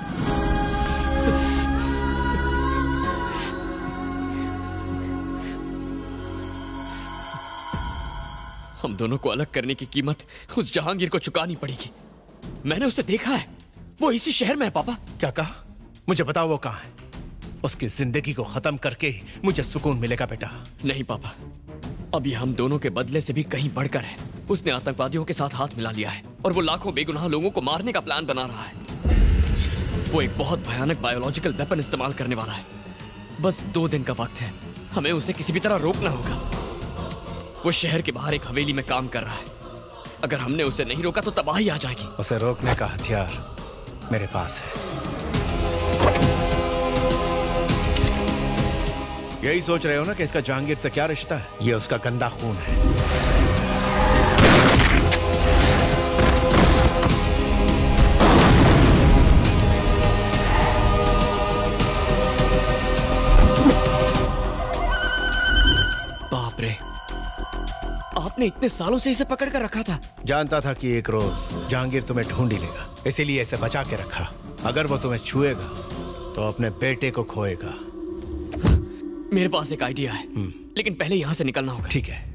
हम दोनों को अलग करने की कीमत उस जहांगीर को चुकानी पड़ेगी। मैंने उसे देखा है, वो इसी शहर में है। पापा क्या कहा? मुझे बताओ वो कहाँ है? उसकी जिंदगी को खत्म करके ही मुझे सुकून मिलेगा बेटा। नहीं पापा, अभी हम दोनों के बदले से भी कहीं बढ़कर है। उसने आतंकवादियों के साथ हाथ मिला लिया है और वो लाखों बेगुनाह लोगों को मारने का प्लान बना रहा है। वो एक बहुत भयानक बायोलॉजिकल वेपन इस्तेमाल करने वाला है। बस 2 दिन का वक्त है, हमें उसे किसी भी तरह रोकना होगा। वो शहर के बाहर एक हवेली में काम कर रहा है। अगर हमने उसे नहीं रोका तो तबाही आ जाएगी। उसे रोकने का हथियार मेरे पास है। यही सोच रहे हो ना कि इसका जहांगीर से क्या रिश्ता है? ये उसका गंदा खून है। बाप रे, आपने इतने सालों से इसे पकड़ कर रखा था? जानता था कि एक रोज जहांगीर तुम्हें ढूंढ ही लेगा, इसीलिए इसे बचा के रखा। अगर वो तुम्हें छुएगा तो अपने बेटे को खोएगा। मेरे पास एक आइडिया है, लेकिन पहले यहां से निकलना होगा। ठीक है।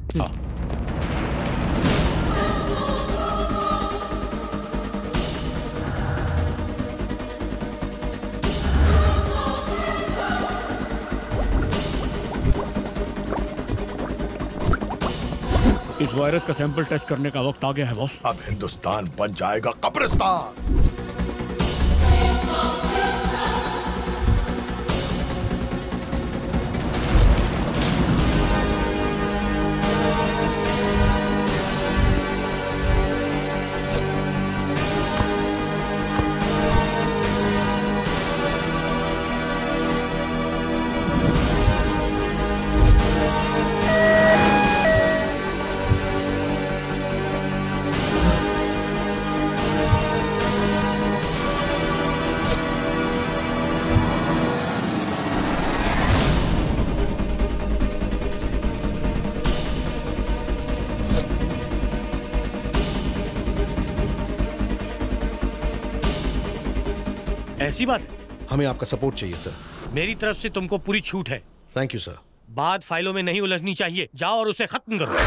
इस वायरस का सैंपल टेस्ट करने का वक्त आ गया है बॉस। अब हिंदुस्तान बन जाएगा कब्रिस्तान। ऐसी बात है? हमें आपका सपोर्ट चाहिए सर। मेरी तरफ से तुमको पूरी छूट है। Thank you sir. बात फाइलों में नहीं उलझनी चाहिए। जाओ और उसे खत्म करो।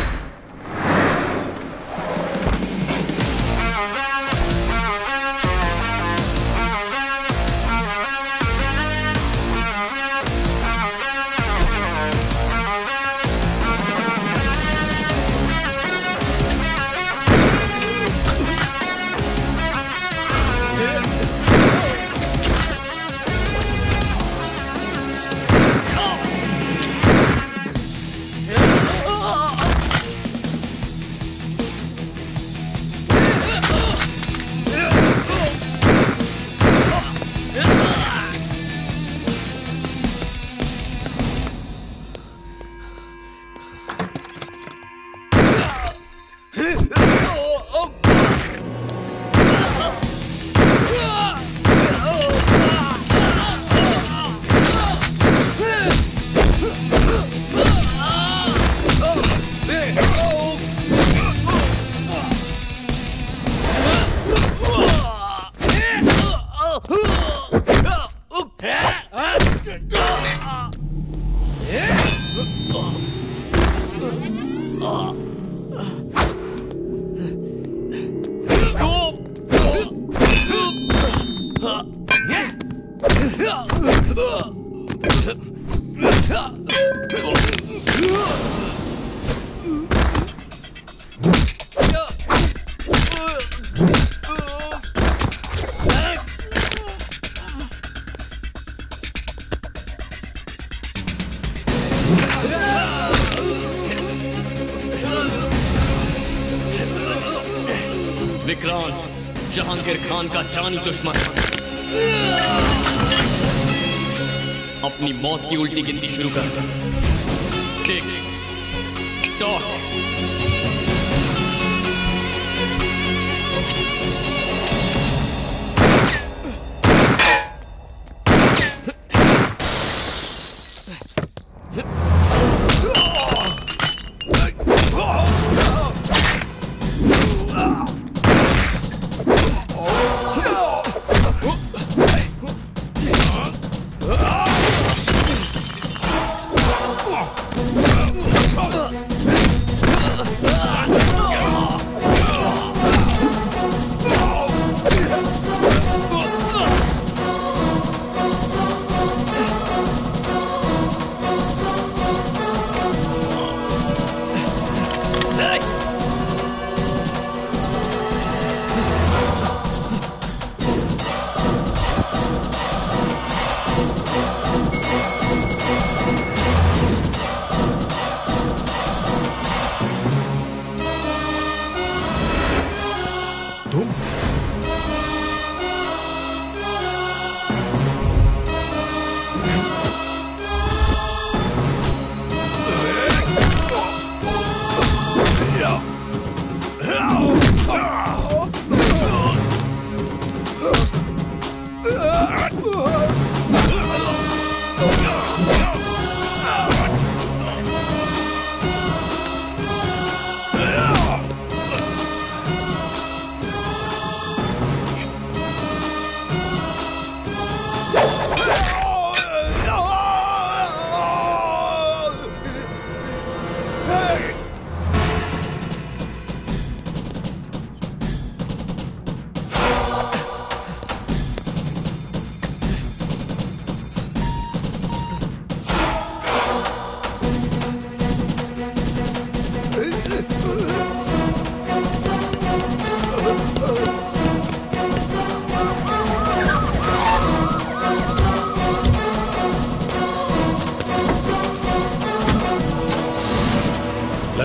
विक्रांत जहांगीर खान का जानी दुश्मन अपनी मौत की उल्टी गिनती शुरू कर। Tick tock.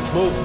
Let's move.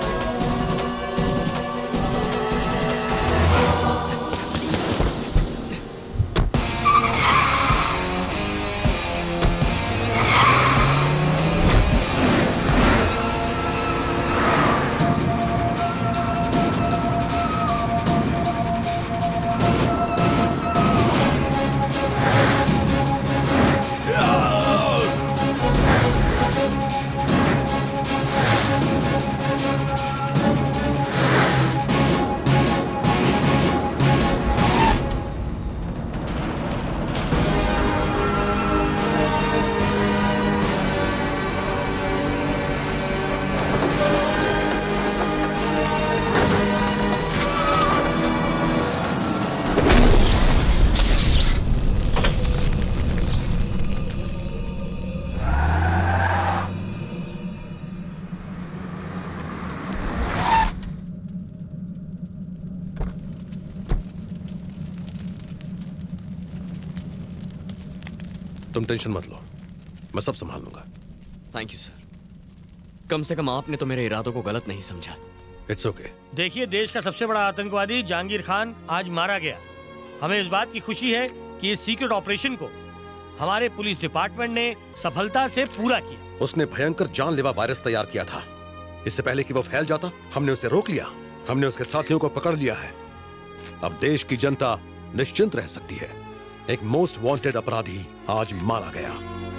तुम टेंशन मत लो, मैं सब संभाल लूंगा। Thank you sir. कम से कम आपने तो मेरे इरादों को गलत नहीं समझा। It's okay. देखिए, देश का सबसे बड़ा आतंकवादी जहांगीर खान आज मारा गया। हमें इस बात की खुशी है कि इस सीक्रेट ऑपरेशन को हमारे पुलिस डिपार्टमेंट ने सफलता से पूरा किया। उसने भयंकर जानलेवा वायरस तैयार किया था। इससे पहले कि वो फैल जाता, हमने उसे रोक लिया। हमने उसके साथियों को पकड़ लिया है। अब देश की जनता निश्चिंत रह सकती है। एक मोस्ट वांटेड अपराधी आज मारा गया।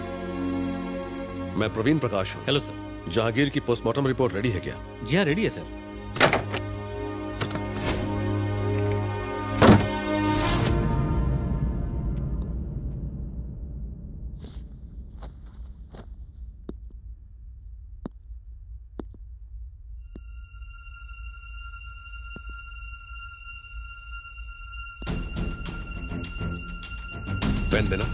मैं प्रवीण प्रकाश हूँ। Hello sir. जहांगीर की पोस्टमार्टम रिपोर्ट रेडी है क्या? जी हाँ, रेडी है सर। पेन देना।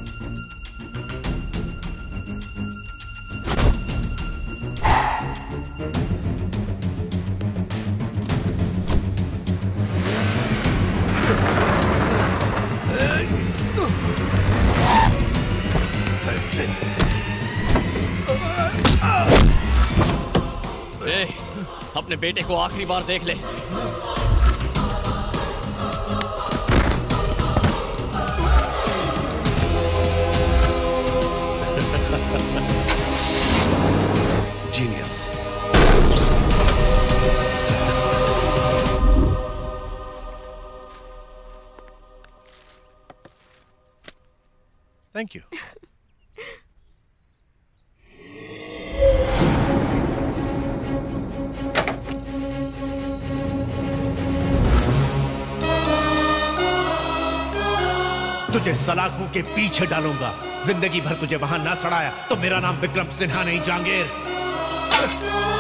अपने बेटे को आखिरी बार देख ले। जीनियस। Thank you. तुझे सलाखों के पीछे डालूंगा। जिंदगी भर तुझे वहां ना सड़ाया तो मेरा नाम विक्रम सिन्हा नहीं, जहांगीर।